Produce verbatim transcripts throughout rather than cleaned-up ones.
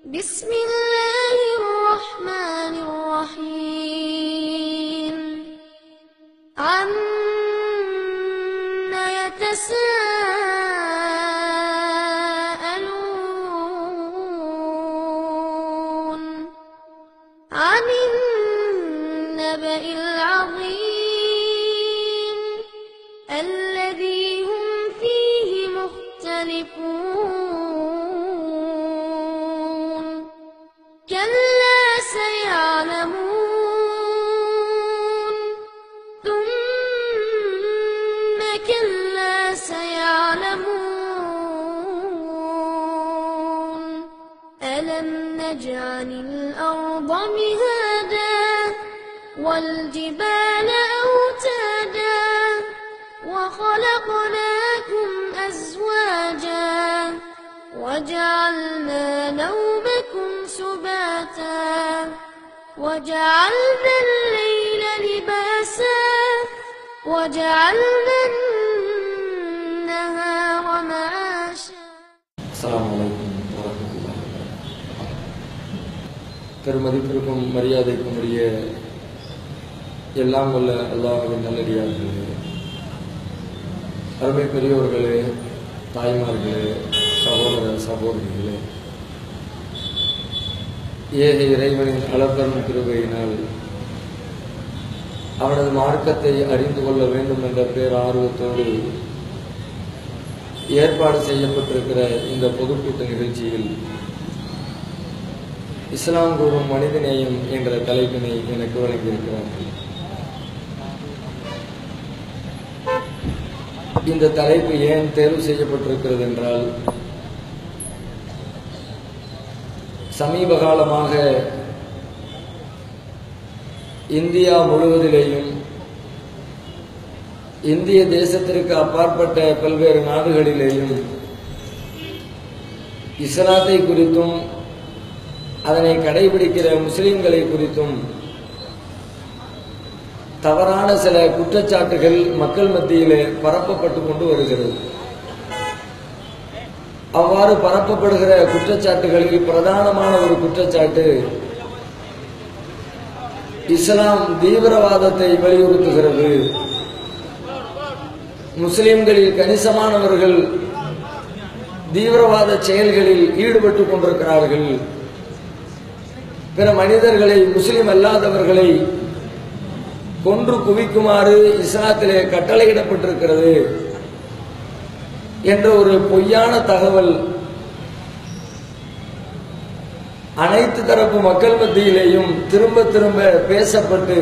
بسم الله الرحمن الرحيم عما يتساءلون عن النبأ العظيم الذي هم فيه مختلفون كلا سيعلمون ثم كلا سيعلمون ألم نجعل الأرض مهادا والجبال أوتادا وخلقناكم أزواجا وجعلنا نومكم سباتا وجعلنا الليل لباسا وجعلنا النهار معاشا. السلام عليكم ورحمة الله وبركاته. பெருமதிப்பிற்கும் மரியாதைக்கும் உரிய எல்லாம் வல்ல அல்லாஹ்வின் நல்லடியார்களே, அருமை பெரியோர்களே, தாய்மார்களே, சகோதர சகோதரிகளே, ஏக இறைவனின் அளப்பெரும் கிருபையினால் அவனது மார்க்கத்தை அறிந்து கொள்ள வேண்டும் என்ற பேரார்வத்தோடு ஏற்பாடு செய்யப்பட்டிருக்கிற இந்த பொதுக்கூட்ட நிகழ்ச்சியில் இஸ்லாம் கூறும் மனிதநேயம் என்ற தலைப்பினை எனக்கு வழங்கியிருக்கிறார்கள். இந்த தலைப்பு ஏன் தேர்வு செய்யப்பட்டிருக்கிறது என்றால், சமீப காலமாக இந்தியா முழுவதிலேயும் இந்திய தேசத்திற்கு அப்பாற்பட்ட பல்வேறு நாடுகளிலேயும் இஸ்லாத்தை குறித்தும் அதனை கடைபிடிக்கிற முஸ்லிம்களை குறித்தும் தவறான சில குற்றச்சாட்டுகள் மக்கள் மத்தியிலே பரப்பப்பட்டு கொண்டு வருகிறது. அவ்வாறு பரப்பப்படுகிற குற்றச்சாட்டுகளில் பிரதானமான ஒரு குற்றச்சாட்டு இஸ்லாம் தீவிரவாதத்தை வலியுறுத்துகிறது, முஸ்லிம்களில் கணிசமானவர்கள் தீவிரவாத செயல்களில் ஈடுபட்டுக் கொண்டிருக்கிறார்கள், பிற மனிதர்களை முஸ்லிம் அல்லாதவர்களை கொன்று குவிக்குமாறு இஸ்லாத்திலே கட்டளையிடப்பட்டிருக்கிறது என்ற ஒரு பொய்யான தகவல் அனைத்து தரப்பு மக்கள் மத்தியிலேயும் திரும்ப திரும்ப பேசப்பட்டு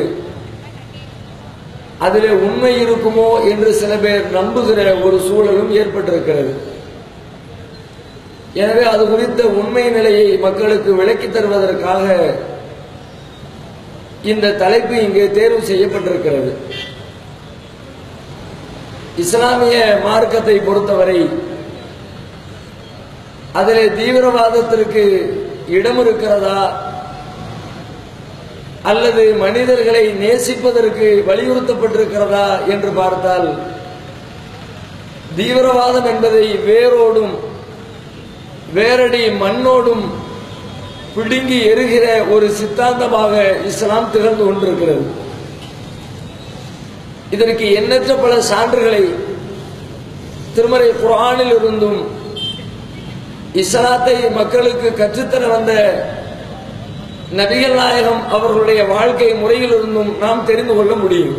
அதிலே உண்மை இருக்குமோ என்று சில பேர் நம்புகிற ஒரு சூழலும் ஏற்பட்டிருக்கிறது. எனவே அது குறித்த உண்மை நிலையை மக்களுக்கு விளக்கித் தருவதற்காக இந்த தலைப்பு இங்கே தேர்வு செய்யப்பட்டிருக்கிறது. இஸ்லாமிய மார்க்கத்தை பொறுத்தவரை அதிலே தீவிரவாதத்திற்கு இடம் இருக்கிறதா அல்லது மனிதர்களை நேசிப்பதற்கு வலியுறுத்தப்பட்டிருக்கிறதா என்று பார்த்தால், தீவிரவாதம் என்பதை வேரோடும் வேரடி மண்ணோடும் பிடுங்கி எறுகிற ஒரு சித்தாந்தமாக இஸ்லாம் திகழ்ந்து கொண்டிருக்கிறது. இதற்கு எண்ணற்ற பல சான்றுகளை திருமறை குர்ஆனில் இருந்தும் இஸ்லாத்தை மக்களுக்கு கற்றுத்தர வந்த நபிகள் நாயகம் அவர்களுடைய வாழ்க்கை முறையில் இருந்தும் நாம் தெரிந்து கொள்ள முடியும்.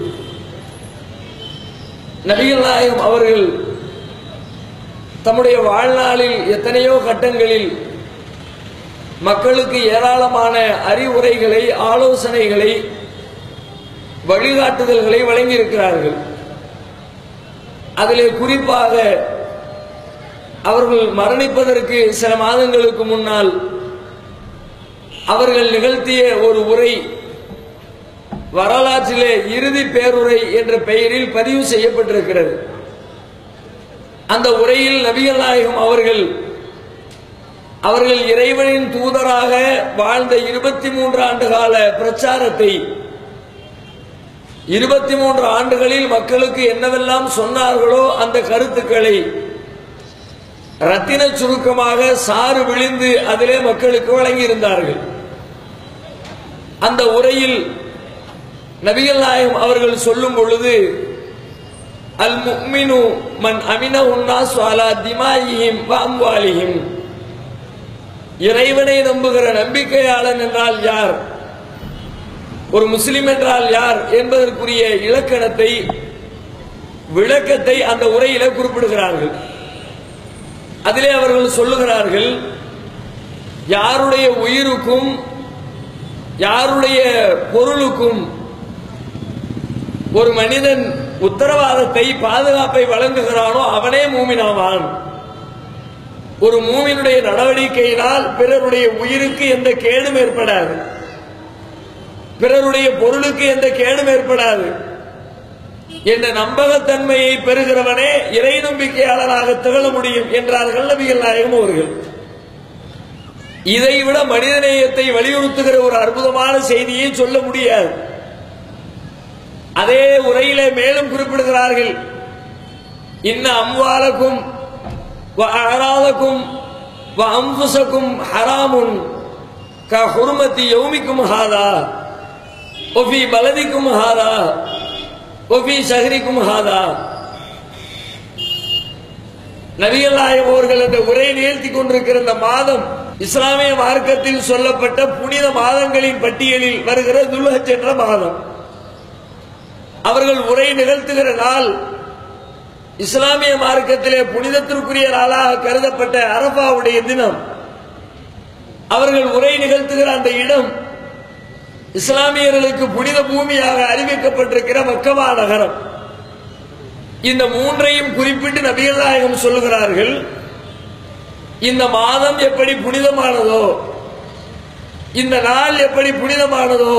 நபிகள் நாயகம் அவர்கள் தம்முடைய வாழ்நாளில் எத்தனையோ கட்டங்களில் மக்களுக்கு ஏராளமான அறிவுரைகளை, ஆலோசனைகளை, வழிகாட்டுதல்களை வழங்கியிருக்கிறார்கள். அதிலே குறிப்பாக அவர்கள் மரணிப்பதற்கு சில மாதங்களுக்கு முன்னால் அவர்கள் நிகழ்த்திய ஒரு உரை வரலாற்றிலே இறுதி பேருரை என்ற பெயரில் பதிவு செய்யப்பட்டிருக்கிறது. அந்த உரையில் நபிகள் நாயகம் அவர்கள் அவர்கள் இறைவனின் தூதராக வாழ்ந்த இருபத்தி மூன்று ஆண்டு கால பிரச்சாரத்தை, இருபத்தி மூன்று ஆண்டுகளில் மக்களுக்கு என்னவெல்லாம் சொன்னார்களோ அந்த கருத்துக்களை ரத்தின சுருக்கமாக சாறு விழிந்து அதிலே மக்களுக்கு வழங்கி இருந்தார்கள். அந்த உரையில் நபிகள் நாயகம் அவர்கள் சொல்லும் பொழுது, அல் முஃமினு மன் அமினஹு ன்னாஸு அலா திமாயிஹிம் வ அம்வாலிஹிம், இறைவனை நம்புகிற நம்பிக்கையாளன் என்றால் யார், ஒரு முஸ்லிம் என்றால் யார் என்பதற்குரிய இலக்கணத்தை விளக்கத்தை அந்த உரையில குறிப்பிடுகிறார்கள். அதிலே அவர்கள் சொல்லுகிறார்கள், யாருடைய உயிருக்கும் யாருடைய பொருளுக்கும் ஒரு மனிதன் உத்தரவாதத்தை பாதுகாப்பை வழங்குகிறானோ அவனே மூமினாவான். ஒரு மூமினுடைய நடவடிக்கையினால் பிறருடைய உயிருக்கு எந்த கேடும் ஏற்படாது, பிறருடைய பொருளுக்கு எந்த கேடும் ஏற்படாது என்ற நம்பகத்தன்மையை பெறுகிறவனே இறை நம்பிக்கையாளராக திகழ முடியும் என்றார்கள் நபிகள் நாயகம் அவர்கள். இதைவிட மனிதநேயத்தை வலியுறுத்துகிற ஒரு அற்புதமான செய்தியை சொல்ல முடியாது. அதே உரையிலே மேலும் குறிப்பிடுகிறார்கள், இன்ன அம்வாலக்கும் வ அராலக்கும் வ அன்ஃபுஸக்கும் ஹராமுன் க ஹுர்மத்தி யௌமிக்கும் ஹாதா வ ஃபீ பலதிக்கும் ஹாதா வ ஃபீ ஷஹரிக்கும் ஹாதா. நபிகள் நாயகம் அவர்கள் அந்த உரை நிகழ்த்தி கொண்டிருக்கிற இந்த மாதம் இஸ்லாமிய மார்க்கத்தில் சொல்லப்பட்ட புனித மாதங்களின் பட்டியலில் வருகிற துல்ஹஜ் என்ற மாதம். அவர்கள் உரை நிகழ்த்துகிற நாள் இஸ்லாமிய மார்க்கத்திலே புனிதத்திற்குரிய நாளாக கருதப்பட்ட அரபாவுடைய தினம். அவர்கள் உரை நிகழ்த்துகிற அந்த இடம் இஸ்லாமியர்களுக்கு புனித பூமியாக அறிவிக்கப்பட்டிருக்கிற மக்கமா நகரம். இந்த மூன்றையும் குறிப்பிட்டு நபிகள் நாயகம் சொல்லுகிறார்கள், இந்த மாதம் எப்படி புனிதமானதோ, இந்த நாள் எப்படி புனிதமானதோ,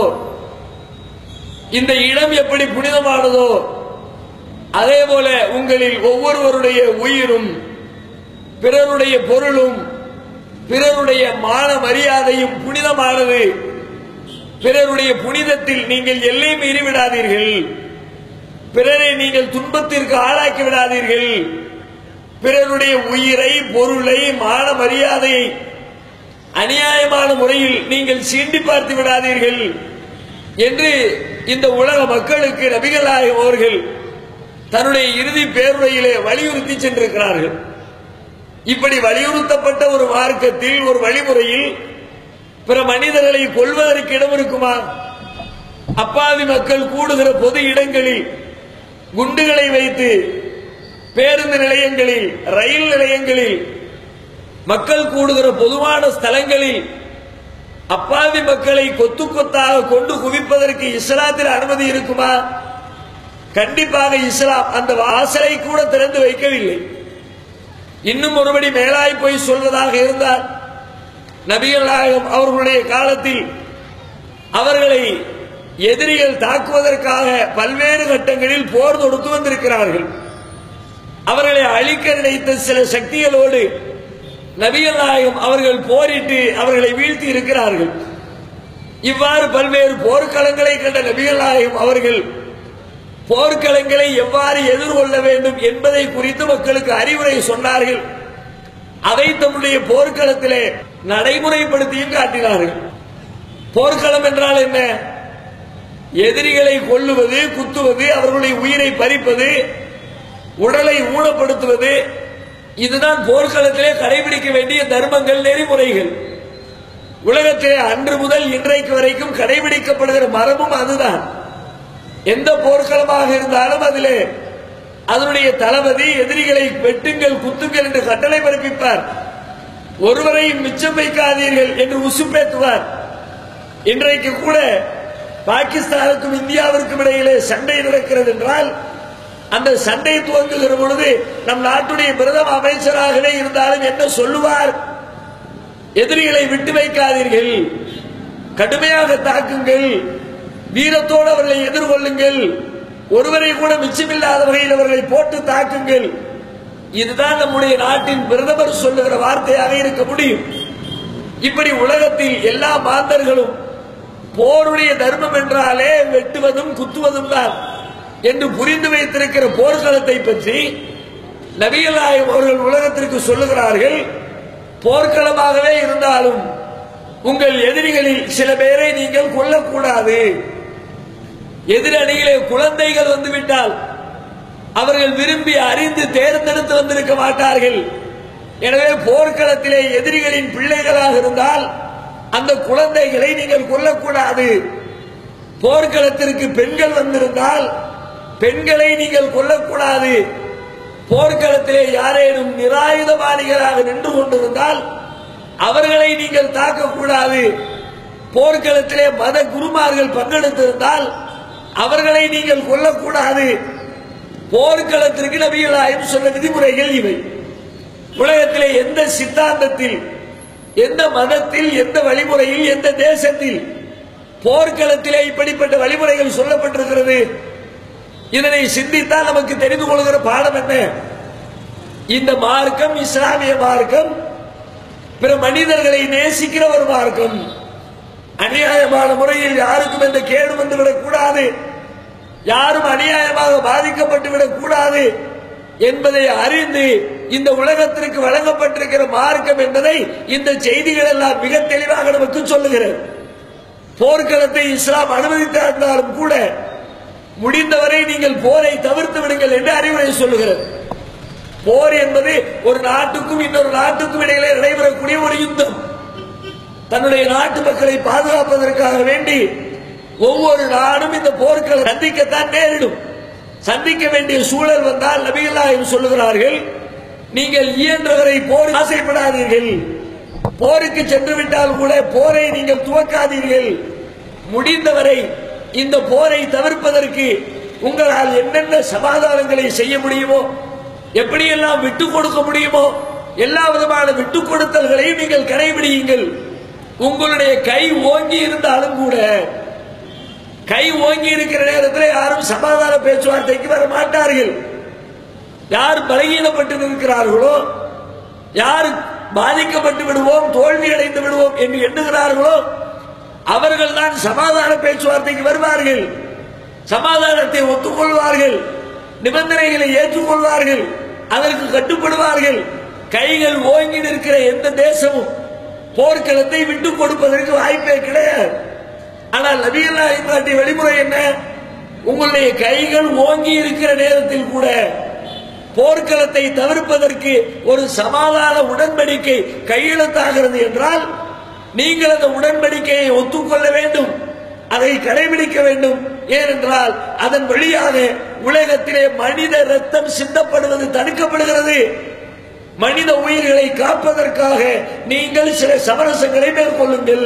இந்த இடம் எப்படி புனிதமானதோ, அதே போல உங்களில் ஒவ்வொருவருடைய உயிரும் பிறருடைய பொருளும் பிறருடைய மான மரியாதையும் புனிதமானது. பிறருடைய புனிதத்தில் நீங்கள் எல்லை மீறி விடாதீர்கள், பிறரை நீங்கள் துன்பத்திற்கு ஆளாக்கி விடாதீர்கள், பிறருடைய உயிரை பொருளை மான மரியாதையை அநியாயமான முறையில் நீங்கள் சீண்டி பார்த்து விடாதீர்கள் என்று இந்த உலக மக்களுக்கு நபிகள் நாயகம் அவர்கள் தன்னுடைய இறுதி பேருரையிலே வலியுறுத்தி சென்றிருக்கிறார்கள். இப்படி வலியுறுத்தப்பட்ட ஒரு மார்க்கத்தில், ஒரு வழிமுறையில் பிற மனிதர்களை கொல்வதற்கு இடம் இருக்குமா? அப்பாவி மக்கள் கூடுகிற பொது இடங்களில் குண்டுகளை வைத்து, பேருந்து நிலையங்களில், ரயில் நிலையங்களில், மக்கள் கூடுகிற பொதுவான ஸ்தலங்களில் அப்பாவி மக்களை கொத்து கொத்தாக கொண்டு குவிப்பதற்கு இஸ்லாத்தில் அனுமதி இருக்குமா? கண்டிப்பாக இஸ்லாம் அந்த வாசலை கூட திறந்து வைக்கவில்லை. இன்னும் ஒருபடி மேலாய் போய் சொல்வதாக இருந்தால், நபிகள் நாயகம் அவர்களுடைய காலத்தில் அவர்களை எதிரிகள் தாக்குவதற்காக பல்வேறு கட்டங்களில் போர் தொடுத்து வந்திருக்கிறார்கள். அவர்களை அழிக்க நினைத்த சில சக்திகளோடு நபிகள் நாயகம் அவர்கள் போரிட்டு அவர்களை வீழ்த்தி இருக்கிறார்கள். இவ்வாறு பல்வேறு போர்க்களங்களை கண்ட நபிகள் நாயகம் அவர்கள் போர்க்களங்களை எவ்வாறு எதிர்கொள்ள வேண்டும் என்பதை குறித்து மக்களுக்கு அறிவுரை சொன்னார்கள். அதை தம்முடைய போர்க்களத்திலே நடைமுறைப்படுத்தியும் காட்டினார்கள். போர்க்களம் என்றால் என்ன? எதிரிகளை கொல்லுவது, குத்துவது, அவர்களுடைய உயிரை பறிப்பது, உடலை ஊனப்படுத்துவது, இதுதான் போர்க்களத்திலே கடைபிடிக்க வேண்டிய தர்மங்கள், நெறிமுறைகள். உலகத்திலே அன்று முதல் இன்றைக்கு வரைக்கும் கடைபிடிக்கப்படுகிற மரபும் அதுதான். எந்த போர்க்களமாக இருந்தாலும் அதிலே அதனுடைய தளபதி எதிரிகளை வெட்டுங்கள், குத்துங்கள் என்று கட்டளை பிறப்பிப்பார். ஒருவரையும் மிச்சம் வைக்காதீர்கள் என்று உசுப்பேற்றுவார். இன்றைக்கு கூட பாகிஸ்தானுக்கும் இந்தியாவிற்கும் இடையிலே சண்டை நடக்கிறது என்றால், அந்த சண்டை துவங்குகிற பொழுது நம் நாட்டுடைய பிரதம அமைச்சராகவே இருந்தாலும் என்ன சொல்லுவார்? எதிரிகளை விட்டு வைக்காதீர்கள், கடுமையாக தாக்குங்கள், வீரத்தோடு அவர்களை எதிர்கொள்ளுங்கள், ஒருவரை கூட மிச்சமில்லாத வகையில் அவர்களை போட்டு தாக்குங்கள். இதுதான் நம்முடைய நாட்டின் பிரதமர் சொல்லுகிற வார்த்தையாக இருக்க முடியும். இப்படி உலகத்தில் எல்லா மாந்தர்களும் போருடைய தர்மம் என்றாலே வெட்டுவதும் குத்துவதும் தான் என்று புரிந்து வைத்திருக்கிற போர்க்களத்தை பற்றி நபிகள் நாயகம் அவர்கள் உலகத்திற்கு சொல்லுகிறார்கள், போர்க்களமாகவே இருந்தாலும் உங்கள் எதிரிகளில் சில பேரை நீங்கள் கொல்லக்கூடாது. எதிரணியிலே குழந்தைகள் வந்துவிட்டால் அவர்கள் விரும்பி அறிந்து தேர்ந்தெடுத்து வந்திருக்க மாட்டார்கள். எனவே போர்க்களத்திலே எதிரிகளின் பிள்ளைகளாக இருந்தால் அந்த குழந்தைகளை நீங்கள் கொல்லக்கூடாது. போர்க்களத்திற்கு பெண்கள் வந்திருந்தால் பெண்களை நீங்கள் கொல்லக்கூடாது. போர்க்களத்திலே யாரேனும் நிராயுதபாணிகளாக நின்று கொண்டிருந்தால் அவர்களை நீங்கள் தாக்கக்கூடாது. போர்க்களத்திலே மத குருமார்கள் பங்கெடுத்திருந்தால் அவர்களை நீங்கள் கொல்லக்கூடாது. போர்க்களத்திற்கு நபிகள் நாயகம் சொன்ன விதிமுறைகள் இவை. உலகத்திலே எந்த சித்தாந்தத்தில், எந்த மதத்தில், எந்த வழிமுறையில், எந்த தேசத்தில் போர்க்களத்திலே இப்படிப்பட்ட வழிமுறைகள் சொல்லப்பட்டிருக்கிறது? இதனை சிந்தித்தால் நமக்கு தெரிந்து கொள்கிற பாடம் என்ன? இந்த மார்க்கம் இஸ்லாமிய மார்க்கம் பிற மனிதர்களை நேசிக்கிற ஒரு மார்க்கம். அநியாயமான முறையில் யாருக்கும் எந்த கேடு வந்துவிடக் கூடாது, யாரும் அநியாயமாக பாதிக்கப்பட்டு விடக் கூடாது என்பதை அறிந்து இந்த உலகத்திற்கு வழங்கப்பட்டிருக்கிற மார்க்கம் என்பதை இந்த செய்திகள் எல்லாம் மிக தெளிவாக நமக்கு சொல்லுகிறது. போர்க்களத்தை இஸ்லாம் அனுமதித்திருந்தாலும் கூட முடிந்தவரை நீங்கள் போரை தவிர்த்து விடுங்கள் என்று அறிவுரை சொல்லுகிறது. போர் என்பது ஒரு நாட்டுக்கும் இன்னொரு நாட்டுக்கும் இடையிலே நடைபெறக்கூடிய ஒரு யுத்தம். தன்னுடைய நாட்டு மக்களை பாதுகாப்பதற்காக வேண்டி ஒவ்வொரு நாடும் இந்த போர்க்களை சந்திக்கத்தான் நேரிடும். சந்திக்க வேண்டிய சூழல் வந்தால் நபிகள் நாயகம் சொல்லுகிறார்கள், நீங்கள் இயன்றவரை போர் ஆசைப்படாதீர்கள். போருக்கு சென்று விட்டால் கூட போரை நீங்கள் துவக்காதீர்கள். முடிந்தவரை இந்த போரை தவிர்ப்பதற்கு உங்களால் என்னென்ன சமாதானங்களை செய்ய முடியுமோ, எப்படியெல்லாம் விட்டுக் கொடுக்க முடியுமோ எல்லா விதமான விட்டுக் கொடுத்தல்களையும் நீங்கள் கடைபிடியுங்கள். உங்களுடைய கை ஓங்கி இருந்தாலும் கூட, கை ஓங்கி இருக்கிற நேரத்தில் யாரும் சமாதான பேச்சுவார்த்தைக்கு வர மாட்டார்கள். யார் பலகீனப்பட்டு இருக்கிறார்களோ, யார் பாதிக்கப்பட்டு விடுவோம், தோல்வி அடைந்து விடுவோம் என்று எண்ணுகிறார்களோ அவர்கள் தான் சமாதான பேச்சுவார்த்தைக்கு வருவார்கள். சமாதானத்தை ஒத்துக்கொள்வார்கள், நிபந்தனைகளை ஏற்றுக்கொள்வார்கள், அதற்கு கட்டுப்படுவார்கள். கைகள் ஓங்கி நிற்கிற எந்த தேசமும் போர்க்களத்தை விட்டுக் கொடுப்பதற்கு வாய்ப்பே கிடையாது. ஆனால் நபிகள் நாயகம் காட்டிய வழிமுறை என்ன? உங்களுடைய கைகள் ஓங்கி இருக்கிற நேரத்தில் கூட போர்க்களத்தை தவிர்ப்பதற்கு ஒரு சமாதான உடன்படிக்கை கையெழுத்தாகிறது என்றால் நீங்கள் அந்த உடன்படிக்கையை ஒத்துக்கொள்ள வேண்டும், அதை கடைபிடிக்க வேண்டும். ஏனென்றால் அதன் வழியாக உலகத்திலே மனித ரத்தம் சிந்தப்படுவது தடுக்கப்படுகிறது. மனித உயிர்களை காப்பதற்காக நீங்கள் சில சமரசங்களை மேற்கொள்ளுங்கள்.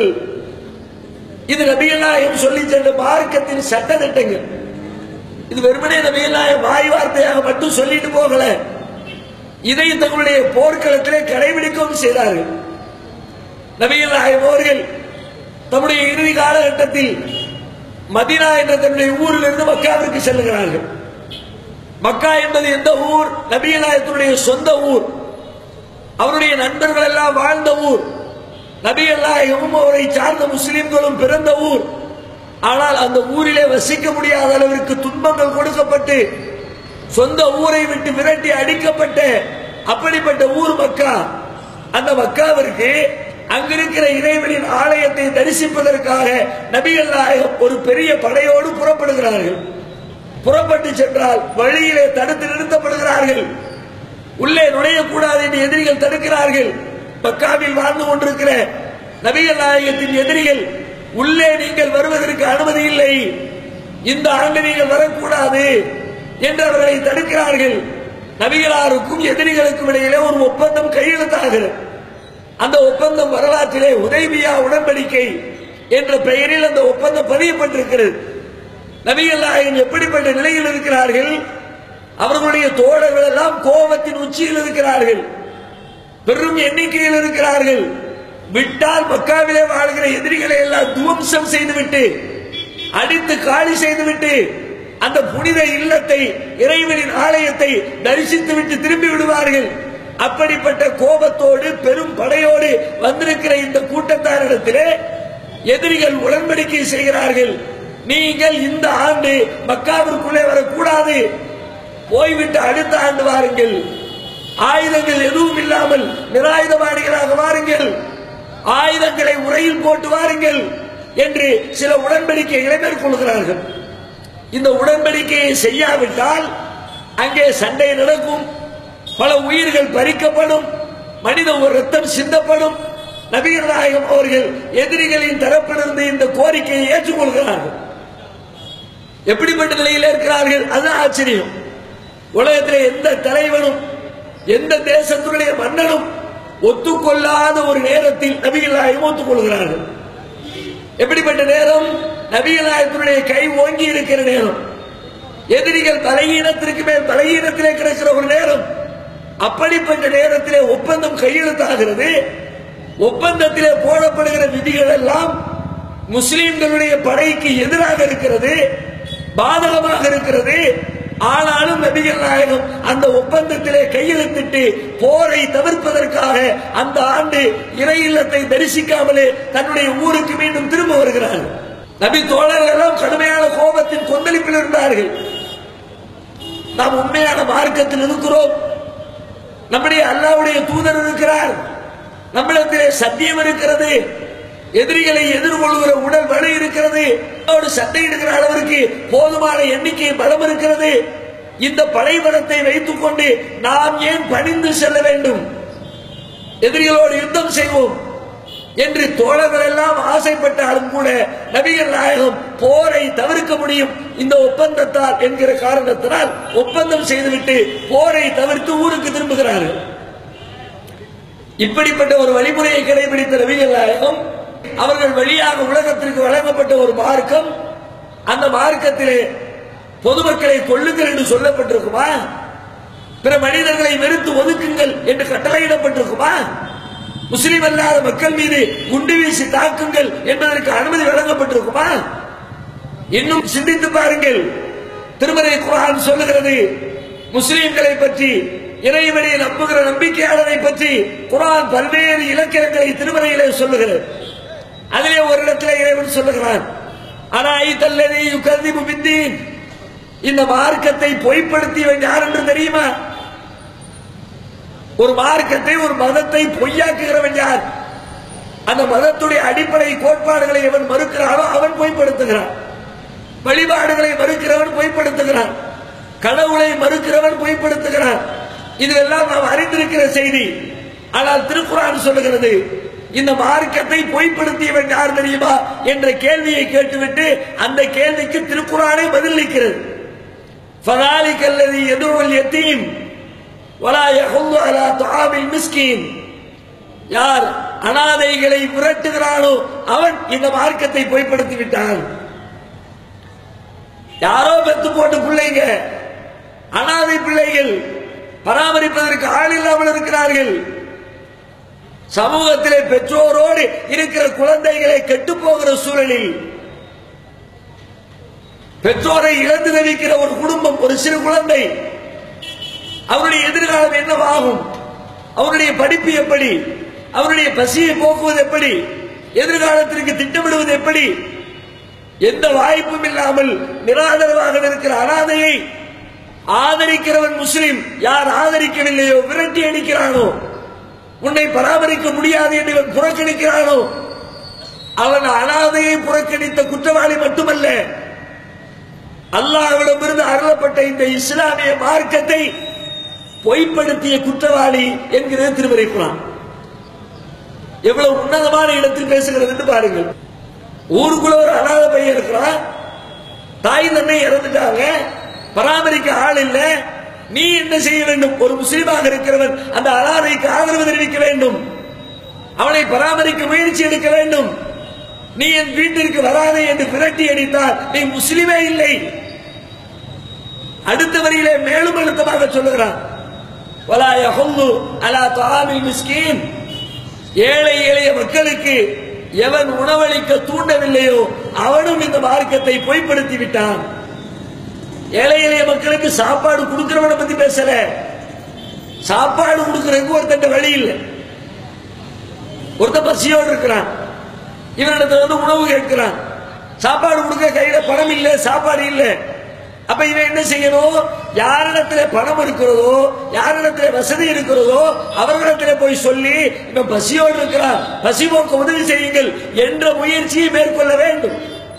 இது நபிகள் நாயகம் சொல்லி சென்ற மார்க்கத்தின் சட்ட திட்டங்கள். இது வெறுமனே நபிகள் நாயகம் வாய் வார்த்தையாக மட்டும் சொல்லிட்டு போகல, இதை தங்களுடைய போர்க்களத்திலே கடைபிடிக்கவும் செய்தார்கள். நபிகள் நாயகம் அவர்கள் தம்முடைய இறுதி காலகட்டத்தில் மதீனா என்ற தன்னுடைய ஊரில் இருந்து மக்காவிற்கு செல்லுகிறார்கள். மக்கா என்பது எந்த ஊர்? நபிகள் நாயகத்தினுடைய சொந்த ஊர், அவருடைய நண்பர்கள் எல்லாம் வாழ்ந்த ஊர், நபிகள் நாயகமும் அவரை சார்ந்த முஸ்லிம்களும் பிறந்த ஊர். ஆனால் அந்த ஊரிலே வசிக்க முடியாத அளவிற்கு துன்பங்கள் கொடுக்கப்பட்டு சொந்த ஊரை விட்டு விரட்டி அடிக்கப்பட்ட அப்படிப்பட்ட ஊர் மக்கா. அந்த மக்காவிற்கு அங்கிருக்கிற இறைவனின் ஆலயத்தை தரிசிப்பதற்காக நபிகள் நாயகம் ஒரு பெரிய படையோடு புறப்படுகிறார்கள். புறப்பட்டு சென்றால் வழியிலே தடுத்து நிறுத்தப்படுகிறார்கள். உள்ளே நுழையக்கூடாது என்று எதிரிகள் தடுக்கிறார்கள். மக்காவில் வாழ்ந்து கொண்டிருக்கிற நபிகள் நாயகத்தின் எதிரிகள், உள்ளே நீங்கள் வருவதற்கு அனுமதி இல்லை, இந்த ஆண்டு நீங்கள் வரக்கூடாது என்று அவர்களை தடுக்கிறார்கள். நபிகளாருக்கும் எதிரிகளுக்கும் இடையிலே ஒரு ஒப்பந்தம் கையெழுத்தாகிறது. அந்த ஒப்பந்தம் வரலாற்றிலே உதைபியா உடன்படிக்கை என்ற பெயரில் அந்த ஒப்பந்தம் பதியப்பட்டிருக்கிறது. நபிகள் நாயகம் எப்படிப்பட்ட நிலையில் இருக்கிறார்கள்? அவர்களுடைய தோழர்கள் எல்லாம் கோபத்தின் உச்சியில் இருக்கிறார்கள், பெரும் எண்ணிக்கையில் இருக்கிறார்கள். விட்டால் மக்காவிலே வாழ்கிற எதிரிகளை எல்லாம் துவம்சம் செய்துவிட்டு, அடித்து காலி செய்துவிட்டு அந்த புனித இல்லத்தை, இறைவனின் ஆலயத்தை தரிசித்து விட்டு திரும்பி விடுவார்கள். அப்படிப்பட்ட கோபத்தோடு பெரும் படையோடு வந்திருக்கிற இந்த கூட்டத்தாரிடத்திலே எதிரிகள் உடன்படிக்கை செய்கிறார்கள். நீங்கள் இந்த ஆண்டு மக்காவிற்குள்ளே வரக்கூடாது, போய்விட்டு அடுத்த ஆண்டு வாருங்கள். ஆயுதங்கள் எதுவும் இல்லாமல் நிராயுதபாணிகளாக வாருங்கள், ஆயுதங்களை உரையில் போட்டு வாருங்கள் என்று சில உடன்படிக்கைகளை மேற்கொள்கிறார்கள். இந்த உடன்படிக்கையை செய்யாவிட்டால் அங்கே சண்டை நடக்கும், பல உயிர்கள் பறிக்கப்படும், மனித ஒரு ரத்தம் சிந்தப்படும். நபிகள் நாயகம் அவர்கள் எதிரிகளின் தரப்பிலிருந்து இந்த கோரிக்கையை ஏற்றுக்கொள்கிறார்கள். எப்படிப்பட்ட நிலையில் இருக்கிறார்கள்? அதுதான் ஆச்சரியம். உலகத்திலே எந்த தலைவனும் எந்த தேசத்துடைய மன்னனும் ஒத்துக்கொள்ளாத ஒரு நேரத்தில் நபிகள் நாயகம் ஒத்துக்கொள்கிறார்கள். எப்படிப்பட்ட நேரம்? நபிகள் நாயகத்தினுடைய கை ஓங்கி இருக்கிற நேரம், எதிரிகள் பலகீனத்திற்கு மேல் பலகீனத்திலே கிடைக்கிற ஒரு நேரம். அப்படிப்பட்ட நேரத்திலே ஒப்பந்தம் கையெழுத்தாகிறது. ஒப்பந்தத்திலே போடப்படுகிற விதிகள் எல்லாம் முஸ்லிம்களுடைய படைக்கு எதிராக இருக்கிறது, பாதகமாக இருக்கிறது. ஆனாலும் நபிகள் நாயகம் அந்த ஒப்பந்தத்திலே கையெழுத்திட்டு போரை தவிர்ப்பதற்காக அந்த ஆண்டு இறை இல்லத்தை தரிசிக்காமலே தன்னுடைய ஊருக்கு மீண்டும் திரும்ப வருகிறார்கள். நபி தோழர்கள் எல்லாம் கடுமையான கோபத்தின் கொந்தளிப்பில் இருந்தார்கள். நாம் உண்மையான மார்க்கத்தில் இருக்கிறோம், நம்முடைய அல்லாஹ்வுடைய தூதர் இருக்கிறார், நம்மிடத்திலே சத்தியம் இருக்கிறது, எதிரிகளை எதிர்கொள்கிற உடல் வலு இருக்கிறது, அவரோடு சண்டையிடுகிற அளவிற்கு போதுமான எண்ணிக்கை பலம் இருக்கிறது. இந்த படைபலத்தை வைத்துக் கொண்டு நாம் ஏன் பணிந்து செல்ல வேண்டும்? எதிரிகளோடு யுத்தம் செய்வோம் என்று தோழர்கள் எல்லாம் ஆசைப்பட்டாலும் கூட நபிகள் நாயகம் போரை தவிர்க்க முடியும் இந்த ஒப்பந்தத்தால் என்கிற காரணத்தினால் ஒப்பந்தம் செய்துவிட்டு போரை தவிர்த்து ஊருக்கு திரும்புகிறார்கள். இப்படிப்பட்ட ஒரு வழிமுறையை கடைபிடித்த நபிகள் நாயகம் அவர்கள் வழியாக உலகத்திற்கு வழங்கப்பட்ட ஒரு மார்க்கம், அந்த மார்க்கத்திலே பொதுமக்களை கொள்ளுங்கள் என்று சொல்லப்பட்டிருக்குமா? பிற மனிதர்களை வெறுத்து ஒதுக்குங்கள் என்று கட்டளையிடப்பட்டிருக்குமா? முஸ்லிம் அல்லாத மக்கள் மீது குண்டு வீசி தாக்குங்கள் என்பதற்கு அனுமதி வழங்கப்பட்டிருக்குமா? இன்னும் சிந்தித்து பாருங்கள். திருமறை குர்ஆன் சொல்லுகிறது, முஸ்லிம்களை பற்றி, இறைவனை நம்புகிற நம்பிக்கையாளரை பற்றி குர்ஆன் பல்வேறு இலக்கியங்களை திருமறையிலே சொல்லுகிறது. அதிலே ஒரு இடத்திலே இறைவன் சொல்லுகிறான், அனாயிதல்லதி யுகதிபு பித்தீன், இந்த மார்க்கத்தை பொய்ப்படுத்தியவன் யார் என்று தெரியுமா? ஒரு மார்க்கத்தை, ஒரு மதத்தை பொய்யாக்குகிறவன் யார்? அந்த மதத்துடைய அடிப்படை கோட்பாடுகளை எவன் மறுக்கிறானோ அவன் பொய்ப்படுத்துகிறான். வழிபாடுகளை மறுக்கிறவன் பொய்ப்படுத்துகிறான், கடவுளை மறுக்கிறவன் பொய்ப்படுத்துகிறான். இதெல்லாம் நாம் அறிந்திருக்கிற செய்தி. ஆனால் திருக்குர்ஆன் சொல்லுகிறது, இந்த மார்க்கத்தை பொய்ப்படுத்தியவன் யார் தெரியுமா என்ற கேள்வியை கேட்டுவிட்டு அந்த கேள்விக்கு திருக்குர்ஆனே பதிலளிக்கிறது. ஃபதாலிகல்லதி யதுல் யதீம் வலா யஹுல்லு அலா துஆமில் மிஸ்கீன், யார் அனாதைகளை விரட்டுகிறானோ அவன் இந்த மார்க்கத்தை பொய்ப்படுத்தி விட்டான். யாரோ பெத்து போட்ட பிள்ளைங்க, அனாதை பிள்ளைகள், பராமரிப்பதற்கு ஆள் இல்லாமல் இருக்கிறார்கள். சமூகத்திலே பெற்றோரோடு இருக்கிற குழந்தைகளை கெட்டு போகிற சூழலில் பெற்றோரை இழந்து தவிக்கிற ஒரு குடும்பம், ஒரு சிறு குழந்தை, அவருடைய எதிர்காலம் என்னவாகும்? அவருடைய படிப்பு எப்படி? அவருடைய பசியை போக்குவது எப்படி? எதிர்காலத்திற்கு திட்டமிடுவது எப்படி? எந்த வாய்ப்பும் இல்லாமல் நிராதரவாக இருக்கிற அனாதையை ஆதரிக்கிறவன் முஸ்லிம். யார் ஆதரிக்கவில்லையோ, விரட்டி அடிக்கிறானோ, உன்னை பராமரிக்க முடியாது என்று இவன் புறக்கணிக்கிறானோ, அவன் அனாதையை புறக்கணித்த குற்றவாளி மட்டுமல்ல, அல்லாஹ்விடமிருந்து அருளப்பட்ட இந்த இஸ்லாமிய மார்க்கத்தை பொய்ப்படுத்திய குற்றவாளி என்கிறது திருமறை குர்ஆன். எவ்வளவு உன்னதமான இடத்தில் பேசுகிறது என்று பாருங்கள். ஊருக்குள்ள ஒரு அனாத பையன் இருக்கிறான், தாய் தன்னை இறந்துட்டாங்க, பராமரிக்க ஆள் இல்ல. நீ என்ன செய்ய வேண்டும்? ஒரு முஸ்லிமாக இருக்கிறவன் அந்த அனாதைக்கு ஆதரவு தெரிவிக்க வேண்டும், அவனை பராமரிக்க முயற்சி எடுக்க வேண்டும். நீ என் வீட்டிற்கு வராதே என்று விரட்டி அடித்தால் நீ முஸ்லிமே இல்லை. அடுத்த வரியிலே மேலும் அழுத்தமாக சொல்லுகிறான், வலா யஹுல்லு அலா துஆமில் மிஸ்கீன், ஏழை எளிய மக்களுக்கு எவன் உணவளிக்க தூண்டவில்லையோ அவனும் இந்த மார்க்கத்தை பொய்ப்படுத்தி விட்டான். ஏழை எளிய மக்களுக்கு சாப்பாடு கொடுக்கிறவனை பத்தி பேசல, சாப்பாடு கொடுக்கிறதுக்கு ஒருத்தன் வழி இல்லை. ஒருத்த பசியோடு இருக்கிறான், இவனிடத்துல வந்து உணவு கேட்கிறான், சாப்பாடு கொடுக்க கையில பணம் இல்லை, சாப்பாடு இல்லை. அப்ப இவன் என்ன செய்யணும்? யாரிடத்துல பணம் இருக்கிறதோ, யாரிடத்துல வசதி இருக்கிறதோ அவர்களிடத்துல போய் சொல்லி இவன் பசியோடு இருக்கிறான், பசி போக்க உதவி செய்யுங்கள் என்ற முயற்சியை மேற்கொள்ள வேண்டும்.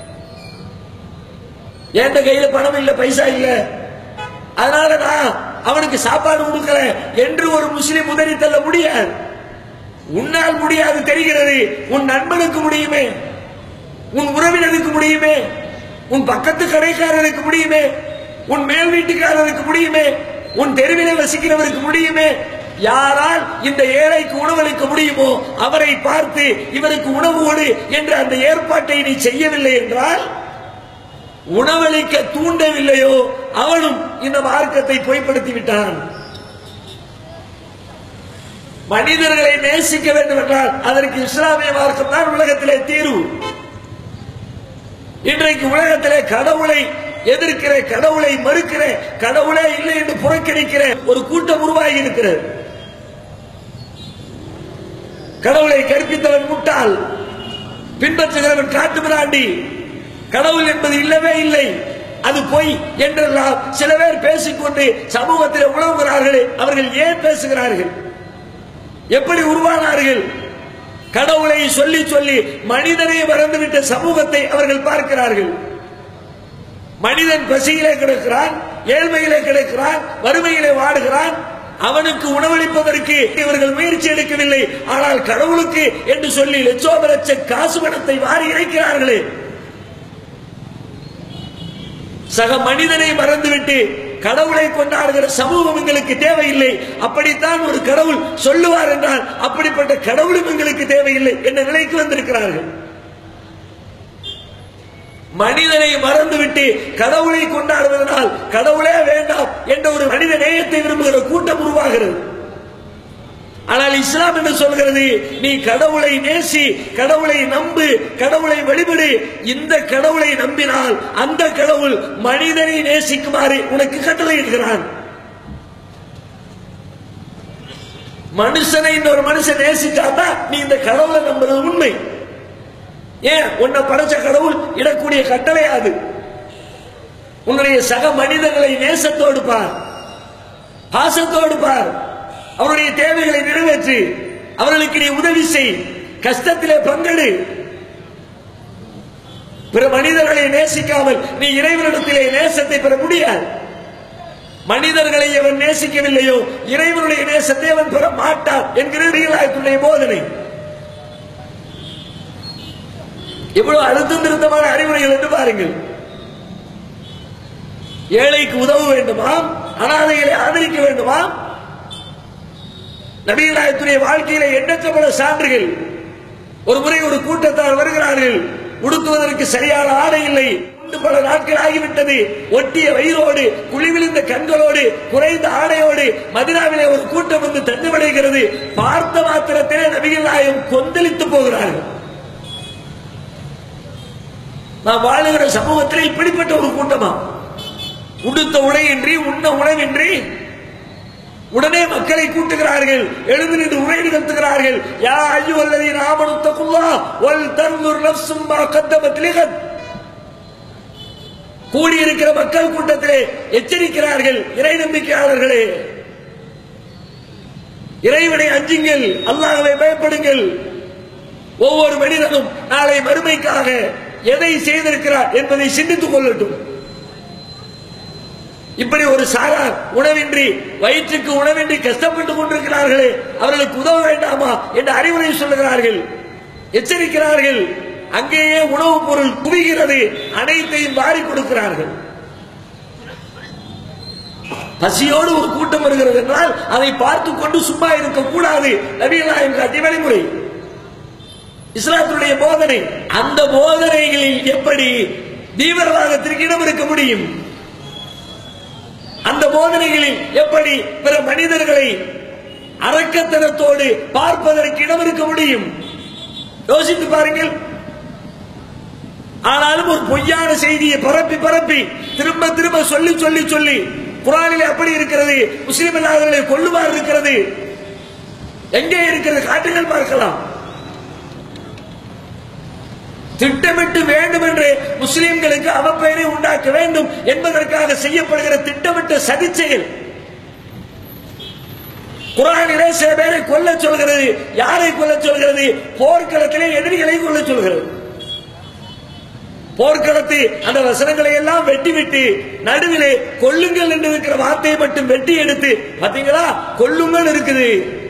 என் கையில பணம் இல்ல, பைசா இல்ல, அதனால நான் அவனுக்கு சாப்பாடு கொடுக்கிறேன் என்று ஒரு முஸ்லிம் உதறி தள்ள முடியாது. உன்னால் முடியாது தெரிகிறது, உன் நண்பனுக்கு முடியுமே, உன் உறவினருக்கு முடியுமே, உன் பக்கத்து கடைக்காரருக்கு முடியுமே, உன் மேல் வீட்டுக்காரருக்கு முடியுமே, உன் தெருவிலே வசிக்கிறவருக்கு முடியுமே. யாரால் இந்த ஏழைக்கு உணவளிக்க முடியுமோ அவரை பார்த்து இவருக்கு உணவு கொடு என்ற அந்த ஏற்பாட்டை நீ செய்யவில்லை என்றால், உணவளிக்க தூண்டவில்லையோ அவனும் இந்த மார்க்கத்தை பொய்ப்படுத்தி விட்டான். மனிதர்களை நேசிக்க வேண்டும் என்றால் அதற்கு இஸ்லாமிய மார்க்கம் தான் உலகத்திலே தீர்வு. இன்றைக்கு உலகத்திலே கடவுளை எதிர்க்கிற, கடவுளை மறுக்கிற, கடவுளே இல்லை என்று புறக்கணிக்கிற ஒரு கூட்டம் உருவாகி இருக்கிறது. கடவுளை கற்பித்தவன் முட்டாள், பின்பற்றுகிறவன் காட்டு மிராண்டி, கடவுள் என்பது இல்லவே இல்லை, அது பொய் என்றெல்லாம் சில பேர் பேசிக்கொண்டு சமூகத்தில் உணவுகிறார்கள். அவர்கள் ஏன் பேசுகிறார்கள்? எப்படி உருவானார்கள்? கடவுளை சொல்லி சொல்லி மனிதனை மறந்துவிட்ட சமூகத்தை அவர்கள் பார்க்கிறார்கள். மனிதன் பசியிலே கிடக்கிறான், ஏழ்மையிலே கிடக்கிறான், வறுமையிலே வாடுகிறான். அவனுக்கு உணவளிப்பதற்கு இவர்கள் முயற்சி எடுக்கவில்லை. ஆனால் கடவுளுக்கு என்று சொல்லி லட்சோப லட்ச காசு பணத்தை வாரி இறைக்கிறார்களே. சக மனிதனை மறந்துவிட்டு கடவுளை கொண்டாடுகிற சமூகம் எங்களுக்கு தேவையில்லை. அப்படித்தான் ஒரு கடவுள் சொல்லுவார் என்றால் அப்படிப்பட்ட கடவுளும் எங்களுக்கு தேவையில்லை என்ற நிலைக்கு வந்திருக்கிறார்கள். மனிதனை மறந்துவிட்டு கடவுளை கொண்டாடுவதனால் கடவுளே வேண்டாம் என்ற ஒரு மனித நேயத்தை விரும்புகிற கூட்டம் உருவாகிறது. ஆனால் இஸ்லாம் என்று சொல்கிறது, நீ கடவுளை நேசி, கடவுளை நம்பு, கடவுளை வழிபடு. இந்த கடவுளை நம்பினால் அந்த கடவுள் மனிதனை நேசிக்குமாறு உனக்கு கட்டளையிடுகிறான். மனுஷனை இன்னொரு மனுஷன் நேசிச்சாதான் நீ இந்த கடவுளை நம்புறது உண்மை. ஏன்? உன்னை படைச்ச கடவுள் இடக்கூடிய கட்டளை அது. உன்னுடைய சக மனிதர்களை நேசத்தோடு பார், பாசத்தோடு பார், அவருடைய தேவைகளை நிறைவேற்றி அவர்களுக்கு நீ உதவி செய், கஷ்டத்திலே பங்கெடு. பிற மனிதர்களை நேசிக்காமல் நீ இறைவனிடத்திலே நேசத்தை பெற முடியாது. மனிதர்களை அவன் நேசிக்கவில்லையோ இறைவனுடைய நேசத்தை அவன் பெற மாட்டான் என்கிற இறைவனுடைய போதனை. எவ்வளவு அழுத்தம் திருத்தமான அறிவுரைகள் என்று பாருங்கள். ஏழைக்கு உதவ வேண்டுமா? அனாதைகளை ஆதரிக்க வேண்டுமா? நபிகள் நாயகத்துடைய வாழ்க்கையில எண்ணற்ற பல சான்றுகள். ஒரு முறை ஒரு கூட்டத்தார் வருகிறார்கள், உடுத்துவதற்கு சரியான ஆடை இல்லை, பல நாட்கள் ஆகிவிட்டது, ஒட்டிய வயிறோடு, குழி விழுந்த கண்களோடு, குறைந்த ஆடையோடு மதீனாவிலே ஒரு கூட்டம் வந்து தஞ்சமடைகிறது. பார்த்த மாத்திரத்திலே நபிகள் நாயகம் கொந்தளித்து போகிறார்கள். நாம் வாழுகிற சமூகத்தில் இப்படிப்பட்ட ஒரு கூட்டமா? உடுத்த உடையின்றி, உண்ண உணவின்றி உடனே மக்களை கூட்டுகிறார்கள், எழுந்து நின்று உரை நிகழ்த்துகிறார்கள். யா அய்யுஹல்லதீன ஆமனு தக்குல்லாஹ் வல் தன்துர் நஃப்சும் மா கத்தமத் லிகத். கூடியிருக்கிற மக்கள் கூட்டத்திலே எச்சரிக்கிறார்கள், இறை நம்பிக்கையாளர்களே, இறைவனை அஞ்சுங்கள், அல்லாஹ்வை பயப்படுங்கள். ஒவ்வொரு மனிதனும் நாளை மறுமைக்காக எதை செய்திருக்கிறார் என்பதை சிந்தித்துக் கொள்ளட்டும். இப்படி ஒரு சாரார் உணவின்றி, வயிற்றுக்கு உணவின்றி கஷ்டப்பட்டுக் கொண்டிருக்கிறார்களே, அவர்களுக்கு உதவ வேண்டாமா என்ற அறிவுரை சொல்லுகிறார்கள், எச்சரிக்கிறார்கள். அங்கேயே உணவுப் பொருள் குவிகிறது, அனைத்தையும் வாரி கொடுக்கிறார்கள். பசியோடு ஒரு கூட்டம் வருகிறது என்றால் அதை பார்த்துக் கொண்டு சும்மா இருக்கக்கூடாது. நபிகள் நாயகம் காட்டிய வழிமுறை, இஸ்லாத்துடைய போதனை. அந்த போதனைகளில் எப்படி தீவிரவாதத்திற்கு இடம் இருக்க முடியும்? அந்த போதனைகளில் எப்படி பிற மனிதர்களை அரக்கத்தனத்தோடு பார்ப்பதற்கு இடம் இருக்க முடியும்? யோசித்து பாருங்கள். ஆனாலும் ஒரு பொய்யான செய்தியை பரப்பி பரப்பி திரும்ப திரும்ப சொல்லி சொல்லி சொல்லி, குர்ஆனிலே அப்படி இருக்கிறது, முஸ்லிம் அல்லாதவர்களை கொல்லுமாறு இருக்கிறது, எங்கே இருக்கிறது? காட்டுங்கள் பார்க்கலாம். திட்டமிட்டு வேண்டும் என்று முஸ்லிம்களுக்கு அவப்பெயரை உண்டாக்க வேண்டும் என்பதற்காக செய்யப்படுகிற திட்டமிட்ட சதி செயல். குர்ஆனிலே சில பேரை கொல்ல சொல்கிறது. யாரை கொல்ல சொல்கிறது? போர்க்களத்திலே எதிரிகளை கொல்ல சொல்கிறது. போர்க்களத்தை அந்த வசனங்களை எல்லாம் வெட்டி விட்டு நடுவிலே கொல்லுங்கள் என்று இருக்கிற வார்த்தையை மட்டும் வெட்டி எடுத்து, பாத்தீங்களா, கொல்லுங்கள் இருக்குது.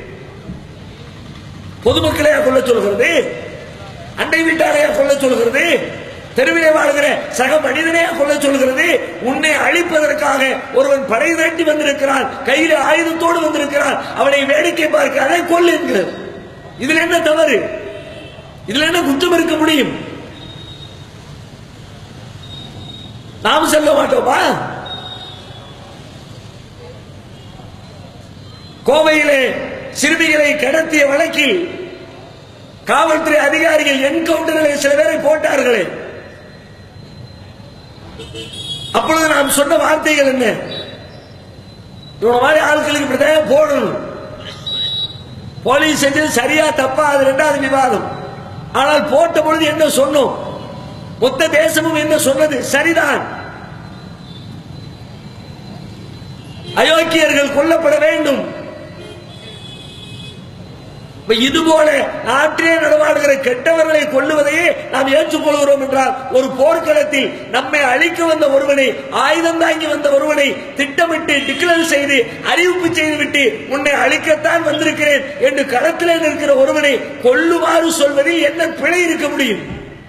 பொதுமக்களையா கொல்ல சொல்கிறது? அண்டை வீட்டாரையா கொல்ல சொல்கிறது? தெருவிலே வாழ்கிற சக மனிதனையா கொல்ல சொல்கிறது? உன்னை அழிப்பதற்காக ஒருவன் படை திரட்டி வந்திருக்கிறான், கையில ஆயுதத்தோடு வந்திருக்கிறான், அவனை வேடிக்கை பார்க்க அதை கொல்லு என்கிறது. இதுல என்ன தவறு? இதுல என்ன குற்றம் இருக்க முடியும்? நாம் சொல்ல மாட்டோமா? கோவையிலே சிறுமிகளை கடத்திய வழக்கில் காவல்துறை அதிகாரிகள் என்கவுண்டர்களை சில பேரை போட்டார்களே, அப்பொழுது நாம் சொன்ன வார்த்தைகள் என்ன? இவன மாதிரி ஆட்களுக்கு இப்படித்தான் போடணும். போலீஸ் செஞ்சது சரியா தப்பா அது இரண்டாவது விவாதம். ஆனால் போட்ட பொழுது என்ன சொன்னோம்? மொத்த தேசமும் என்ன சொன்னது? சரிதான், அயோக்கியர்கள் கொல்லப்பட வேண்டும். இதுபோல நாட்டிலே நடமாடுகிற கெட்டவர்களை கொல்லுவதையே நாம் ஏற்றுக்கொள்கிறோம் என்றால், ஒரு போர்க்களத்தில் நம்மை அழிக்க வந்த ஒருவனை, ஆயுதம் தாங்கி வந்த ஒருவனை திட்டமிட்டு டிக்ளேர் செய்து அறிவிப்பு செய்துவிட்டு உன்னை அழிக்கத்தான் வந்திருக்கிறேன் என்று களத்திலே நிற்கிற ஒருவனை கொல்லுமாறு சொல்வதில் என்ன பிழை இருக்க முடியும்?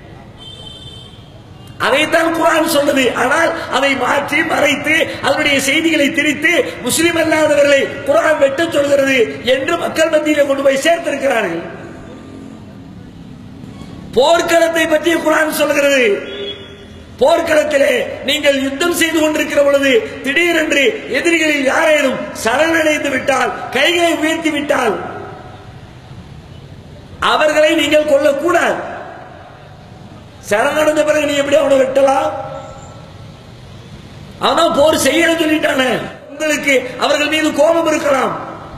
அதைத்தான் குர்ஆன் சொன்னது. ஆனால் அதை மாற்றி மறைத்து அதனுடைய செய்திகளை திரித்து முஸ்லிம் அல்லாதவர்களை குர்ஆன் வெட்ட சொல்கிறது என்று மக்கள் மத்தியில் கொண்டு போய் சேர்த்திருக்கிறார்கள். போர்க்களத்தை பற்றி குர்ஆன் சொல்கிறது. போர்க்களத்திலே நீங்கள் யுத்தம் செய்து கொண்டிருக்கிற பொழுது திடீரென்று எதிரிகளில் யாரேனும் சரணடைந்து விட்டால், கைகளை உயர்த்தி விட்டால் அவர்களை நீங்கள் கொல்லக்கூடாது. சரணடைந்த பிறகு நீ எப்படி அவனை வெட்டலாம்? அவன் போர் செய்ய சொல்லிட்டானே. உங்களுக்கு அவர்கள் மீது கோபம் இருக்கலாம்.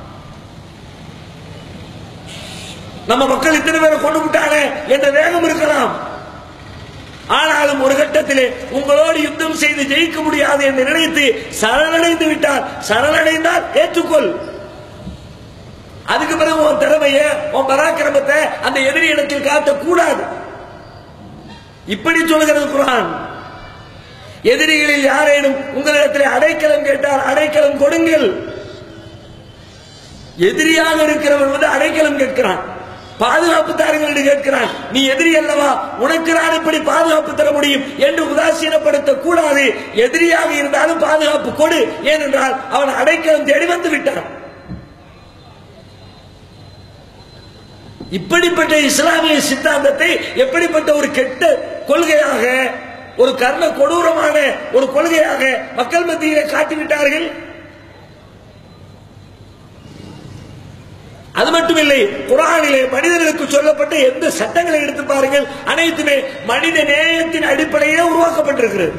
நம்ம மக்கள் இத்தனை பேரை கொண்டு விட்டாங்க என்ற வேகம் இருக்கலாம். ஆனாலும் ஒரு கட்டத்திலே உங்களோடு யுத்தம் செய்து ஜெயிக்க முடியாது என்று நினைத்து சரணடைந்து விட்டால், சரணடைந்தால் ஏற்றுக்கொள். அதுக்கு பிறகு உன் திறமைய, உன் பராக்கிரமத்தை அந்த எதிரி இடத்தில் காட்டக்கூடாது. இப்படி சொல்கிறது குர்ஆன். எதிரிகளில் யாரேனும் உங்களிடத்தில் அடைக்கலம் கேட்டால் அடைக்கலம் கொடுங்கள். எதிரியாக இருக்கிறவன் வந்து அடைக்கலம் கேட்கிறான், பாதுகாப்பு தாருங்கள் என்று கேட்கிறான். நீ எதிரி அல்லவா, உனக்கு நான் இப்படி பாதுகாப்பு தர முடியும் என்று உதாசீனப்படுத்த கூடாது. எதிரியாக இருந்தாலும் பாதுகாப்பு கொடு. ஏனென்றால் அவன் அடைக்கலம் தேடி வந்து விட்டான். இப்படிப்பட்ட இஸ்லாமிய சித்தாந்தத்தை எப்படிப்பட்ட ஒரு கெட்ட கொள்கையாக, ஒரு கர்ண கொடூரமான ஒரு கொள்கையாக மக்கள் மத்தியிலே காட்டிவிட்டார்கள். அது மட்டுமில்லை, குர்ஆனிலே மனிதர்களுக்கு சொல்லப்பட்ட எந்த சட்டங்களை எடுத்து பாருங்கள், அனைத்துமே மனித நேயத்தின் அடிப்படையிலே உருவாக்கப்பட்டிருக்கிறது.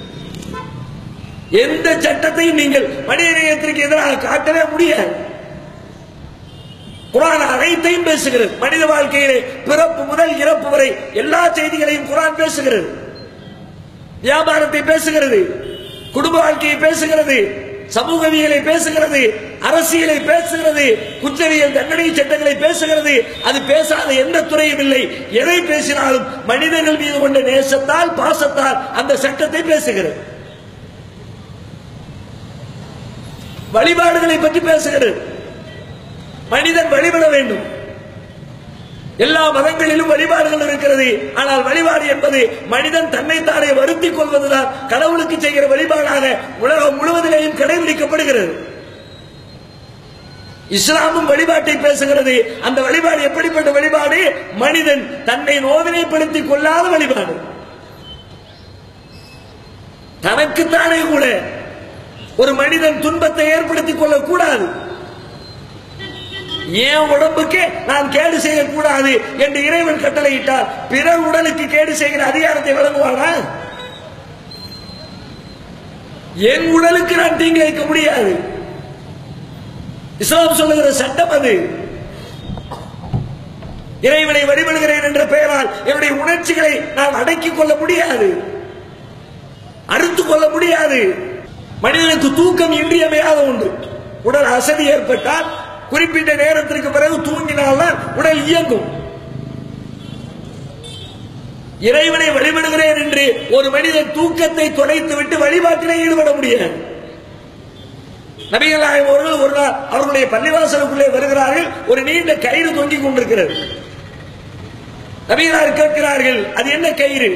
எந்த சட்டத்தையும் நீங்கள் மனித நேயத்திற்கு எதிராக காட்டவே முடியாது. குர்ஆன் அனைத்தையும் பேசுகிறது. மனித வாழ்க்கையிலே பிறப்பு முதல் இறப்பு வரை எல்லா செய்திகளையும் குர்ஆன் பேசுகிறது. வியாபாரத்தை பேசுகிறது, குடும்ப வாழ்க்கையை பேசுகிறது, சமூகவியலை பேசுகிறது, அரசியலை பேசுகிறது, குற்றவியல் தண்டனை சட்டங்களை பேசுகிறது. அது பேசாத எந்த துறையும் இல்லை. எதை பேசினாலும் மனிதர்கள் மீது கொண்ட நேசத்தால், பாசத்தால் அந்த சட்டத்தை பேசுகிறது. வழிபாடுகளை பற்றி பேசுகிறது. மனிதன் வழிபட வேண்டும். எல்லா மதங்களிலும் வழிபாடுகள் இருக்கிறது. ஆனால் வழிபாடு என்பது மனிதன் தன்னைத்தானே வருத்திக் கொள்வதுதான் கடவுளுக்கு செய்கிற வழிபாடாக உலகம் முழுவதிலேயும் கடைபிடிக்கப்படுகிறது. இஸ்லாமும் வழிபாட்டை பேசுகிறது. அந்த வழிபாடு எப்படிப்பட்ட வழிபாடு? மனிதன் தன்னை நோவினைப்படுத்திக் கொள்ளாத வழிபாடு. தனக்குத்தானே கூட ஒரு மனிதன் துன்பத்தை ஏற்படுத்திக் கொள்ளக்கூடாது. ஏன் உடம்புக்கு நான் கேடு செய்யக்கூடாது என்று இறைவன் கட்டளையிட்டார். பிறர் உடலுக்கு கேடு செய்கிற அதிகாரத்தை வழங்குவானா? என் உடலுக்கு நான் தீங்கு வைக்க முடியாது. இஸ்லாம் சொல்லுகிற சட்டம் அது. இறைவனை வழிபடுகிறேன் என்ற பெயரால் என்னுடைய உணர்ச்சிகளை நான் அடக்கிக் கொள்ள முடியாது, அறுத்துக் கொள்ள முடியாது. மனிதனுக்கு தூக்கம் இன்றியமையாத ஒன்று. உடல் அசதி ஏற்பட்டால் குறிப்பிட்ட நேரத்திற்கு பிறகு தூங்கினால்தான் உடல் இயங்கும். இறைவனை வழிபடுகிறேன் என்று ஒரு மனிதன் தூக்கத்தை தொலைத்து விட்டு வழிபாட்டிலே ஈடுபட முடியாது. நபிகள் நாயகம் அவர்கள் ஒரு நாள் அவர்களுடைய பள்ளிவாசலுக்குள்ளே வருகிறார்கள். ஒரு நீண்ட கயிறு தொங்கிக் கொண்டிருக்கிறது. நபிகளார் கேட்கிறார்கள், அது என்ன கயிறு?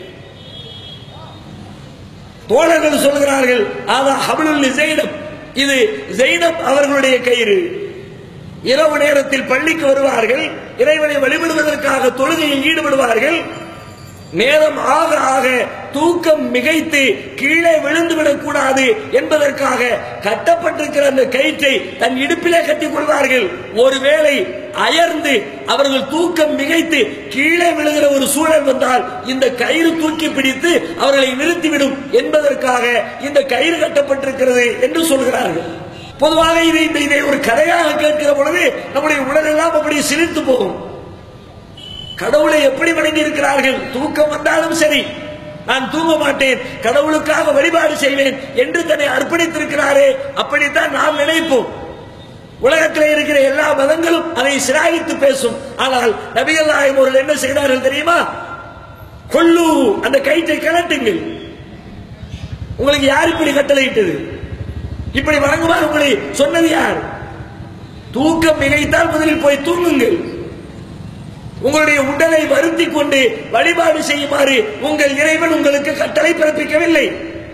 தோழர்கள் சொல்கிறார்கள், அதான் ஹப்லுல் ஸைனப், இது ஸைனப் அவர்களுடைய கயிறு. இரவு நேரத்தில் பள்ளிக்கு வருவார்கள், இறைவனை வழிபடுவதற்காக தொழுகையில் ஈடுபடுவார்கள். நேரம் ஆக ஆக தூக்கம் மிகைத்து கீழே விழுந்துவிடக் கூடாது என்பதற்காக கட்டப்பட்டிருக்கிற அந்த கயிற்றை தன் இடுப்பிலே கட்டிக் கொள்வார்கள். ஒருவேளை அயர்ந்து அவர்கள் தூக்கம் மிகைத்து கீழே விழுகிற ஒரு சூழல் வந்தால் இந்த கயிறு தூக்கி பிடித்து அவர்களை நிறுத்திவிடும் என்பதற்காக இந்த கயிறு கட்டப்பட்டிருக்கிறது என்று சொல்கிறார்கள். பொதுவாக இதை இதை ஒரு கதையாக கேட்கிற பொழுது நம்முடைய உடலெல்லாம் அப்படி சிரித்து போகும். கடவுளை எப்படி வணங்கி இருக்கிறார்கள்? தூக்கம் வந்தாலும் சரி, நான் தூங்க மாட்டேன், கடவுளுக்காக வழிபாடு செய்வேன் என்று தன்னை அர்ப்பணித்திருக்கிறாரே, அப்படித்தான் நாம் நினைப்போம். உலகத்தில் இருக்கிற எல்லா மதங்களும் அதை சிராயித்து பேசும். ஆனால் நபிகள் நாயகம் அவர்கள் என்ன செய்தார்கள் தெரியுமா? கொல்லு, அந்த கயிற்றை கலட்டுங்கள். உங்களுக்கு யார் இப்படி கட்டளையிட்டது? இப்படி வணங்குமாறு உங்களை சொன்னது யார்? தூக்கம் மிகைத்தால் முதலில் போய் தூங்குங்கள். உங்களுடைய உடலை வருத்தி கொண்டு வழிபாடு செய்யுமாறு உங்கள் இறைவன் உங்களுக்கு கட்டளை பிறப்பிக்கவில்லை.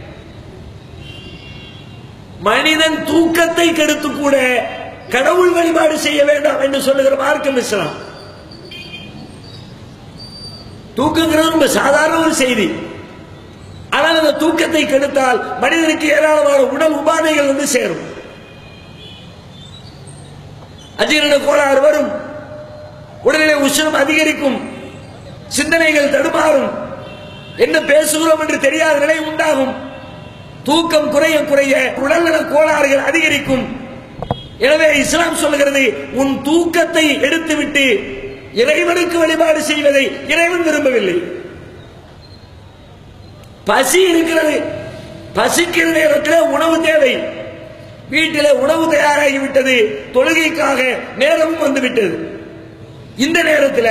மனிதன் தூக்கத்தை கெடுத்து கூட கடவுள் வழிபாடு செய்ய வேண்டாம் என்று சொல்லுகிற மார்க்கம் இஸ்லாம். தூக்கங்கிறது ரொம்ப சாதாரண ஒரு செய்தி. ஆனால் அந்த தூக்கத்தை கெடுத்தால் மனிதனுக்கு ஏராளமான உடல் உபாதைகள் வந்து சேரும். அஜீரண கோளாறு வரும், உடலிலே உஷ்ணம் அதிகரிக்கும், சிந்தனைகள் தடுமாறும், என்ன பேசுகிறோம் என்று தெரியாத நிலை உண்டாகும். தூக்கம் குறைய குறைய உடல்நல கோளாறுகள் அதிகரிக்கும். எனவே இஸ்லாம் சொல்லுகிறது, உன் தூக்கத்தை எடுத்துவிட்டு இறைவனுக்கு வழிபாடு செய்வதை இறைவன் விரும்பவில்லை. பசி இருக்கிறது, பசிக்கிற நேரத்தில் உணவு தேவை. வீட்டிலே உணவு தயாராகிவிட்டது, தொழுகைக்காக நேரமும் வந்துவிட்டது. இந்த நேரத்தில்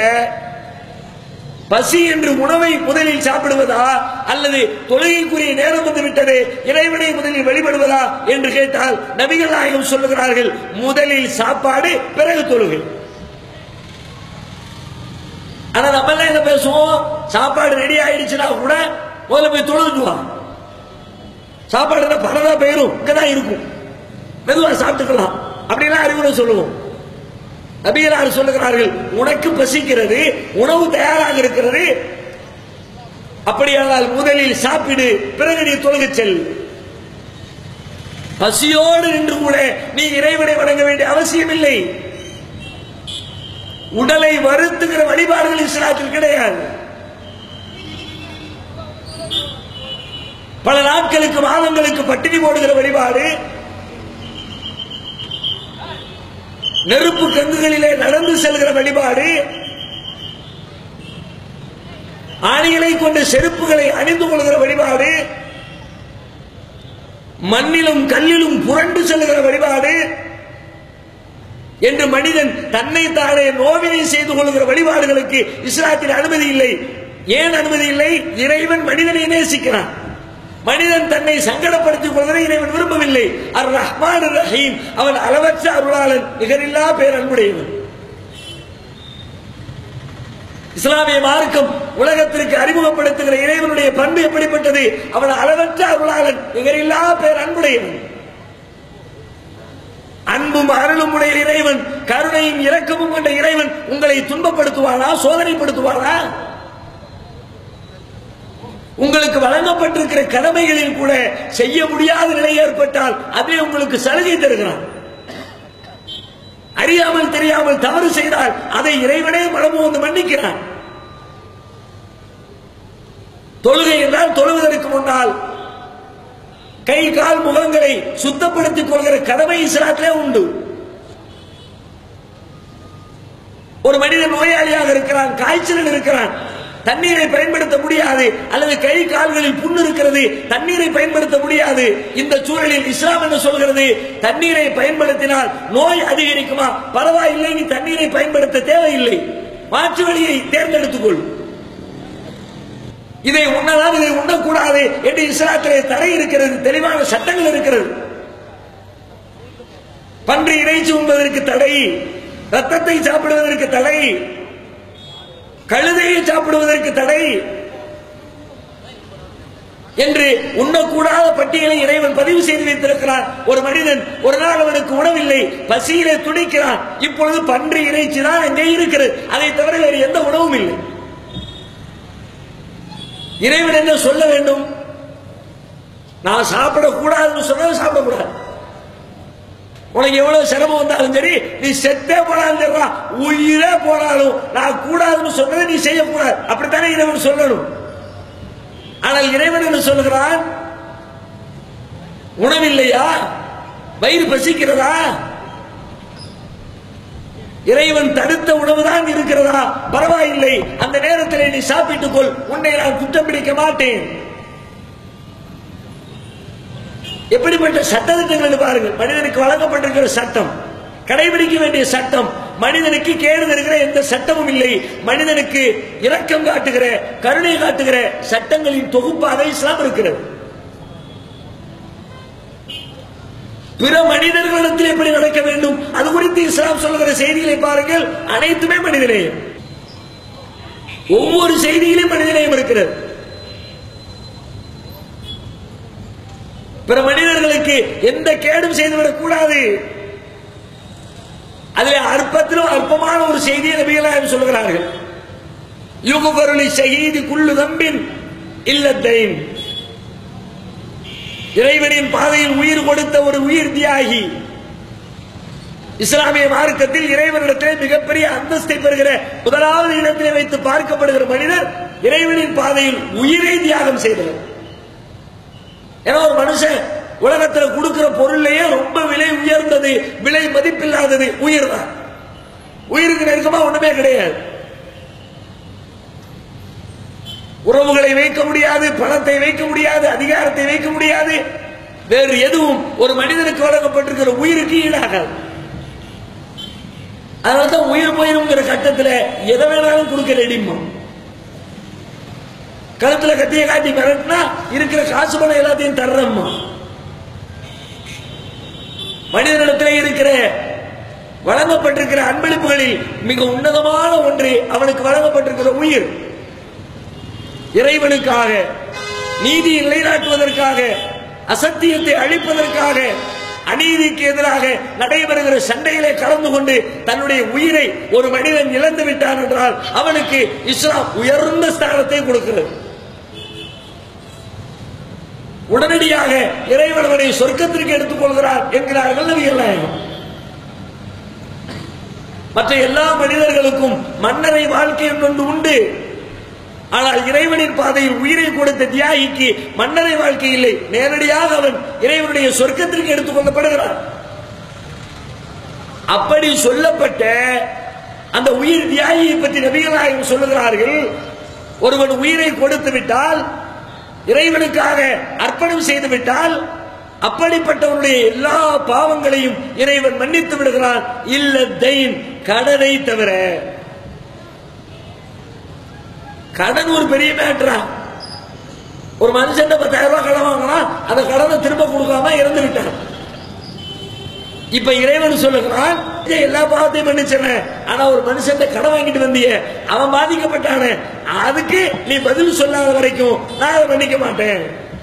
பசி என்று உணவை முதலில் சாப்பிடுவதா அல்லது தொழுகைக்குரிய நேரம் வந்து விட்டது இறைவனை முதலில் வழிபடுவதா என்று கேட்டால் நபிகள் நாயகம் சொல்லுகிறார்கள், முதலில் சாப்பாடு, பிறகு தொழுகை. ஆனா நம்ம எல்லாம் என்ன பேசுவோம்? சாப்பாடு ரெடி ஆயிடுச்சுன்னா கூட முதல்ல போய் தொழுதுவான். சாப்பாடு பரதா போயிரும், இங்கதான் இருக்கும், மெதுவா சாப்பிட்டுக்கலாம் அப்படின்னா அறிவுரை சொல்லுவோம். நபிகளார் சொல்லுகிறார்கள், உனக்கு பசிக்கிறது, உணவு தயாராக இருக்கிறது, அப்படியானால் முதலில் சாப்பிடு, பிறகு நீ தொழுகை செல். பசியோடு நின்று கூட நீ இறைவனை வணங்க வேண்டிய அவசியம் இல்லை. உடலை வருத்துகிற வழிபாடுகள் இஸ்லாத்தில் கிடையாது. பல நாட்களுக்கு மாதங்களுக்கு பட்டினி போடுகிற வழிபாடு, நெருப்பு கங்குகளிலே நடந்து செல்கிற வழிபாடு, ஆணிகளை கொண்ட செருப்புகளை அணிந்து கொள்கிற வழிபாடு, மண்ணிலும் கல்லிலும் புரண்டு செல்கிற வழிபாடு என்று மனிதன் தன்னை தானே நோவினை செய்து கொள்கிற வழிபாடுகளுக்கு இஸ்லாத்தில் அனுமதி இல்லை. ஏன் அனுமதி இல்லை? இறைவன் மனிதனை நேசிக்கிறான். மனிதன் தன்னை சங்கடப்படுத்திக் கொள்வதை இறைவன் விரும்பவில்லை. அர் ரஹ்மான் ரஹீம், அவன் அளவற்ற அருளாளன், நிகரில்லா பேரன்புடையவன். இஸ்லாமிய மார்க்கம் உலகத்திற்கு அறிமுகப்படுத்துகிற இறைவனுடைய பண்பு எப்படிப்பட்டது? அவன் அளவற்ற அருளாளன், நிகரில்லா பேரன்புடையவன். அன்பும் அருளும் உடைய இறைவன், கருணையும் இரக்கமும் கொண்ட இறைவன் உங்களை துன்பப்படுத்துவானா? சோதனைப்படுத்துவானா? உங்களுக்கு வழங்கப்பட்டிருக்கிற கடமைகளில் கூட செய்ய முடியாத நிலை ஏற்பட்டால் அதே உங்களுக்கு சலுகை தருகிறான். அறியாமல் தெரியாமல் தவறு செய்தால் அதை இறைவனே மனமு வந்து மன்னிக்கிறான். தொழுகை என்றால் தொழுவதற்கு முன்னால் கை கால் முகங்களை சுத்தப்படுத்திக் கொள்கிற கடமை இஸ்லாத்திலே உண்டு. ஒரு மனிதன் நோயாளியாக இருக்கிறான், காய்ச்சலில் இருக்கிறான், தண்ணீரை பயன்படுத்த முடியாது, அல்லது கை கால்களில் புண்ணு இருக்கிறது, தண்ணீரை பயன்படுத்த முடியாது. இந்த சூழலில் இஸ்லாம் என்ன சொல்கிறது? தண்ணீரை பயன்படுத்தினால் நோய் அதிகரிக்குமா? பரவாயில்லை, நீ தண்ணீரை பயன்படுத்த தேவையில்லை, மாற்று வழியை தேர்ந்தெடுத்துக்கொள். இதை உண்ணலாம், இதை உண்ணக்கூடாது என்று இஸ்லாத்திலே தடை இருக்கிறது, தெளிவான சட்டங்கள் இருக்கிறது. பன்றி இறைச்சி உண்பதற்கு தடை, ரத்தத்தை சாப்பிடுவதற்கு தடை, கழுதையை சாப்பிடுவதற்கு தடை என்று உண்ணக்கூடாத பட்டியலை இறைவன் பதிவு செய்து வைத்திருக்கிறான். ஒரு மனிதன் ஒரு நாள் அவனுக்கு உணவில்லை, பசியிலே துடிக்கிறான், இப்பொழுது பன்றி இறைச்சி தான் அங்கே இருக்கிறது, அதை தவிர வேறு எந்த உணவும் இல்லை. இறைவன் என்ன சொல்ல வேண்டும்? நான் சாப்பிடக்கூடாதுன்னு சொன்னால் சாப்பிடக்கூடாது. உனக்கு எவ்வளவு சிரமம் வந்தாலும் சரி, நீ செத்தே போனாலும் சரி, உயிரே போனாலும் நான் கூடாதுன்னு சொன்னதை நீ செய்யக்கூடாது, அப்படித்தானே இறைவன் சொல்லணும். ஆனால் இறைவன் என்ன சொல்லுகிறான்? உணவில்லையா, வயிறு பசிக்கிறதா, இறைவன் தடுத்த உணவுதான் இருக்கிறதா, பரவாயில்லை, அந்த நேரத்தில் நீ சாப்பிட்டுக் கொள், உன்னை நான் குற்றம் பிடிக்க மாட்டேன். எப்படிப்பட்ட சட்டத்திட்டங்கள் பாருங்கள். மனிதனுக்கு வழங்கப்பட்டிருக்கிற சட்டம், கடைபிடிக்க வேண்டிய சட்டம், மனிதனுக்கு கேடு தருகிற எந்த சட்டமும் இல்லை. மனிதனுக்கு இரக்கம் காட்டுகிற, கருணை காட்டுகிற சட்டங்களின் தொகுப்பாக இஸ்லாம் இருக்கிறது. பிற மனிதர்களிடத்தில் எப்படி நடக்க வேண்டும் அது குறித்து இஸ்லாம் சொல்லுகிற செய்திகளை பாருங்கள். அனைத்துமே மனிதநேயம், ஒவ்வொரு செய்தியிலும் மனிதநேயம் இருக்கிறது. பிற மனிதர்களுக்கு எந்த கேடும் செய்துவிடக் கூடாது. அதில் அற்பத்திலும் அற்பமான ஒரு செய்தியை நபிகள் நாயகம் சொல்கிறார்கள். யுகுபருளி ஷஹீதி குல்லு தம்பின் இல்லத்தைன், இறைவனின் பாதையில் உயிர் கொடுத்த ஒரு உயிர் தியாகி. இஸ்லாமிய மார்க்கத்தில் இறைவனிடத்திலே மிகப்பெரிய அந்தஸ்தை பெறுகிற முதலாவது இடத்திலே வைத்து பார்க்கப்படுகிற மனிதர் இறைவனின் பாதையில் உயிரை தியாகம் செய்தவர். ஏன்னா ஒரு மனுஷன் உலகத்தில் கொடுக்கிற பொருளையே ரொம்ப விலை உயர்ந்தது, விலை மதிப்பில்லாதது உயிர் தான். உயிருக்கு நெருக்கமா ஒண்ணுமே கிடையாது. உறவுகளை வைக்க முடியாது, பணத்தை வைக்க முடியாது, அதிகாரத்தை வைக்க முடியாது, வேறு எதுவும் ஒரு மனிதனுக்கு வழங்கப்பட்டிருக்கிற உயிருக்கு ஈடாகாது. அதனால்தான் உயிர் போயிருங்கிற கட்டத்தில் எதை வேணாலும் கொடுக்க ரெடிமா. கழுத்துல கத்திய காட்டி மிரட்டினா இருக்கிற காசு பணம் எல்லாத்தையும் தர்றம்மா. மனிதனிடத்திலே இருக்கிற வழங்கப்பட்டிருக்கிற அன்பளிப்புகளில் மிக உன்னதமான ஒன்று அவனுக்கு வழங்கப்பட்டிருக்கிற உயிர். இறைவனுக்காக, நீதியை நிலைநாட்டுவதற்காக, அசத்தியத்தை அழிப்பதற்காக, அநீதிக்கு எதிராக நடைபெறுகிற சண்டையிலே கலந்து கொண்டு தன்னுடைய உயிரை ஒரு மனிதன் இழந்து விட்டான் என்றால் அவனுக்கு இஸ்லாம் உயர்ந்த ஸ்தானத்தை கொடுக்கிறது. உடனடியாக இறைவன் அவனை சொர்க்கத்திற்கு எடுத்துக் கொள்கிறார் என்கிறார்கள் நபிகள் நாயகம். மற்ற எல்லா மனிதர்களுக்கும் மன்னரை வாழ்க்கை ஒன்று உண்டு. ஆனால் இறைவனின் பாதையில் உயிரை கொடுத்த தியாகிக்கு மன்னரை வாழ்க்கை இல்லை, நேரடியாக அவன் இறைவனுடைய சொர்க்கத்திற்கு எடுத்துக் கொள்ளப்படுகிறான். அப்படி சொல்லப்பட்ட அந்த உயிர் தியாகியை பற்றி நபிகள் நாயகம் சொல்லுகிறார்கள். ஒருவன் உயிரை கொடுத்து விட்டால், இறைவனுக்காக அர்ப்பணம் செய்து விட்டால், அப்படிப்பட்டவனுடைய எல்லா பாவங்களையும் இறைவன் மன்னித்து விடுகிறான். இல்ல தைன், கடனை தவிர. கடன் ஒரு பெரிய மேட்டரா. ஒரு மனுஷன் பத்தாயிரம் ரூபாய் கடன் வாங்கினா அந்த கடனை திரும்ப கொடுக்காம இறந்து விட்டான். இப்ப இறைவன் சொல்லுகிறான், எல்லா பாவத்தையும் மன்னிச்சன, ஆனா ஒரு மனுஷன் கடன் வாங்கிட்டு வந்திய, அவன் பாதிக்கப்பட்டான, அதுக்கு நீ பதில் சொல்லாத வரைக்கும் நான் அதை மன்னிக்க மாட்டேன்.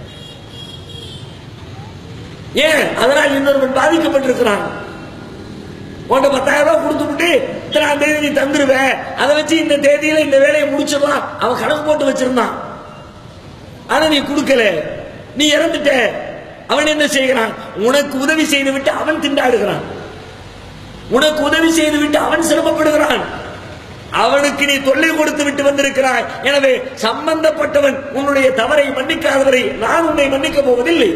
ஏன்? அதனால் இன்னொருவன் பாதிக்கப்பட்டிருக்கிறான். உன்ட பத்தாயிரம் ரூபாய் கொடுத்து விட்டு இத்தனாம் தேதி நீ தந்துருவேன், அதை வச்சு இந்த தேதியில இந்த வேலையை முடிச்சிடலாம் அவன் கணக்கு போட்டு வச்சிருந்தான். ஆனா நீ கொடுக்கல, நீ இறந்துட்ட. அவன் என்ன செய்கிறான்? உனக்கு உதவி செய்து விட்டு அவன் திண்டாடுகிறான். உனக்கு உதவி செய்து விட்டு அவன் சிரமப்படுகிறான். அவனுக்கு நீ தொல்லை கொடுத்து விட்டு வந்திருக்கிறாய். எனவே சம்பந்தப்பட்டவன் உன்னுடைய தவறை மன்னிக்காதவரை நான் உன்னை மன்னிக்க போவதில்லை.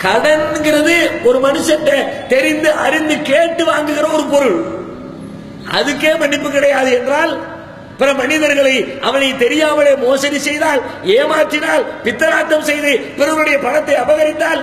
கடன்கிறது ஒரு மனுஷன் தெரிந்து அறிந்து கேட்டு வாங்குகிற ஒரு பொருள், அதுக்கே மன்னிப்பு கிடையாது என்றால் பிற மனிதர்களை அவனை தெரியாமலே மோசடி செய்தால், ஏமாற்றினால், பித்தலாட்டம் செய்து பிறருடைய பணத்தை அபகரித்தால்.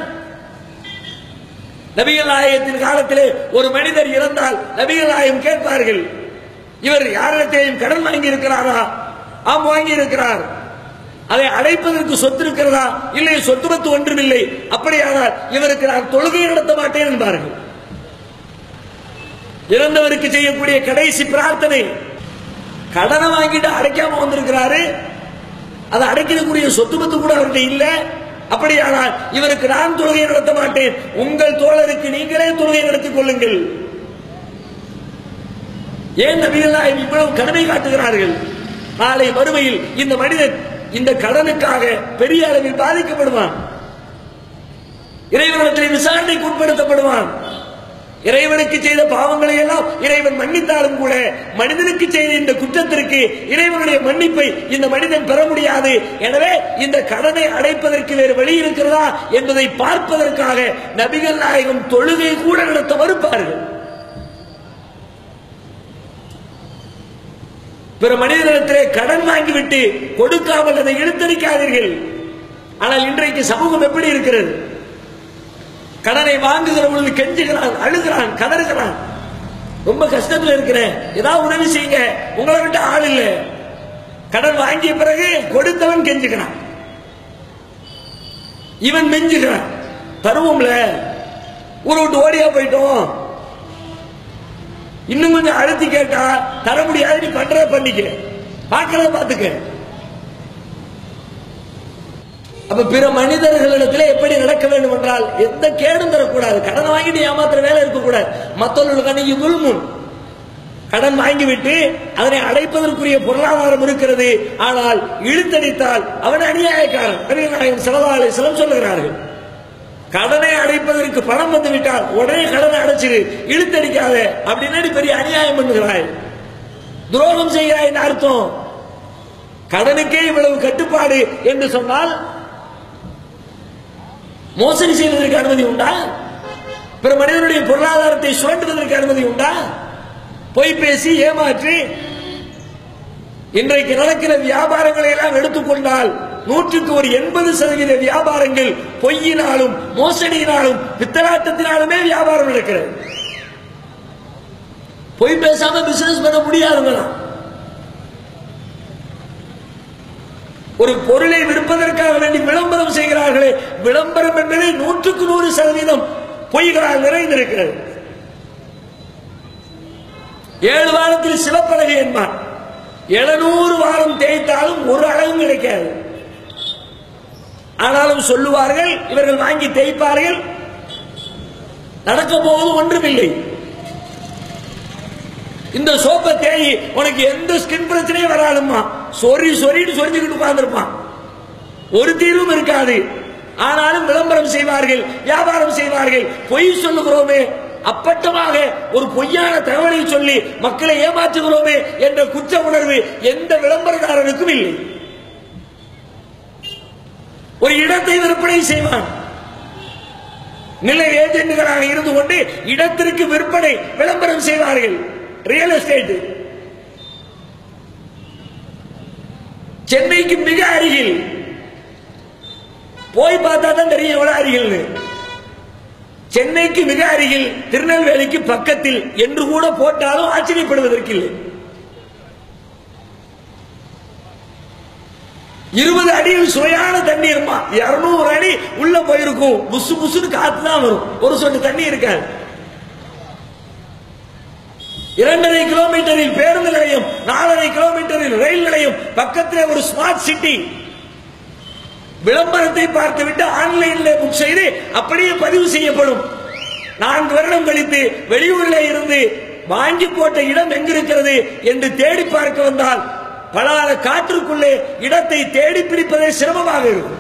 நபிகள் நாயகத்தின் காலத்திலே ஒரு மனிதர் இறந்தால் நபிகள் நாயகம் கேட்பார்கள், இவர் யாரிடத்தையும் கடன் வாங்கி இருக்கிறாரா? ஆம், வாங்கி இருக்கிறார். அதை அடைப்பதற்கு சொத்து இருக்கிறதா? இல்லை, சொத்து பத்து ஒன்றுமில்லை. அப்படியானால் இவருக்கு நான் தொழுகை நடத்த மாட்டேன் என்பார்கள். இறந்தவருக்கு செய்யக்கூடிய கடைசி பிரார்த்தனை. கடனை வாங்கிட்டு அடைக்காம வந்திருக்கிறாரு, அதை அடைக்கக்கூடிய சொத்து பத்து கூட அவர்கிட்ட இல்ல. அப்படியானால் இவருக்கு நான் தொழுகை நடத்த மாட்டேன், உங்கள் தோழருக்கு நீங்களே தொழுகை நடத்திக் கொள்ளுங்கள். ஏன் நபிகள் நாயகம் இவ்வளவு கடமை காட்டுகிறார்கள்? நாளை மறுமையில் இந்த மனிதன் இந்த கடனுக்காக பெரிய அளவில் பாதிக்கப்படுவான், இறைவனிடத்தில் விசாரணைக்கு உட்படுத்தப்படுவான். இறைவனுக்கு செய்த பாவங்களை எல்லாம் இறைவன் மன்னித்தாலும் கூட மனிதனுக்கு செய்த இந்த குற்றத்திற்கு இறைவனுடைய மன்னிப்பை இந்த மனிதன் பெற முடியாது. எனவே இந்த கடனை அடைப்பதற்கு வேறு வழி இருக்கிறதா என்பதை பார்ப்பதற்காக நபிகள் நாயகம் தொழுகை கூட நடத்த மறுப்பார்கள். பிற மனிதனிடத்திலே கடன் வாங்கிவிட்டு கொடுக்காமல் அதை இழுத்தடிக்காதீர்கள். ஆனால் இன்றைக்கு சமூகம் எப்படி இருக்கிறது? கடனை வாங்குகிற பொழுது கெஞ்சுகிறான், அழுகிறான், கதறுகிறான். ரொம்ப கஷ்டத்தில் இருக்கிறேன், ஏதாவது உதவி செய்யுங்க, உங்களை விட்டு ஆள் இல்லை. கடன் வாங்கிய பிறகு கொடுத்தவன் கெஞ்சுகிறான், இவன் மெஞ்சுகிறான். தருவோம்ல, ஊரை விட்டு ஓடியா போயிட்டோம், இன்னும் கொஞ்சம் அழுத்தி கேட்டா தர முடியாது, நீ பண்ற பண்ணிக்க, பார்க்கறத பார்த்துக்க. அப்ப பிற மனிதர்களிடத்தில் எப்படி நடக்க வேண்டும் என்றால் எந்த கேடும் தரக்கூடாது. கடன் வாங்கிட்டு ஏமாத்திர வேலை இருக்கக்கூடாது. மற்றவர்களுக்கு துல்முன், கடன் வாங்கிவிட்டு அதனை அடைப்பதற்குரிய பொருளாதாரம் இருக்கிறது, ஆனால் இழுத்தடித்தால் அவன் அநியாயக்காரன். நபிகள் நாயகம் ஸல்லல்லாஹு அலைஹி வஸல்லம் சொல்லுகிறார்கள், கடனை அடைப்பதற்கு பணம் வந்து விட்டால் உடனே கடனை அடைச்சிரு, இழுத்தடிக்காத. அப்படின்னா பெரிய அநியாயம் பண்ணுகிறாய், துரோகம் செய்கிறாய் என்று அர்த்தம். கடனுக்கே இவ்வளவு கட்டுப்பாடு என்று சொன்னால் மோசடி செய்வதற்கு அனுமதி உண்டா? பிற மனிதனுடைய பொருளாதாரத்தை சுரண்டுவதற்கு அனுமதி உண்டா? பொய் பேசி ஏமாற்றி இன்றைக்கு நடக்கிற வியாபாரங்களை எல்லாம் எடுத்துக்கொண்டால் நூற்றுக்கு ஒரு எண்பது சதவீத வியாபாரங்கள் பொய்யினாலும் மோசடியினாலும் பித்தலாட்டத்தினாலுமே வியாபாரம் நடக்கிறது. பொய் பேசாம பிசினஸ் பண்ண முடியாதுங்களா? ஒரு பொருளை விற்பதற்காக வேண்டி விளம்பரம் செய்கிறார்களே, விளம்பரம் என்பது நூற்றுக்கு நூறு சதவீதம் பொய்களால் நிறைந்திருக்கிறது. ஏழு வாரத்தில் சிவப்பழகு என்பான், எழுநூறு வாரம் தேய்த்தாலும் ஒரு அழகும் கிடைக்காது. ஆனாலும் சொல்லுவார்கள், இவர்கள் வாங்கி தேய்ப்பார்கள், நடக்க போவது ஒன்றுமில்லை. இந்த சோப்பை தேய், உனக்கு எந்த ஸ்கின் பிரச்சனையும் வராதுமா, சொறி சொறின்னு சொரிஞ்சுக்கிட்டு உட்கார்ந்துருப்பான், ஒரு தீர்வும் இருக்காது. ஆனாலும் விளம்பரம் செய்வார்கள், வியாபாரம் செய்வார்கள். பொய் சொல்லுகிறோமே, அப்பட்டமாக ஒரு பொய்யான தகவலை சொல்லி மக்களை ஏமாற்றுகிறோமே என்ற குற்ற உணர்வு எந்த விளம்பரக்காரனுக்கும் இல்லை. ஒரு இடத்தை விற்பனை செய்வான், நிலை ஏஜென்ட்களாக இருந்து கொண்டு இடத்திற்கு விற்பனை விளம்பரம் செய்வார்கள். ரியல் எஸ்டேட் சென்னைக்கு மிக அருகில், போய் பார்த்தா தான் தெரியும் எவ்வளவு அருகில். சென்னைக்கு மிக அருகில், திருநெல்வேலிக்கு பக்கத்தில் என்று கூட போட்டாலும் ஆச்சரியப்படுவதற்கு இல்லை. இருபது அடியில் சுவையான தண்ணீர்மா, இருநூறு அடி உள்ள போயிருக்கும், புசு புசுன்னு காத்து தான் வரும், ஒரு சொட்டு தண்ணி இருக்காது. இரண்டரை கிலோமீட்டரில் பேருந்து நிலையம், நாலரை கிலோமீட்டரில் ரயில் நிலையம், பக்கத்திலே ஒரு ஸ்மார்ட் சிட்டி. விளம்பரத்தை பார்த்துவிட்டு ஆன்லைனில் புக் செய்து அப்படியே பதிவு செய்யப்படும். நான்கு வருடம் கழித்து வெளியூரில் இருந்து வாங்கி போட்ட இடம் எங்கிருக்கிறது என்று தேடி பார்க்க வந்தால் பலால காற்றுக்குள்ளே இடத்தை தேடி பிடிப்பதே சிரமமாக இருக்கும்.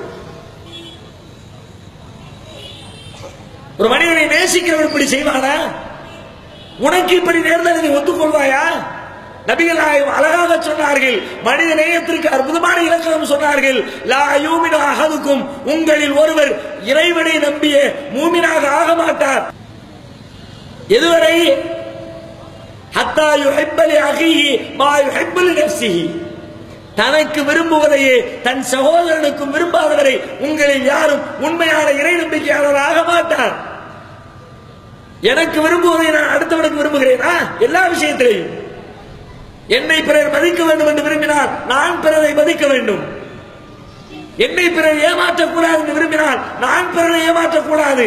ஒரு மனிதனை நேசிக்கிறவர் இப்படி செய்வானா? உனக்கு இப்படி நேர்ந்தால் நீ ஒத்துக்கொள்வாயா? நபிகள் நாயகம் அழகாக சொன்னார்கள், மனித நேயத்திற்கு அற்புதமான இலக்கணம் சொன்னார்கள். லா யூமினு அஹதுக்கும், உங்களில் ஒருவர் இறைவனை நம்பிய மூமினாக ஆக மாட்டார். எதுவரை? ஹத்தா யுஹிப்ப லி அஹீஹி மா யுஹிப்பு லி நஃப்ஸிஹி, தனக்கு விரும்புவதையே தன் சகோதரனுக்கும் விரும்பாதவரை உங்களில் யாரும் உண்மையான இறை நம்பிக்கையாளர் ஆக மாட்டார். எனக்கு விரும்புவதை நான் அடுத்தவனுக்கு விரும்புகிறேனா? எல்லா விஷயத்திலையும் என்னை பிறர் மதிக்க வேண்டும் என்று விரும்பினால் நான் பிறரை மதிக்க வேண்டும். என்னை பிறர் ஏமாற்றக்கூடாது என்று விரும்பினால் நான் பிறரை ஏமாற்றக்கூடாது.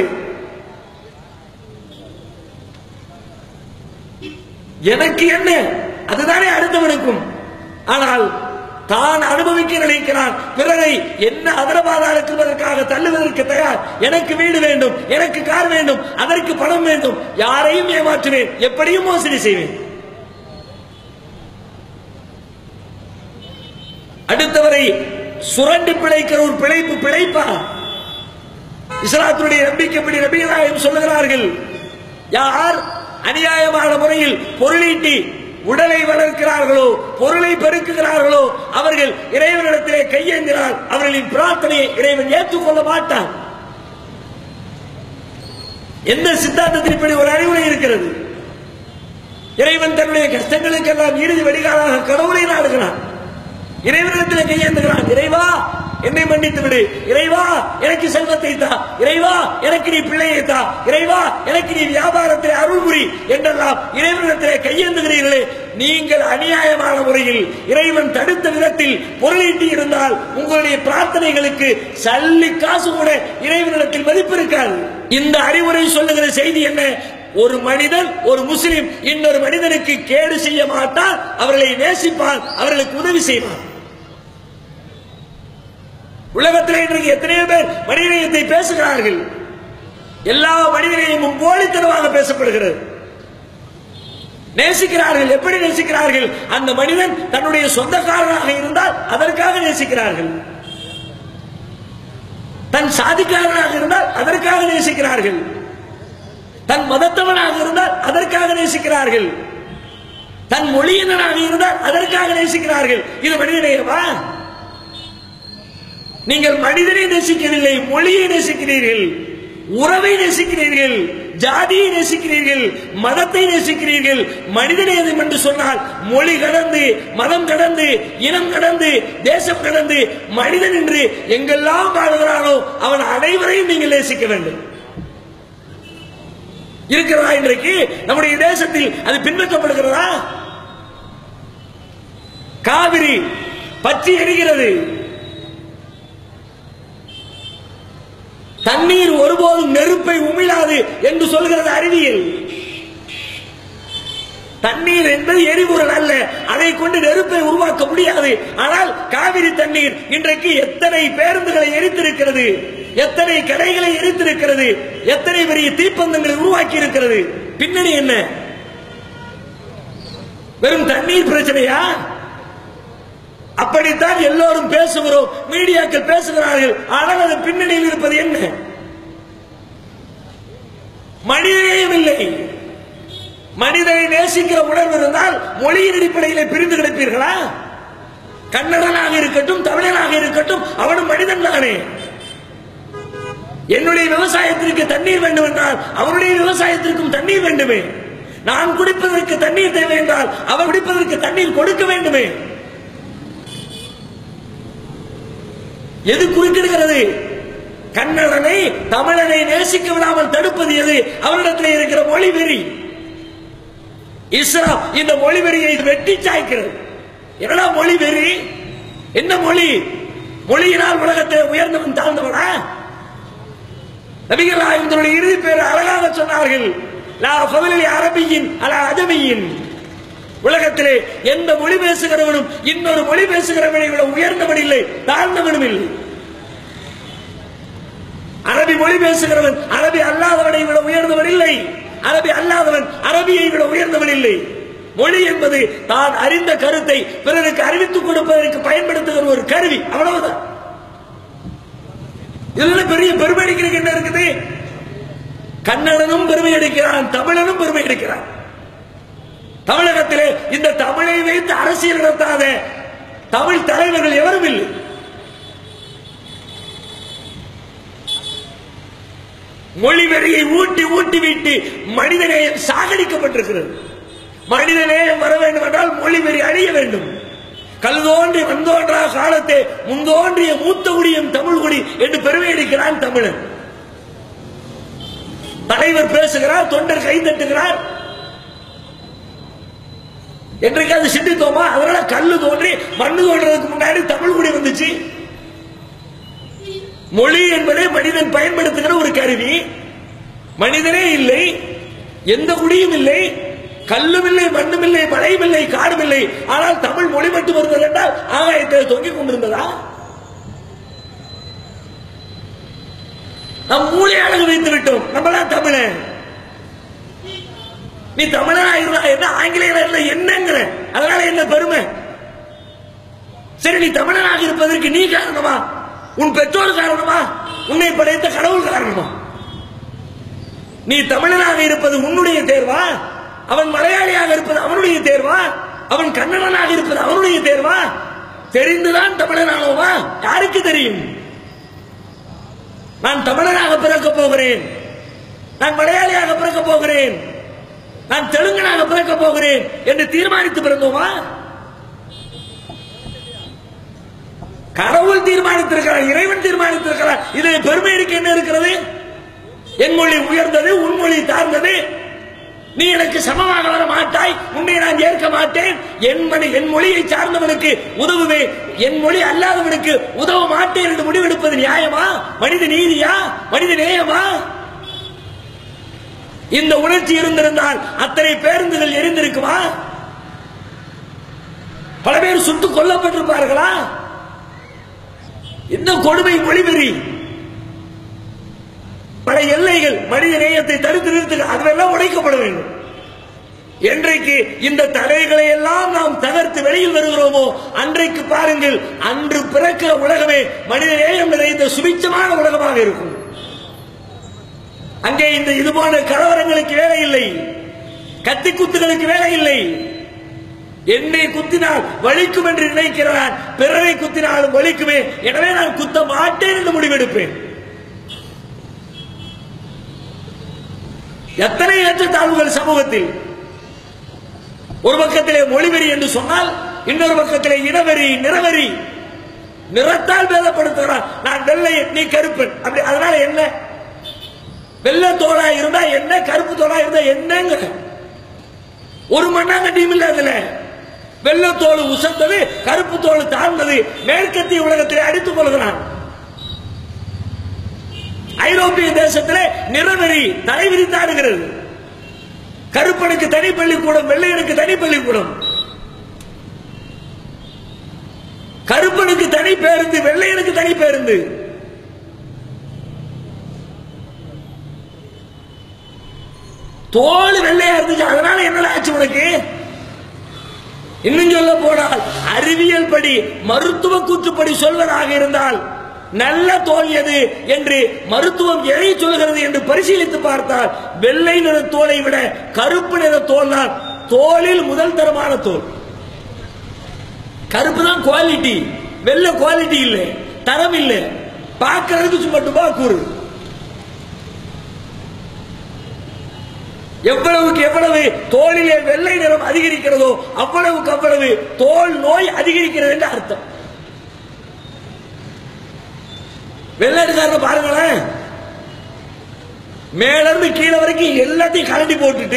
எனக்கு என்ன, அதுதானே அடுத்தவனுக்கும். ஆனால் தான் அனுபவிக்க நினைக்கிறான், பிறரை என்ன அதரபாதாரத்துவதற்காக தள்ளுவதற்கு தயார். எனக்கு வீடு வேண்டும், எனக்கு கார் வேண்டும், அதற்கு பணம் வேண்டும், யாரையும் ஏமாற்றுவேன், எப்படியும் மோசடி செய்வேன். அடுத்தவரை சுரண்டி பிழைக்கிற ஒரு பிழைப்பு பிழைப்பா? இஸ்லாத்துடைய நம்பிக்கைப்படி நபிகள் நாயகம் சொல்லுகிறார்கள், யார் அநியாயமான முறையில் பொருளீட்டி உடலை வளர்க்கிறார்களோ, பொருளை பெருக்குகிறார்களோ, அவர்கள் இறைவனிடத்திலே கையேந்தினால் அவர்களின் பிரார்த்தனையை இறைவன் ஏற்றுக்கொள்ள மாட்டான். எந்த சித்தாந்தத்தின்படி ஒரு அறிவுரை இருக்கிறது? இறைவன் தன்னுடைய கஷ்டங்களுக்கெல்லாம் இறுதி வழிகாலாக கடவுளை நாடுகிறான். இறைவனிடத்தில் கையேந்துகிறான், இறைவா என்னை மன்னித்து விடு, இறைவா எனக்கு செல்வத்தை தா, இறைவா எனக்கு நீ பிள்ளையை தா, இறைவா எனக்கு நீ வியாபாரத்தில் அருள்புரி என்றெல்லாம் இறைவனிடத்திலே கையேந்துகிறீர்களே, நீங்கள் அநியாயமான முறையில் இறைவன் தடுத்த விதத்தில் பொருளீட்டி இருந்தால் உங்களுடைய பிரார்த்தனைகளுக்கு சல்லி காசு கூட இறைவனிடத்தில் மதிப்பு இருக்காது. இந்த அறிவுரை சொல்லுகிற செய்தி என்ன? ஒரு மனிதன், ஒரு முஸ்லிம் இன்னொரு மனிதனுக்கு கேடு செய்ய மாட்டான், அவர்களை நேசிப்பான், அவர்களுக்கு உதவி செய்வான். உலகத்தில் இன்றைக்கு எத்தனையோ பேர் மனிதநேயத்தை பேசுகிறார்கள். எல்லா மனிதநேயமும் போலித்தனமாக பேசப்படுகிறது. நேசிக்கிறார்கள். எப்படி நேசிக்கிறார்கள்? அந்த மனிதன் தன்னுடைய சொந்தக்காரனாக இருந்தால் அதற்காக நேசிக்கிறார்கள். தன் சாதிக்காரனாக இருந்தால் அதற்காக நேசிக்கிறார்கள். தன் மதத்தவனாக இருந்தால் அதற்காக நேசிக்கிறார்கள். தன் மொழியினராக இருந்தால் அதற்காக நேசிக்கிறார்கள். இது மனிதநேயமா? நீங்கள் மனிதனை நேசிக்கவில்லை, மொழியை நேசிக்கிறீர்கள், உறவை நேசிக்கிறீர்கள், ஜாதியை நேசிக்கிறீர்கள், மதத்தை நேசிக்கிறீர்கள். மனிதநேயம் என்று சொன்னால் மொழி கடந்து, மதம் கடந்து, இனம் கடந்து, தேசம் கடந்து மனிதன் என்று எங்கெல்லாம் வாழ்கிறானோ அவன் அனைவரையும் நீங்கள் நேசிக்க வேண்டும். இருக்கிறதா இன்றைக்கு நம்முடைய தேசத்தில்? அது பின்பற்றப்படுகிறதா? காவிரி பற்றி எரிகிறது. தண்ணீர் ஒருபோதும் நெருப்பை உமிழாது என்று சொல்கிறது அறிவியல். தண்ணீர் என்பது எரிபொருள் அல்ல, அதை கொண்டு நெருப்பை உருவாக்க முடியாது. ஆனால் காவிரி தண்ணீர் இன்றைக்கு எத்தனை பேருந்துகளை எரித்திருக்கிறது, எத்தனை கடைகளை எரித்திருக்கிறது, எத்தனை பெரிய தீப்பந்தங்களை உருவாக்கி இருக்கிறது. பின்னணி என்ன? வெறும் தண்ணீர் பிரச்சனையா? அப்படித்தான் எல்லோரும் பேசுகிறோம், மீடியாக்கள் பேசுகிறார்கள். ஆனால் அது பின்னணியில் இருப்பது என்ன? மனிதநேயம் இல்லை. மனிதனை நேசிக்கிற உணர்வு இருந்தால் மொழியின் அடிப்படையில் பிரிந்து கிடப்பீர்களா? கன்னடனாக இருக்கட்டும், தமிழனாக இருக்கட்டும், அவனும் மனிதன் தானே. என்னுடைய விவசாயத்திற்கு தண்ணீர் வேண்டும் என்றால் அவருடைய விவசாயத்திற்கும் தண்ணீர் வேண்டுமே. நான் குடிப்பதற்கு தண்ணீர் தேவை என்றால் அவர் குடிப்பதற்கு தண்ணீர் கொடுக்க வேண்டுமே. எது குறுக்கிடுகிறது? கன்னடனை தமிழனை நேசிக்க விடாமல் தடுப்பது எது? அவரிடத்தில் இருக்கிற மொழி வெறி. இஸ்லாம் இந்த மொழி வெறியை வெட்டி சாய்க்கிறது. என்னடா மொழி வெறி? என்ன மொழி? மொழியினால் உலகத்தில் உயர்ந்தவன் தாழ்ந்தவனா? நபிகள் நாயகம் தன்னுடைய இறுதி பேர் அழகாக சொன்னார்கள், லா ஃபதலி அரபியின் அலா அஜமியின். உலகத்திலே எந்த மொழி பேசுகிறவனும் இன்னொரு மொழி பேசுகிறவனை விட உயர்ந்தவன் இல்லை, தாழ்ந்தவனும் இல்லை. அரபி மொழி பேசுகிறவன் அரபி அல்லாதவனை விட உயர்ந்தவன் இல்லை, அரபி அல்லாதவன் அரபியை விட உயர்ந்தவன் இல்லை. மொழி என்பது தான் அறிந்த கருத்தை பிறருக்கு அறிவித்துக் கொடுப்பதற்கு பயன்படுத்துகிற ஒரு கருவி, அவ்வளவுதான். இதுல பெரிய பெருமை அடிக்கிறதுக்கு என்ன இருக்குது? கன்னடனும் பெருமை அடிக்கிறான், தமிழனும் பெருமை அடிக்கிறான். தமிழகத்திலே இந்த தமிழை அரசியல் நடத்தாத தமிழ் தலைவர்கள் எவரும் இல்லை. மொழி வெறியை ஊட்டி ஊட்டி விட்டு மனிதநேயம் சாகடிக்கப்பட்டிருக்கிறது. மனிதநேயம் வர வேண்டும் என்றால் மொழி வெறி அழிய வேண்டும். கல்தோன்றி வந்தோன்றா காலத்தை முந்தோன்றிய மூத்த குடியும் தமிழ் குடி என்று பெருமை அடிக்கிறான் தமிழன். தலைவர் பேசுகிறார், தொண்டர் கை தட்டுகிறார். என்றைக்கு அது சிந்தித்தோமா? அதனால கல்லு தோன்றி மண்ணு தோன்றதுக்கு முன்னாடி தமிழ் குடி வந்துச்சு. மொழி என்பதை மனிதன் பயன்படுத்துகிற ஒரு கருவி. மனிதனே இல்லை, எந்த குடியும் இல்லை, கல்லும் இல்லை, மண்ணும் இல்லை, மழையும் இல்லை, காடும் இல்லை. ஆனால் தமிழ் மொழி மட்டும் வருவது என்றால் ஆகாயத்தில் தொங்கிக் கொண்டிருந்ததா? நம் மூளை அழகு வைத்து விட்டோம். நம்மளாம் தமிழன். நீ தமிழனா இருந்தா என்ன, ஆங்கிலேயர் என்னங்கிற, அதனால என்ன பெருமை? சரி, நீ தமிழனாக இருப்பதற்கு நீ காரணமா? உன் பெற்றோர் காரணமா? உன்னை படைத்த கடவுள் காரணமா? நீ தமிழனாக இருப்பது உன்னுடைய தேர்வா? அவன் மலையாளியாக இருப்பது அவனுடைய தேர்வா? அவன் கன்னடனாக இருப்பது அவனுடைய தேர்வா? தெரிந்துதான் தமிழனாகவா? யாருக்கு தெரியும்? நான் தமிழனாக பிறக்க போகிறேன், நான் மலையாளியாக பிறக்க போகிறேன், நான் தெலுங்கனாக பிறக்க போகிறேன் என்று தீர்மானித்து பிறந்தோமா? கடவுள் தீர்மானித்திருக்கிறார், இறைவன் தீர்மானித்திருக்கிறார். இதில் பெருமை இருக்க என்ன இருக்கிறது? என் மொழி உயர்ந்தது, உன் மொழி தாழ்ந்தது, நீ எனக்கு சமமாக வர மாட்டாய், உன்னை நான் ஏற்க மாட்டேன், என் மொழி என் மொழியை சார்ந்தவனுக்கு உதவுவேன், என் மொழி அல்லாதவனுக்கு உதவ மாட்டேன் என்று முடிவெடுப்பது நியாயமா? மனித நீதியா? மனித நேயமா? இந்த உணர்ச்சி இருந்திருந்தால் அத்தனை பேருந்துகள் எரிந்திருக்குமா? பல பேர் சுட்டுக் கொல்லப்பட்டிருப்பார்களா? இந்த கொடுமை மொழிவெறி. பல எல்லைகள் மனித நேயத்தை தடுத்து நிறுத்த அதெல்லாம் உடைக்கப்பட வேண்டும். என்றைக்கு இந்த தடைகளை எல்லாம் நாம் தகர்த்து வெளியில் வருகிறோமோ அன்றைக்கு பாருங்கள், அன்று பிறக்கிற உலகமே மனித நேயம் நிறைந்த சுபிட்சமான உலகமாக இருக்கும். அங்கே இந்த இதுபோன்ற கலவரங்களுக்கு வேலை இல்லை, கத்தி குத்துகளுக்கு வேலை இல்லை. என்னை குத்தினால் வலிக்கும் என்று நினைக்கிறான், பிறரை குத்தினாலும் வலிக்குமே, எனவே நான் குத்த மாட்டேன் என்று முடிவெடுப்பேன். எத்தனை ஏற்றத்தாழ்வுகள் சமூகத்தில்! ஒரு பக்கத்திலே மொழிவெறி என்று சொன்னால், இன்னொரு பக்கத்திலே இனவெறி, நிறவெறி. நிறத்தால் பேதப்படுத்துகிறான். நான் வெள்ளை, நீ கருப்பன். அப்படி அதனால என்ன? வெள்ளை தோளா இருந்தா என்ன, கருப்பு தோளா இருந்தா என்னங்க? ஒரு மண்ணாங்கட்டியும் இல்ல. அதுல வெள்ளத்தோடு உசந்தது, கருப்பு தோடு தாழ்ந்தது. மேற்கத்திய உலகத்திலே அடித்துக் கொள்கிறான். ஐரோப்பிய தேசத்திலே நிறவெறி தலைவிரித்தாடுகிறது. கருப்பனுக்கு தனி பள்ளிக்கூடம், வெள்ளையனுக்கு தனி பள்ளிக்கூடம். கருப்பனுக்கு தனி பேருந்து, வெள்ளையனுக்கு தனி பேருந்து. தோல் வெள்ளையா இருந்துச்சு, அதனால என்ன ஆச்சு உனக்கு? இன்னும் சொல்ல போனால் அறிவியல் படி, மருத்துவ கூற்றுப்படி சொல்வதாக இருந்தால் நல்ல தோல் எது என்று மருத்துவம் எதை சொல்கிறது என்று பரிசீலித்து பார்த்தால் வெள்ளை நிற தோலை விட கருப்பு நிற தோல் தான் தோலில் முதல் தரமான தோல். கருப்பு தான் குவாலிட்டி, வெள்ளை குவாலிட்டி இல்லை, தரம் இல்லை, பார்க்கறதுக்கு மட்டுமா கூறு. எவ்வளவுக்கு எவ்வளவு தோலிலே வெள்ளை நிறம் அதிகரிக்கிறதோ அவ்வளவுக்கு அவ்வளவு தோல் நோய் அதிகரிக்கிறது என்று அர்த்தம். வெள்ளைக்காரனை பாருங்களேன், மேல இருந்து கீழே வரைக்கும் எல்லாத்தையும் கலட்டி போட்டுட்டு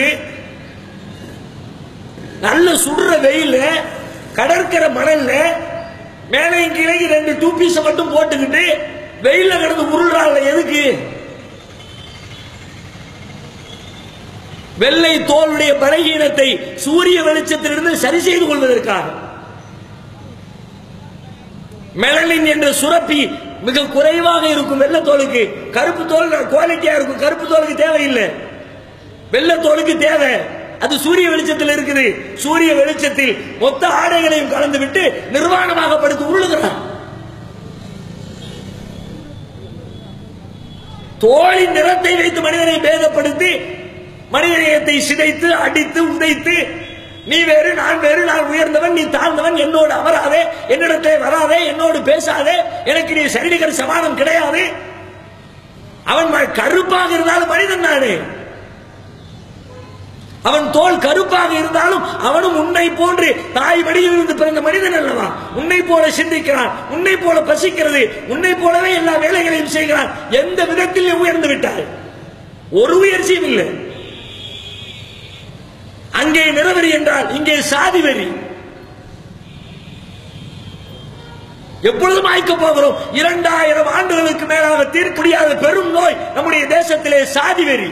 நல்ல சுடுற வெயில கடற்கரை மணல்ல மேலையும் கீழே ரெண்டு டூ பீஸ் மட்டும் போட்டுக்கிட்டு வெயில கிடந்து உருள்றாள். எதுக்கு? வெள்ளை தோலுடைய பலகீனத்தை சூரிய வெளிச்சத்திலிருந்து சரி செய்து கொள்வதற்காக. மெலனின் என்ற சுரப்பி மிக குறைவாக இருக்கும் வெள்ளை தோலுக்கு. கருப்பு தோல் குவாலிட்டியா இருக்கும், கருப்பு தோலுக்கு தேவையில்லை, வெள்ளை தோலுக்கு தேவை. அது சூரிய வெளிச்சத்தில் இருக்குது. சூரிய வெளிச்சத்தில் மொத்த ஆடைகளையும் கலந்து விட்டு நிர்வாணமாக படுத்து உருளுகிறான். தோலின் நிறத்தை வைத்து மனிதனை பேதப்படுத்தி மனிதநேயத்தை சிதைத்து அடித்து உதைத்து நீ வேறு நான் வேறு, நான் உயர்ந்தவன் நீ தாழ்ந்தவன், என்னோடு அமராதே, என்னிடத்தை வராதே, என்னோடு பேசாதே, எனக்கு நீ சரிநிகர் சமானம் கிடையாது. அவன் கருப்பாக இருந்தாலும் மனிதன் நானே, அவன் தோல் கருப்பாக இருந்தாலும் அவனும் உன்னை போன்று தாய் வடியில் இருந்து பிறந்த மனிதன் அல்லவா? உன்னை போல சிந்திக்கிறான், உன்னை போல பசிக்கிறது, உன்னை போலவே எல்லா வேலைகளையும் செய்கிறான். எந்த விதத்தில் உயர்ந்து விட்டார்? ஒரு உயர்ச்சியும் இல்லை. அங்கே நிறவெறி என்றால் இங்கே சாதி வெறி. எப்பொழுதும் ஆய்க்க போகிறோம். இரண்டாயிரம் ஆண்டுகளுக்கு மேலாக தீர்க்க முடியாத பெரும் நோய் நம்முடைய தேசத்திலே சாதி வெறி.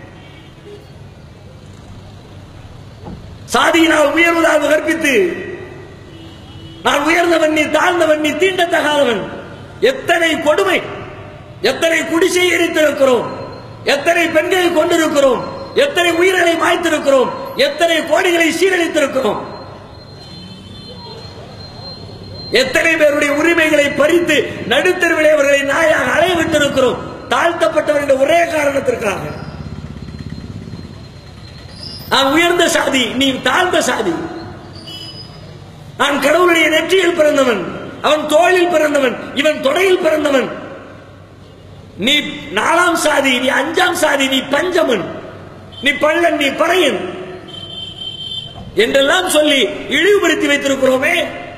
சாதியினால் உயர்வதாக கற்பித்து நான் உயர்ந்தவன் நீ தாழ்ந்தவன் நீ தீண்டத்தகாதவன். எத்தனை கொடுமை, எத்தனை குடிசை எரித்திருக்கிறோம், எத்தனை பெண்களை கொண்டிருக்கிறோம், எத்தனை உயிர்களை மாய்த்திருக்கிறோம், எத்தனை கோடிகளை சீரழித்திருக்கிறோம், எத்தனை பேருடைய உரிமைகளை பறித்து நடுத்தருவிலே அவர்களை நாயாக அலைய விட்டிருக்கிறோம். தாழ்த்தப்பட்டவர்களுடைய ஒரே காரணத்திற்காக. நான் உயர்ந்த சாதி, நீ தாழ்ந்த சாதி. நான் கடவுளுடைய நெற்றியில் பிறந்தவன், அவன் தோளில் பிறந்தவன், இவன் தொடையில் பிறந்தவன். நீ நாலாம் சாதி, நீ அஞ்சாம் சாதி, நீ பஞ்சமன், நீ பள்ளன், நீ பறையன் என்றெல்லாம் சொல்லி இழிவுபடுத்தி வைத்திருக்கிறோமே.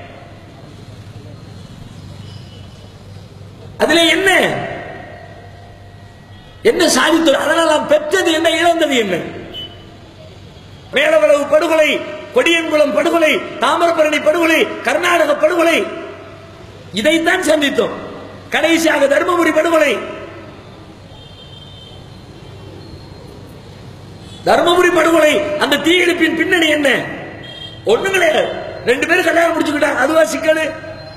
அதுல என்ன என்ன சாதித்தோம்? அதனால் நாம் பெற்றது என்ன, இழந்தது என்ன? மேலவளவு படுகொலை, கொடியன்குளம் படுகொலை, தாமிரபரணி படுகொலை, கர்நாடக படுகொலை, இதைத்தான் சந்தித்தோம். கடைசியாக தர்மபுரி படுகொலை. தர்மபுரி படுகொலை, அந்த தீயணைப்பின் பின்னணி என்ன? ஒண்ணும் கிடையாது. ரெண்டு பேரும் கல்யாணம் முடிச்சுக்கிட்டாங்க, அதுவா சிக்கல்?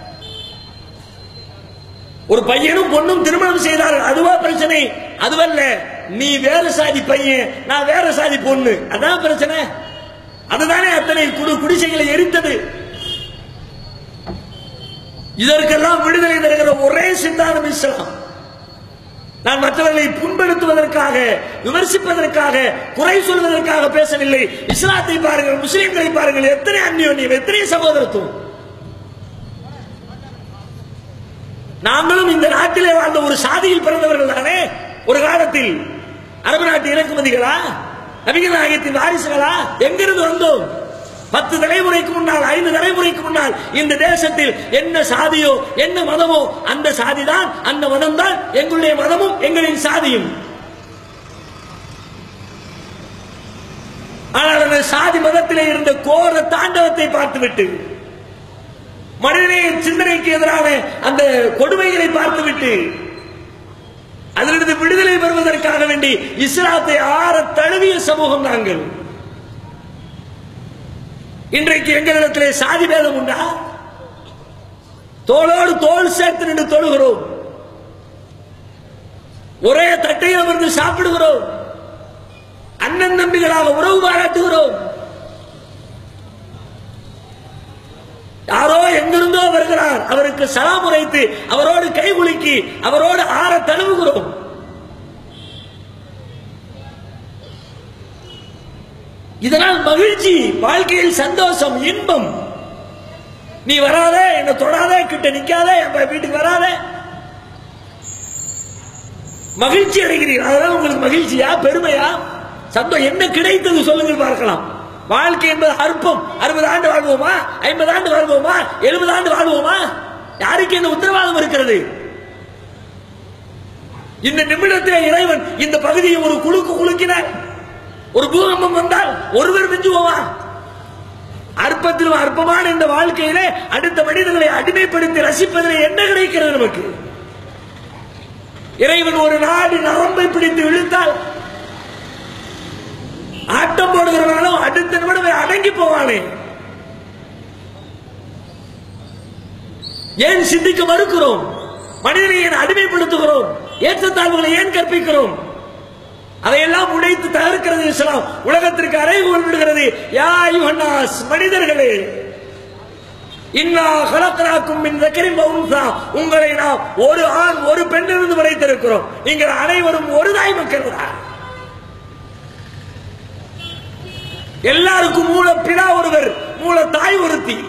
ஒரு பையனும் பொண்ணும் திருமணம் செய்தார்கள், அதுவா பிரச்சனை? அதுவல்ல. நீ வேற சாதி பையன், நான் வேற சாதி பொண்ணு, அதான் பிரச்சனை. அதுதானே அத்தனை குடிசைகளை எரித்தது. இதற்கெல்லாம் விடுதலை தருகிற ஒரே சித்தாந்தம் இஸ்லாம். நான் மற்றவர்களை புண்படுத்துவதற்காக, விமர்சிப்பதற்காக, குறை சொல்வதற்காக பேசவில்லை. இஸ்லாத்தை பாருங்கள், முஸ்லிம்களை பாருங்கள், எத்தனை அந்யோன்யம், எத்தனை சகோதரத்துவம். நாங்களும் இந்த நாட்டிலே வாழ்ந்த ஒரு சாதியில் பிறந்தவர்கள் தானே. ஒரு காலத்தில் அரபு நாட்டு இறக்குமதிகளா, நபிகள் நாயகத்தின் வாரிசுகளா? எங்கிருந்து வந்தோம்? பத்து தலைமுறைக்கு முன்னால், ஐந்து தலைமுறைக்கு முன்னால் இந்த தேசத்தில் என்ன சாதியோ என்ன மதமோ அந்த சாதிதான், அந்த மதம் தான் எங்களுடைய மதமும் எங்களின் சாதியும். ஆனால் அந்த சாதி மதத்திலே இருந்த கோர தாண்டவத்தை பார்த்துவிட்டு, மனிதநேய சிந்தனைக்கு எதிரான அந்த கொடுமைகளை பார்த்துவிட்டு, அதிலிருந்து விடுதலை பெறுவதற்காக வேண்டி இஸ்லாத்தை ஆற தழுவிய சமூகம் நாங்கள். இன்றைக்கு எங்களிடத்திலே சாதி பேதம் உண்டா? தோளோடு தோல் சேர்த்து நின்று தொழுகிறோம், ஒரே தட்டையில் அமர்ந்து சாப்பிடுகிறோம், அண்ணன் தம்பிகளாக உறவு பாராட்டுகிறோம். யாரோ எங்கிருந்தோ வருகிறார், அவருக்கு சலாம் உரைத்து அவரோடு கைகுலுக்கி அவரோடு ஆற தழுவுகிறோம். இதனால் மகிழ்ச்சி, வாழ்க்கையில் சந்தோஷம், இன்பம். நீ வராதே, என்ன தொடாதே, கிட்ட நிக்காதே, என் வீட்டுக்கு வராதே, மகிழ்ச்சி அடைகிறீர்கள். அதனால உங்களுக்கு மகிழ்ச்சியா, பெருமையா, சந்தோஷம்? என்ன கிடைத்தது சொல்லுங்கள் பார்க்கலாம். வாழ்க்கை என்பது அற்பம். அறுபது ஆண்டு வாழ்வோமா, ஐம்பது ஆண்டு வாழ்வோமா, எழுபது ஆண்டு வாழ்வோமா? யாருக்கு என்ன உத்தரவாதம் இருக்கிறது? இந்த நிமிடத்திலே இறைவன் இந்த பகுதியை ஒரு குலுக்கு குலுக்கினார், ஒரு பூகம்பம் வந்தால் ஒருவர் மிஞ்சுவோமா? அற்பத்திலும் அற்பமான இந்த வாழ்க்கையிலே அடுத்த மனிதர்களை அடிமைப்படுத்தி ரசிப்பதில் என்ன கிடைக்கிறது நமக்கு? இறைவன் ஒரு நாடு நரம்பை பிடித்து இழுத்தால் ஆட்டம் போடுகிறவர்களும் அடுத்த நிமிடம் அடங்கி போவானே. ஏன் சிந்திக்க மறுக்கிறோம்? மனிதனை ஏன் அடிமைப்படுத்துகிறோம்? ஏற்றத்தாழ்வுகளை ஏன் கற்பிக்கிறோம்? அதையெல்லாம் உடைத்து தகர்க்கிறது இஸ்லாம். உலகத்திற்கு அறைகோல் விடுகிறது. யா அய்யுஹன்னாஸ், மனிதர்களே, இன்னா கலக்னாக்கும் மின் ذكرٍ وأنثى, உங்களை நாம் ஒரு ஆண் ஒரு பெண்ணிலிருந்து படைத்திருக்கிறோம். நீங்கள் அனைவரும் ஒரு தாய் மக்கள் தான். எல்லாருக்கும் மூல பிதா ஒருவர், மூல தாய் ஒருத்தி.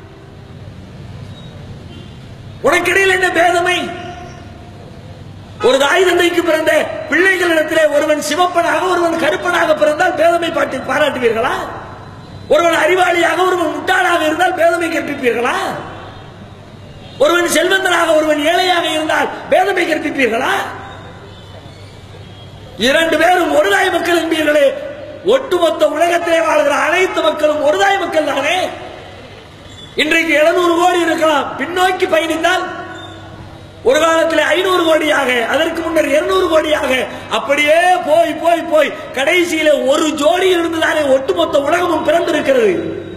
உனக்கிடையில் என்ன பேதமை? ஒரு தாய் தந்தைக்கு பிறந்த பிள்ளைகளிடத்திலே ஒருவன் சிவப்பனாக ஒருவன் கருப்பனாக பிறந்தால் பேதமை பாட்டு பாராட்டுவீர்களா? ஒருவன் அறிவாளியாக ஒருவன் முட்டாளாக இருந்தால் பேதமை கற்பிப்பீர்களா? ஒருவன் செல்வந்தனாக ஒருவன் ஏழையாக இருந்தால் பேதமை கற்பிப்பீர்களா? இரண்டு பேரும் ஒரு தாய் மக்கள் என்பீர்களே, ஒட்டுமொத்த உலகத்திலே வாழ்கிற அனைத்து மக்களும் ஒரு தாய் மக்கள் தானே. இன்றைக்கு எழுநூறு கோடி இருக்கலாம், பின்னோக்கி பயணித்தால் ஒரு காலத்தில் ஐநூறு கோடியாக, அதற்கு முன்னர் இருநூறு கோடியாக, அப்படியே போய் போய் போய் கடைசியில ஒரு ஜோடி இருந்துதானே ஒட்டுமொத்த உலகமும் பிறந்திருக்கிறது.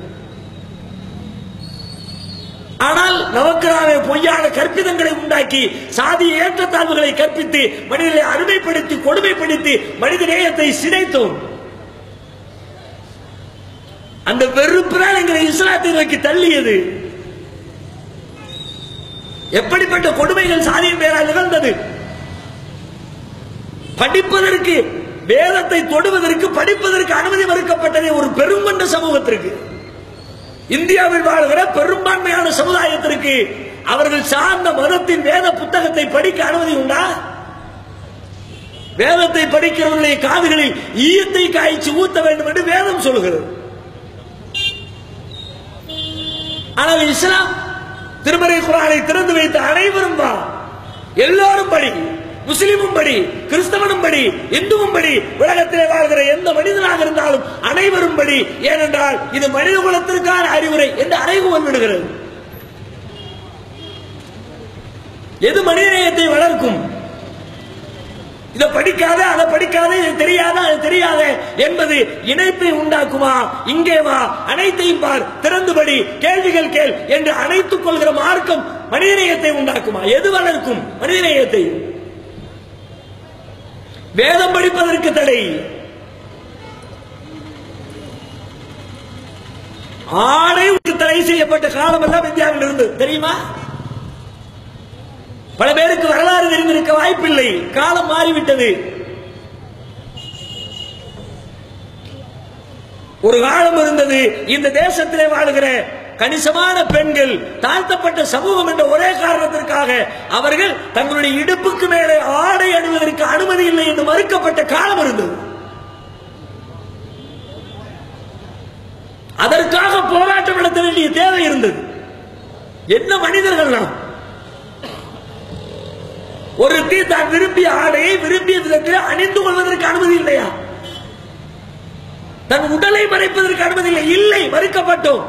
ஆனால் நமக்கு நாமே பொய்யான கற்பிதங்களை உண்டாக்கி சாதி ஏற்றத்தாழ்வுகளை கற்பித்து மனிதனை அடிமைப்படுத்தி கொடுமைப்படுத்தி மனித நேயத்தை சிதைத்தோம். அந்த வெறுப்புதான் எங்களை இஸ்லாத்தை நோக்கி தள்ளியது. எப்படிப்பட்ட கொடுமைகள் சாதியின் பேரால் நிகழ்ந்தது. படிப்பதற்கு, வேதத்தை தொடுவதற்கு, படிப்பதற்கு அனுமதி மறுக்கப்பட்டதே ஒரு பெருங்கொண்ட சமூகத்திற்கு, இந்தியாவில் வாழ்கிற பெரும்பான்மையான சமுதாயத்திற்கு அவர்கள் சார்ந்த மதத்தின் வேத புத்தகத்தை படிக்க அனுமதி உண்டா? வேதத்தை படிக்கிறவர்களுடைய காதுகளில் ஈயத்தை காய்ச்சி ஊத்த வேண்டும் என்று வேதம் சொல்கிறது. ஆனால் இஸ்லாம் திருமறை குர்ஆனை திறந்து வைத்த அனைவரும் வா, எல்லாரும் படி, முஸ்லிமும் படி, கிறிஸ்தவனும் படி, இந்துவும் படி, உலகத்திலே வாழ்கிற எந்த மனிதனாக இருந்தாலும் அனைவரும் படி. ஏனென்றால் இது மனித குலத்திற்கான அறிவுரை என்று அறைகூவல் விடுகிறது. எது மனிதநேயத்தை வளர்க்கும்? இதை படிக்காத, அதை படிக்காத, இது தெரியாத, அது தெரியாத என்பது இணைப்பை உண்டாக்குமா? இங்கே வா, அனைத்தையும் பார், திறந்துபடி, கேள்விகள் கேள் என்று அணைத்துக் கொள்கிற மார்க்கம் மனிதநேயத்தை உண்டாக்குமா? எது வளர்க்கும் மனிதநேயத்தை? வேதம் படிப்பதற்கு தடை, ஆடை தடை செய்யப்பட்ட காலம் எல்லாம் இந்தியாவில் இருந்து தெரியுமா? பல பேருக்கு வரலாறு தெரிந்திருக்க வாய்ப்பில்லை, காலம் மாறிவிட்டது. ஒரு காலம் இருந்தது, இந்த தேசத்திலே வாழ்கிற கணிசமான பெண்கள் தாழ்த்தப்பட்ட சமூகம் என்ற ஒரே காரணத்திற்காக அவர்கள் தங்களுடைய இடுப்புக்கு மேலே ஆடை அணிவதற்கு அனுமதி இல்லை என்று மறுக்கப்பட்ட காலம் இருந்தது. அதற்காக போராட்டம் நடத்த வேண்டிய தேவை இருந்தது. என்ன மனிதர்கள் நாம்! ஒருத்தி தான் விரும்பிய ஆடையை விரும்பிய விதத்தில் அணிந்து கொள்வதற்கு அனுமதி இல்லையா? தன் உடலை மறைப்பதற்கு அனுமதி இல்லை, இல்லை, மறுக்கப்பட்டோம்.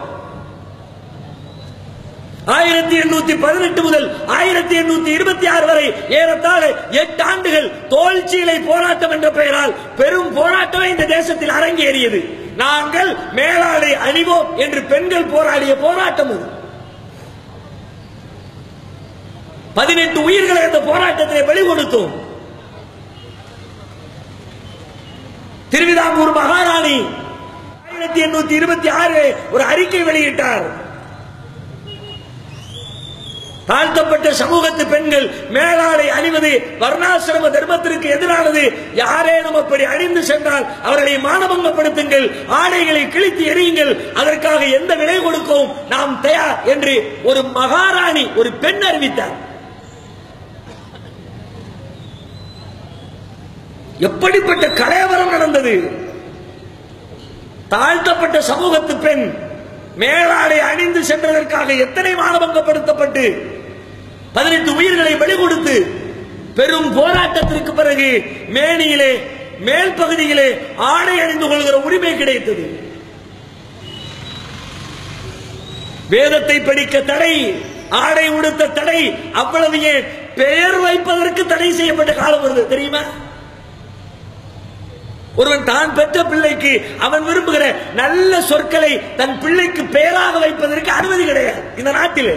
ஆயிரத்தி எண்ணூத்தி பதினெட்டு முதல் ஆயிரத்தி எண்ணூத்தி இருபத்தி ஆறு வரை ஏறத்தாழ எட்டு ஆண்டுகள் தோல்சீலை போராட்டம் என்ற பெயரால் பெரும் போராட்டமே இந்த தேசத்தில் அரங்கேறியது. நாங்கள் மேலாடை அணிவோம் என்று பெண்கள் போராடிய போராட்டம் அது. பதினெட்டு உயிர்களை அந்த போராட்டத்திலே பலி கொடுத்தோம். திருவிதாங்கூர் மகாராணி ஆயிரத்தி எண்ணூத்தி இருபத்தி ஆறு ஒரு அறிக்கை வெளியிட்டார். தாழ்த்தப்பட்ட சமூகத்து பெண்கள் மேலாடை அணிவது வர்ணாசிரம தர்மத்திற்கு எதிரானது. யாரேனும் அப்படி அணிந்து சென்றால் அவர்களை மானபங்கப்படுத்துங்கள், ஆடைகளை கிழித்து எறியுங்கள், அதற்காக எந்த விலை கொடுக்கவும் நாம் தயார் என்று ஒரு மகாராணி, ஒரு பெண் அறிவித்தார். எப்படிப்பட்ட கலவரம் நடந்தது! தாழ்த்தப்பட்ட சமூகத்து பெண் மேலாடை அணிந்து சென்றதற்காக எத்தனை மானபங்கப்படுத்தப்பட்டு பதினெட்டு உயிர்களை பலி கொடுத்து பெரும் போராட்டத்திற்கு பிறகு மேனியிலே மேல் பகுதியிலே ஆடை அணிந்து கொள்கிற உரிமை கிடைத்தது. வேதத்தை படிக்க தடை, ஆடை உடுத்த தடை, அவ்வளவு ஏன் பெயர் வைப்பதற்கு தடை செய்யப்பட்ட காலம் வருது தெரியுமா? ஒருவன் தான் பெற்ற பிள்ளைக்கு அவன் விரும்புகிற நல்ல சொற்களை தன் பிள்ளைக்கு பெயராக வைப்பதற்கு அனுமதி கிடையாது இந்த நாட்டில்.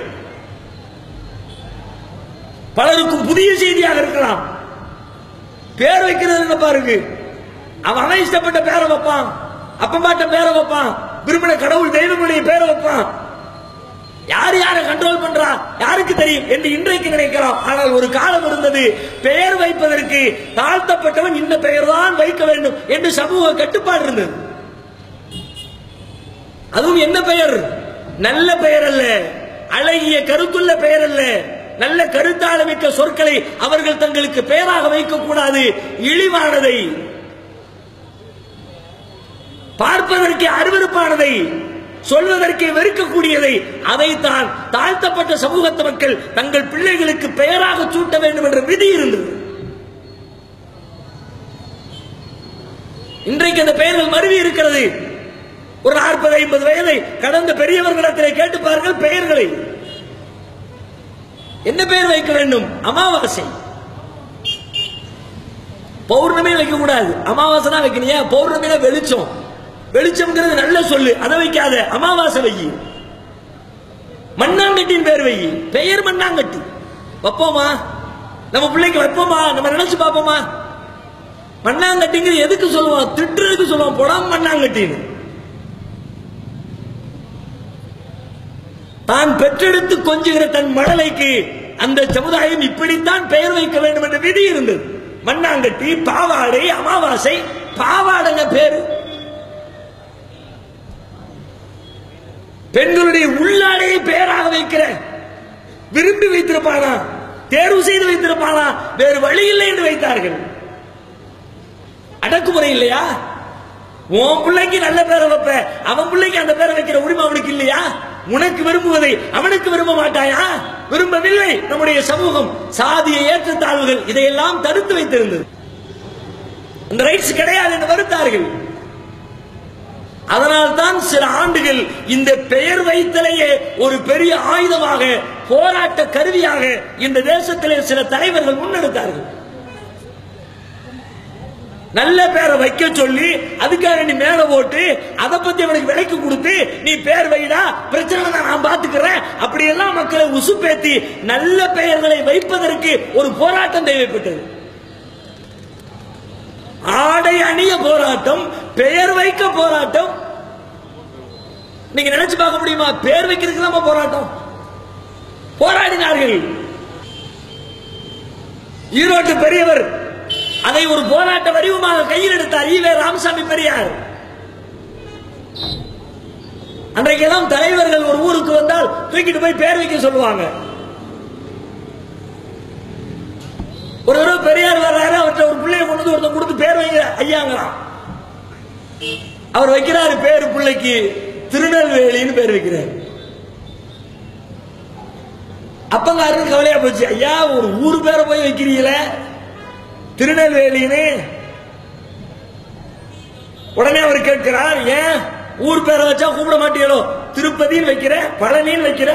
பலருக்கும் புதிய செய்தியாக இருக்கலாம். பேர் வைக்கிறது பாருங்க, அவன் இஷ்டப்பட்ட பேரை வைப்பான், அப்பமாட்ட பேரை வைப்பான், விரும்பின கடவுள் தெய்வங்களுடைய பேரை வைப்பான். யார் யாரை கண்ட்ரோல் பண்றா யாருக்கு தெரியும் என்று இன்றைக்கு நினைக்கலாம். ஆனால் ஒரு காலம் இருந்தது, பெயர் வைப்பதற்கு தாழ்த்தப்பட்டவன் இந்த பெயர் தான் வைக்க வேண்டும் என்று சமூக கட்டுப்பாடு இருந்தது. அதுவும் என்ன பெயர்? நல்ல பெயர் அல்ல, அழகிய கருத்துள்ள பெயர் அல்ல. நல்ல கருத்தாளமிக்க சொற்களை அவர்கள் தங்களுக்கு பெயராக வைக்கக்கூடாது. இழிவானதை, பார்ப்பதற்கு அருவருப்பானதை, சொல்வதற்கு வெறுக்கக்கூடியதை, அதைத்தான் தாழ்த்தப்பட்ட சமூகத்து மக்கள் தங்கள் பிள்ளைகளுக்கு பெயராக சூட்ட வேண்டும் என்ற விதி இருந்தது. இன்றைக்கு அந்த பெயர்கள் மருவி இருக்கிறது. ஒரு நாற்பது ஐம்பது வயதை கடந்த பெரியவர்களிடத்திலே கேட்டுப்பார்கள் பெயர்களை. என்ன பெயர் வைக்க வேண்டும்? அமாவாசை. பௌர்ணமி வைக்க கூடாது, அமாவாசை தான் வைக்கணியா. பௌர்ணமினா வெளிச்சம், வெளிச்சம்ங்கிறது நல்ல சொல்லு, அதை வைக்காத, அமாவாசை வை. மண்ணாங்கட்டின் பேர் வை. பெயர் மண்ணாங்கட்டி வைப்போமா? நம்ம பிள்ளைக்கு வைப்போமா? நம்ம நினைச்சு பார்ப்போமா? மண்ணாங்கட்டிங்கிறது எதுக்கு சொல்லுவோம்? திட்டுறதுக்கு சொல்லுவோம், போடாம மண்ணாங்கட்டின்னு. தான் பெற்றெடுத்து கொஞ்சுகிற தன் மழலைக்கு அந்த சமுதாயம் இப்படித்தான் பெயர் வைக்க வேண்டும் என்ற விதி இருந்தது. மண்ணாங்கட்டி, பாவாடை, அமாவாசை. பாவாடைங்க பேரு. பெண்களுடைய உள்ளாடையை பெயராக வைக்கிற, விரும்பி வைத்திருப்பானா, தேர்வு செய்து வைத்திருப்பானா, வேறு வழி இல்லை என்று வைத்தார்கள். அடக்குமுறை இல்லையா? உன் பிள்ளைக்கு நல்ல பேரை வைப்ப, அவன் பிள்ளைக்கு அந்த பேரை வைக்கிற உரிமை அவனுக்கு இல்லையா? உனக்கு விரும்புவதை அவனுக்கு விரும்ப மாட்டாயா? விரும்பவில்லை. நம்முடைய சமூகம் சாதிய ஏற்றத்தாழ்வுகள் இதையெல்லாம் தடுத்து வைத்திருந்தது. அந்த ரைட்ஸ் கிடையாது என்று மறுத்தார்கள். அதனால்தான் சில ஆண்டுகள் இந்த பெயர் வைத்தலையே ஒரு பெரிய ஆயுதமாக, போராட்ட கருவியாக இந்த தேசத்திலே சில தலைவர்கள் முன்னெடுத்தார்கள். நல்ல பேரை வைக்க சொல்லி அதுக்காக நீ மேல போட்டு அதை பத்தி அவனுக்கு விலைக்கு கொடுத்து நீ பேர் வைடா, பிரச்சனை நான் பாத்துக்கிறேன், அப்படி எல்லாம் மக்களை உசுப்பேத்தி நல்ல பெயர்களை வைப்பதற்கு ஒரு போராட்டம் தேவைப்பட்டது. ஆடை அணிய போராட்டம், பெயர் வைக்க போராட்டம். நீங்க நினைச்சு பார்க்க முடியுமா? பேர் வைக்கிறதுக்கு தான் போராட்டம். போராடினார்கள். ஈரோட்டு பெரியவர் அதை ஒரு போராட்ட வடிவமாக கையில் எடுத்தார். ஈவே ராமசாமி பெரியார். அன்றைக்கெல்லாம் தலைவர்கள் ஒரு ஊருக்கு வந்தால் தூக்கிட்டு போய் பேர் வைக்க சொல்லுவாங்க. ஒரு தடவை பெரியார் வர்றாரு, அவர்கிட்ட ஒரு பிள்ளைய கொண்டு வந்து ஒருத்தன் கொடுத்து பேர் வைக்கிற ஐயாங்களாம். அவர் வைக்கிறாரு பேரு பிள்ளைக்கு திருநெல்வேலின்னு பேர் வைக்கிறார். அப்பங்காருக்கு கவலையா போச்சு. ஐயா, ஒரு ஊரு பேரை போய் வைக்கிறீங்களே திருநெல்வேலின்னு. உடனே அவர் கேட்கிறார், ஏன் ஊர் பேரை வச்சா கூப்பிட மாட்டீங்களோ? திருப்பதின்னு வைக்கிற, பழனின்னு வைக்கிற,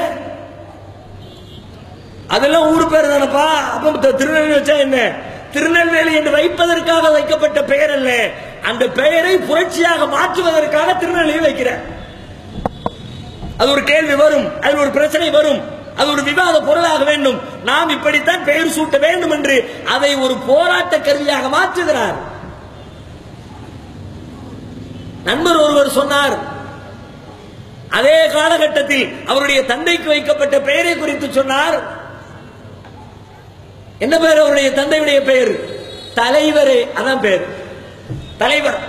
அதெல்லாம் ஊர் பேர் தானப்பா. அப்ப திருநெல்வேலி வச்சா என்ன? திருநெல்வேலி என்று வைப்பதற்காக வைக்கப்பட்ட பெயர் அல்ல, அந்த பெயரை புரட்சியாக மாற்றுவதற்காக திருநெல்வேலி வைக்கிற. அது ஒரு கேள்வி வரும், அது ஒரு பிரச்சனை வரும், அது ஒரு விவாத பொருளாக வேண்டும். நாம் இப்படித்தான் பெயர் சூட்ட வேண்டும் என்று அதை ஒரு போராட்ட கருவியாக மாற்றுகிறார். நண்பர் ஒருவர் சொன்னார், அதே காலகட்டத்தில் அவருடைய தந்தைக்கு வைக்கப்பட்ட பெயரை குறித்து சொன்னார். என்ன பெயர் அவருடைய தந்தையுடைய பெயர்? தலைவரே. அதான் பெயர், தலைவர்.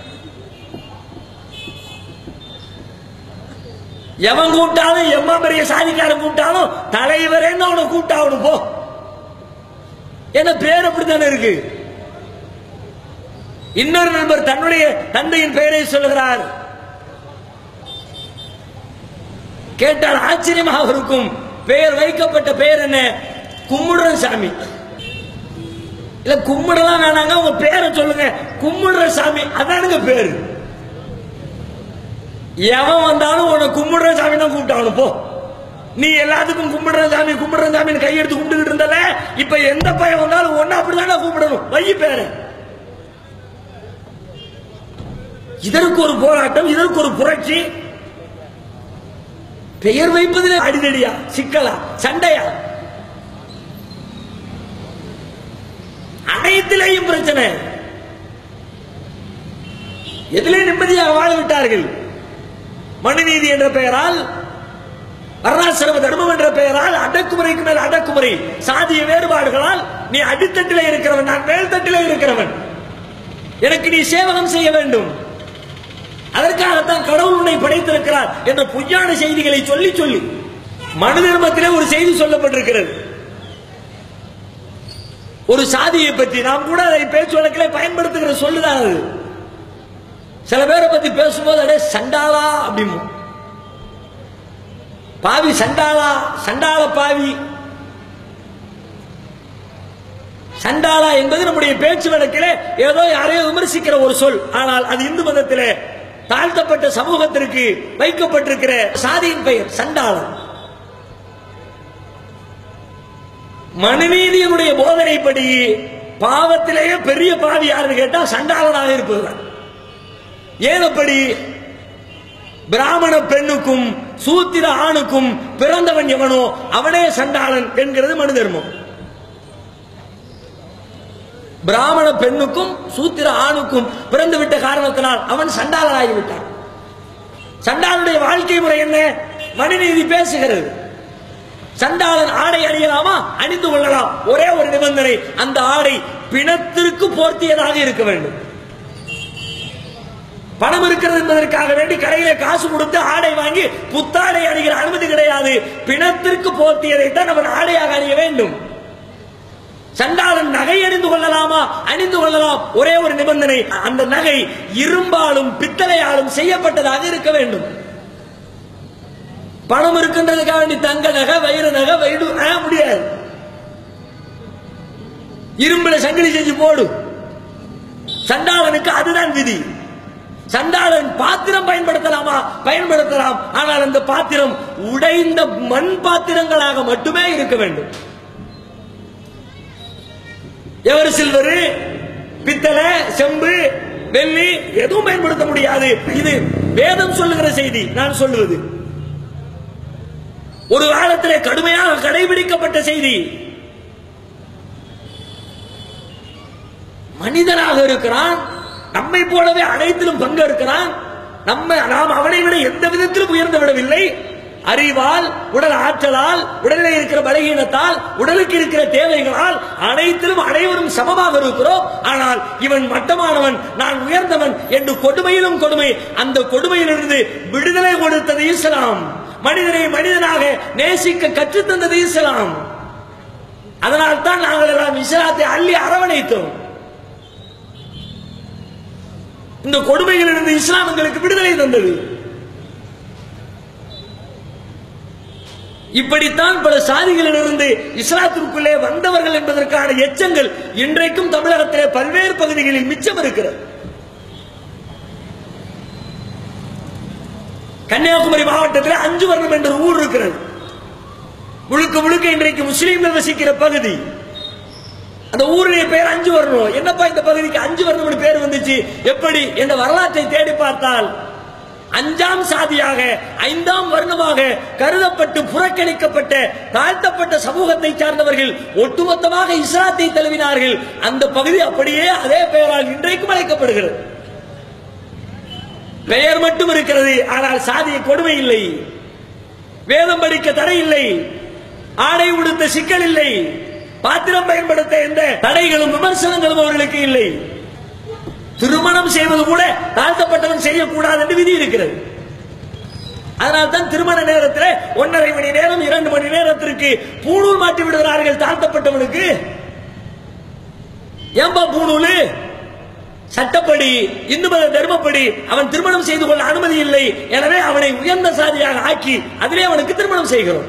எவன் கூட்டாலும், எம்மா பெரிய சாதிக்காரன் கூட்டாலும் தலைவரேன்னு அவனை கூட்டாவணும் போ. ஏன்னா பேர் அப்படித்தானே இருக்கு. இன்னொரு நண்பர் தன்னுடைய தந்தையின் பெயரை சொல்லுகிறார். கேட்டால் ஆச்சரியமாக இருக்கும். பெயர் வைக்கப்பட்ட பெயர் என்ன? கும்முடுற சாமி. இல்ல கும்முடலாம் வேணாங்க, உங்க பேரை சொல்லுங்க. கும்முடுற சாமி அதானுங்க பேரு. எவன் வந்தாலும் உன்னை கும்பிடுற சாமி தான் கூப்பிட்டாவணும் போ. நீ எல்லாத்துக்கும் கும்பிடுற சாமி கும்பிடுற சாமின்னு கையெடுத்து கும்பிட்டு இருந்தால, இப்ப எந்த பையன் வந்தாலும் ஒன்னு அப்படிதானே கூப்பிடணும். வை பேரு. இதற்கு ஒரு போராட்டம், இதற்கு ஒரு புரட்சி. பெயர் வைப்பதில் அடிதடியா, சிக்கலா, சண்டையா? அனைத்திலேயும் பிரச்சனை. எதிலே நிம்மதியாக வாழ விட்டார்கள்? மனுநீதி என்ற பெயரால், வர்ணாசிரம தர்மம் என்ற பெயரால் அடக்குமுறைக்கு மேல் அடக்குமுறை, சாதிய வேறுபாடுகளால் நீ அடித்தட்டிலே இருக்கிறவன், நான் மேல் தட்டிலே இருக்கிறவன், எனக்கு நீ சேவகம் செய்ய வேண்டும். அதற்காகத்தான் கடவுள் உன்னை படைத்திருக்கிறார் என்ற பொய்யான செய்திகளை சொல்லி சொல்லி மனு தர்மத்திலே ஒரு செய்தி சொல்லப்பட்டிருக்கிறது. ஒரு சாதியை பற்றி நாம் கூட அதை பேச்சு வழக்கிலே பயன்படுத்துகிற சொல்லுதான் அது. சில பேரை பத்தி பேசும்போது அடே சண்டாளா அப்படிமோ, பாவி சண்டாளா, சண்டாள பாவி. சண்டாளா என்பது நம்முடைய பேச்சு வழக்கிலே ஏதோ யாரையோ விமர்சிக்கிற ஒரு சொல். ஆனால் அது இந்து மதத்திலே தாழ்த்தப்பட்ட சமூகத்திற்கு வைக்கப்பட்டிருக்கிற சாதியின் பெயர் சண்டாளன். மனுநீதியினுடைய போதனைப்படி பாவத்திலேயே பெரிய பாவி யாருன்னு கேட்டா சண்டாளனாக இருப்பதுதான். ஏனப்படி பிராமண பெண்ணுக்கும் சூத்திர ஆணுக்கும் பிறந்தவன் எவனோ அவனே சண்டாளன் என்கிறது மனு தர்மம். பிராமண பெண்ணுக்கும் சூத்திர ஆணுக்கும் பிறந்து விட்ட காரணத்தினால் அவன் சண்டாளனாகிவிட்டான். சண்டாளனுடைய வாழ்க்கை முறை என்ன? மனுநீதி பேசுகிறது. சண்டாளன் ஆடை அணியலாமா? அணிந்து கொள்ளலாம். ஒரே ஒரு நிபந்தனை, அந்த ஆடை பிணத்திற்கு போர்த்தியதாக இருக்க வேண்டும். பணம் இருக்கிறது என்பதற்காக வேண்டி கடையில காசு கொடுத்து ஆடை வாங்கி புத்தாடை அணிகிற அனுமதி கிடையாது. பிணத்திற்கு போர்த்தியதைத்தான் அவன் ஆடையாக அணிய வேண்டும். சண்டாளன் நகை அணிந்து கொள்ளலாமா? அணிந்து கொள்ளலாம். ஒரே ஒரு நிபந்தனை, அந்த நகை இரும்பாலும் பித்தளையாலும் செய்யப்பட்டதாக இருக்க வேண்டும். பணம் இருக்கின்றதுக்காக வேண்டி தங்க நகை, வைர நகை, வைடு முடியாது. இரும்புல சங்கிலி செஞ்சு போடு. சண்டாளனுக்கு அதுதான் விதி. சண்டாளன் பாத்திரம் பயன்படுத்தலாமா? பயன்படுத்தலாம். ஆனால் அந்த பாத்திரம் உடைந்த மண் பாத்திரங்களாக மட்டுமே இருக்க வேண்டும். எவர் சில்வர், பித்தளை, செம்பு, வெள்ளி எதுவும் பயன்படுத்த முடியாது. இது வேதம் சொல்லுகிற செய்தி, நான் சொல்லுவது. ஒரு காலத்திலே கடுமையாக கடைபிடிக்கப்பட்ட செய்தி. மனிதனாக இருக்கிறான், நம்மை போலவே அனைத்திலும் பங்கு இருக்கிறான். நம்ம நாம் அவனை விட எந்த விதத்திலும் உயர்ந்து விடவில்லை. அறிவால், உடல் ஆற்றலால், உடலில் இருக்கிற பலகீனத்தால், உடலுக்கு இருக்கிற தேவைகளால் அனைத்திலும் அனைவரும் சமமாக இருக்கிறோம். ஆனால் இவன் மட்டமானவன், நான் உயர்ந்தவன் என்று கொடுமையிலும் கொடுமை. அந்த கொடுமையிலிருந்து விடுதலை கொடுத்தது இஸ்லாம். மனிதனை மனிதனாக நேசிக்க கற்றுத்தந்தது இஸ்லாம். அதனால் தான் நாங்கள் எல்லாம் இஸ்லாத்தை அள்ளி அரவணைத்தோம். இந்த கொடுமைகளிலிருந்து இஸ்லாம் எங்களுக்கு விடுதலை தந்தது. இப்படித்தான் பல சாதிகளிலிருந்து இஸ்லாத்திற்குள்ளே வந்தவர்கள் என்பதற்கான எச்சங்கள் இன்றைக்கும் தமிழகத்திலே பல்வேறு பகுதிகளில் மிச்சம் இருக்கிறது. கன்னியாகுமரி மாவட்டத்தில் அஞ்சு வர்ணம் என்ற ஊர் இருக்கிறது. முழுக்க முழுக்க இன்றைக்கு முஸ்லீம்கள் வசிக்கிற பகுதி. அந்த ஊருடைய பெயர் அஞ்சு வர்ணம். என்னப்பா இந்த பகுதிக்கு அஞ்சு வர்ணம் பேர் வந்துச்சு எப்படி என்ற வரலாற்றை தேடி பார்த்தால் அஞ்சாம் சாதியாக, ஐந்தாம் வர்ணமாக கருதப்பட்டு புறக்கணிக்கப்பட்ட தாழ்த்தப்பட்ட சமூகத்தை சார்ந்தவர்கள் ஒட்டுமொத்தமாக இஸ்லாத்தை தழுவினார்கள். அந்த பகுதி அப்படியே அதே பெயரால் இன்றைக்கும் அழைக்கப்படுகிறது. பெயர் மட்டும் இருக்கிறது, ஆனால் சாதிய கொடுமை இல்லை. வேதம் படிக்க தடை இல்லை, ஆடை உடுத்த சிக்கல் இல்லை, பாத்திரம் பயன்படுத்த எந்த தடைகளும் விமர்சனங்களும் அவர்களுக்கு இல்லை. திருமணம் செய்வது கூட தாழ்த்தப்பட்டவன் செய்யக்கூடாது என்று விதி இருக்கிறது. அதனால்தான் திருமண நேரத்தில் ஒன்றரை மணி நேரம், இரண்டு மணி நேரத்திற்கு பூணூல் மாட்டி விடுகிறார்கள் தாழ்த்தப்பட்டவனுக்கு. ஏன்பா பூணூல்? சட்டப்படி, இந்து மத தர்மப்படி அவன் திருமணம் செய்து கொள்ள அனுமதி இல்லை. எனவே அவனை உயர்ந்த சாதியாக ஆக்கி அதிலே அவனுக்கு திருமணம் செய்கிறோம்.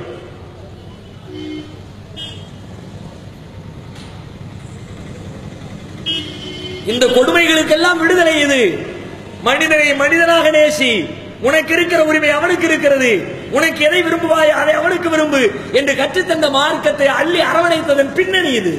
இந்த கொடுமைகளுக்கெல்லாம் விடுதலை இது. மனிதனை மனிதனாக நேசி, உனக்கு இருக்கிற உரிமை அவனுக்கு இருக்கிறது, உனக்கு எதை விரும்புவாய் அதை அவனுக்கு விரும்பு என்று கற்றுத்தந்த மார்க்கத்தை அள்ளி அரவணைத்ததன் பின்னணி இது.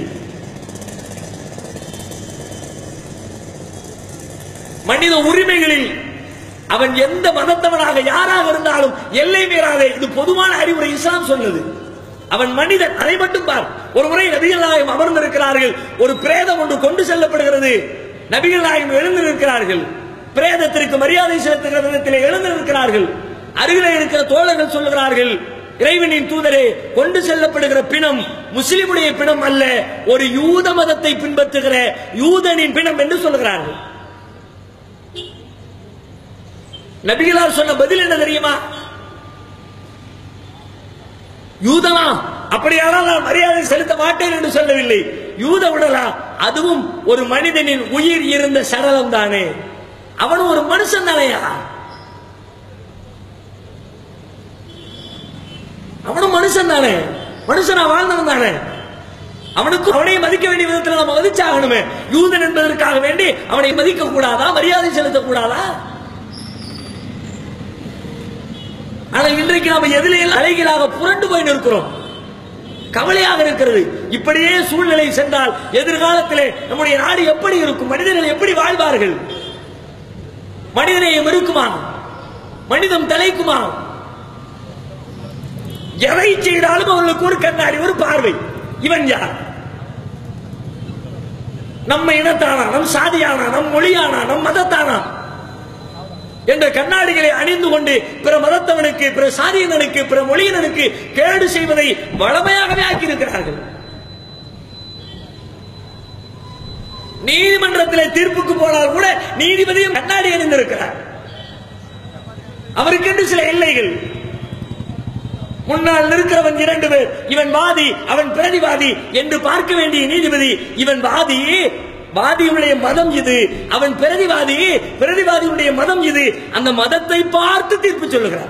மனித உரிமைகளில் அவன் எந்த மதத்தவனாக யாராக இருந்தாலும் எல்லை மீறாதே. இது பொதுவான அறிவுரை இஸ்லாம் சொன்னது. அவன் மனிதன், அதை மட்டும் பார். ஒரு முறை நபிகள் நாயகம் அமர்ந்திருக்கிறார்கள். ஒரு பிரேதம் ஒன்று கொண்டு செல்லப்படுகிறது. நபிகள் நாயகம் எழுந்து நிற்கிறார்கள். பிரேதத்திற்கு மரியாதை செலுத்துகிற விதத்திலே எழுந்து நிற்கிறார்கள். அருகிலே இருக்கிற தோழர்கள் சொல்லுகிறார்கள், இறைவனின் தூதரே, கொண்டு செல்லப்படுகிற பிணம் முஸ்லிமுடைய பிணம் அல்ல, ஒரு யூத மதத்தை பின்பற்றுகிற யூதனின் பிணம் என்று சொல்லுகிறார்கள். நபிகளார் சொன்ன பதில் என்ன தெரியுமா? யூதனா அப்படியானால் நான் மரியாதை செலுத்த மாட்டேன் என்று சொல்லவில்லை. யூத உடலா, அதுவும் ஒரு மனிதனின் உயிர் இருந்த சடலம் தானே, அவனும் ஒரு மனுஷன் தானையா, அவனும் மனுஷன் தானே, மனுஷனா வாழ்ந்தவன் தானே, அவனுக்கு அவனை மதிக்க வேண்டிய விதத்தில் நம்ம மதிச்சாகணுமே. யூதன் என்பதற்காக வேண்டி அவனை மதிக்க கூடாதா, மரியாதை செலுத்த கூடாதா? ஆனால் இன்றைக்கு நாம எதிலே அலைகளாக புரண்டு போய் நிற்கிறோம். கவலையாக இருக்கிறது. இப்படியே சூழ்நிலை சென்றால் எதிர்காலத்திலே நம்முடைய நாடு எப்படி இருக்கும்? மனிதர்கள் எப்படி வாழ்வார்கள்? மனிதநேயம் இருக்குமா? மனிதம் தலைக்குமா? எதை செய்தாலும் அவர்களுக்கு ஒரு கண்ணாடி, ஒரு பார்வை. இவன் யார்? நம்ம இனத்தானா, நம் சாதியானா, நம் மொழியானா, நம் மதத்தானா என்ற கண்ணாடிகளை அணிந்து கொண்டு பிற மதத்தவனுக்கு, பிற சாதியினனுக்கு, பிற மொழியினனுக்கு கேடு செய்வதை வளமையாகவே ஆக்கியிருக்கிறார்கள். நீதிமன்றத்திலே தீர்ப்புக்கு போனால் கூட நீதிபதியும் கண்ணாடி அணிந்திருக்கிறார். அவருக்கென்று சில எல்லைகள். முன்னால் இருக்கிறவன் இரண்டு பேர், இவன் வாதி, அவன் பிரதிவாதி என்று பார்க்க வேண்டிய நீதிபதி, இவன் வாதி, வாதியுடைய மதம் இது, அவன் பிரதிவாதி, பிரதிவாதியுடைய மதம் இது, அந்த மதத்தை பார்த்து தீர்ப்பு சொல்லுகிறார்.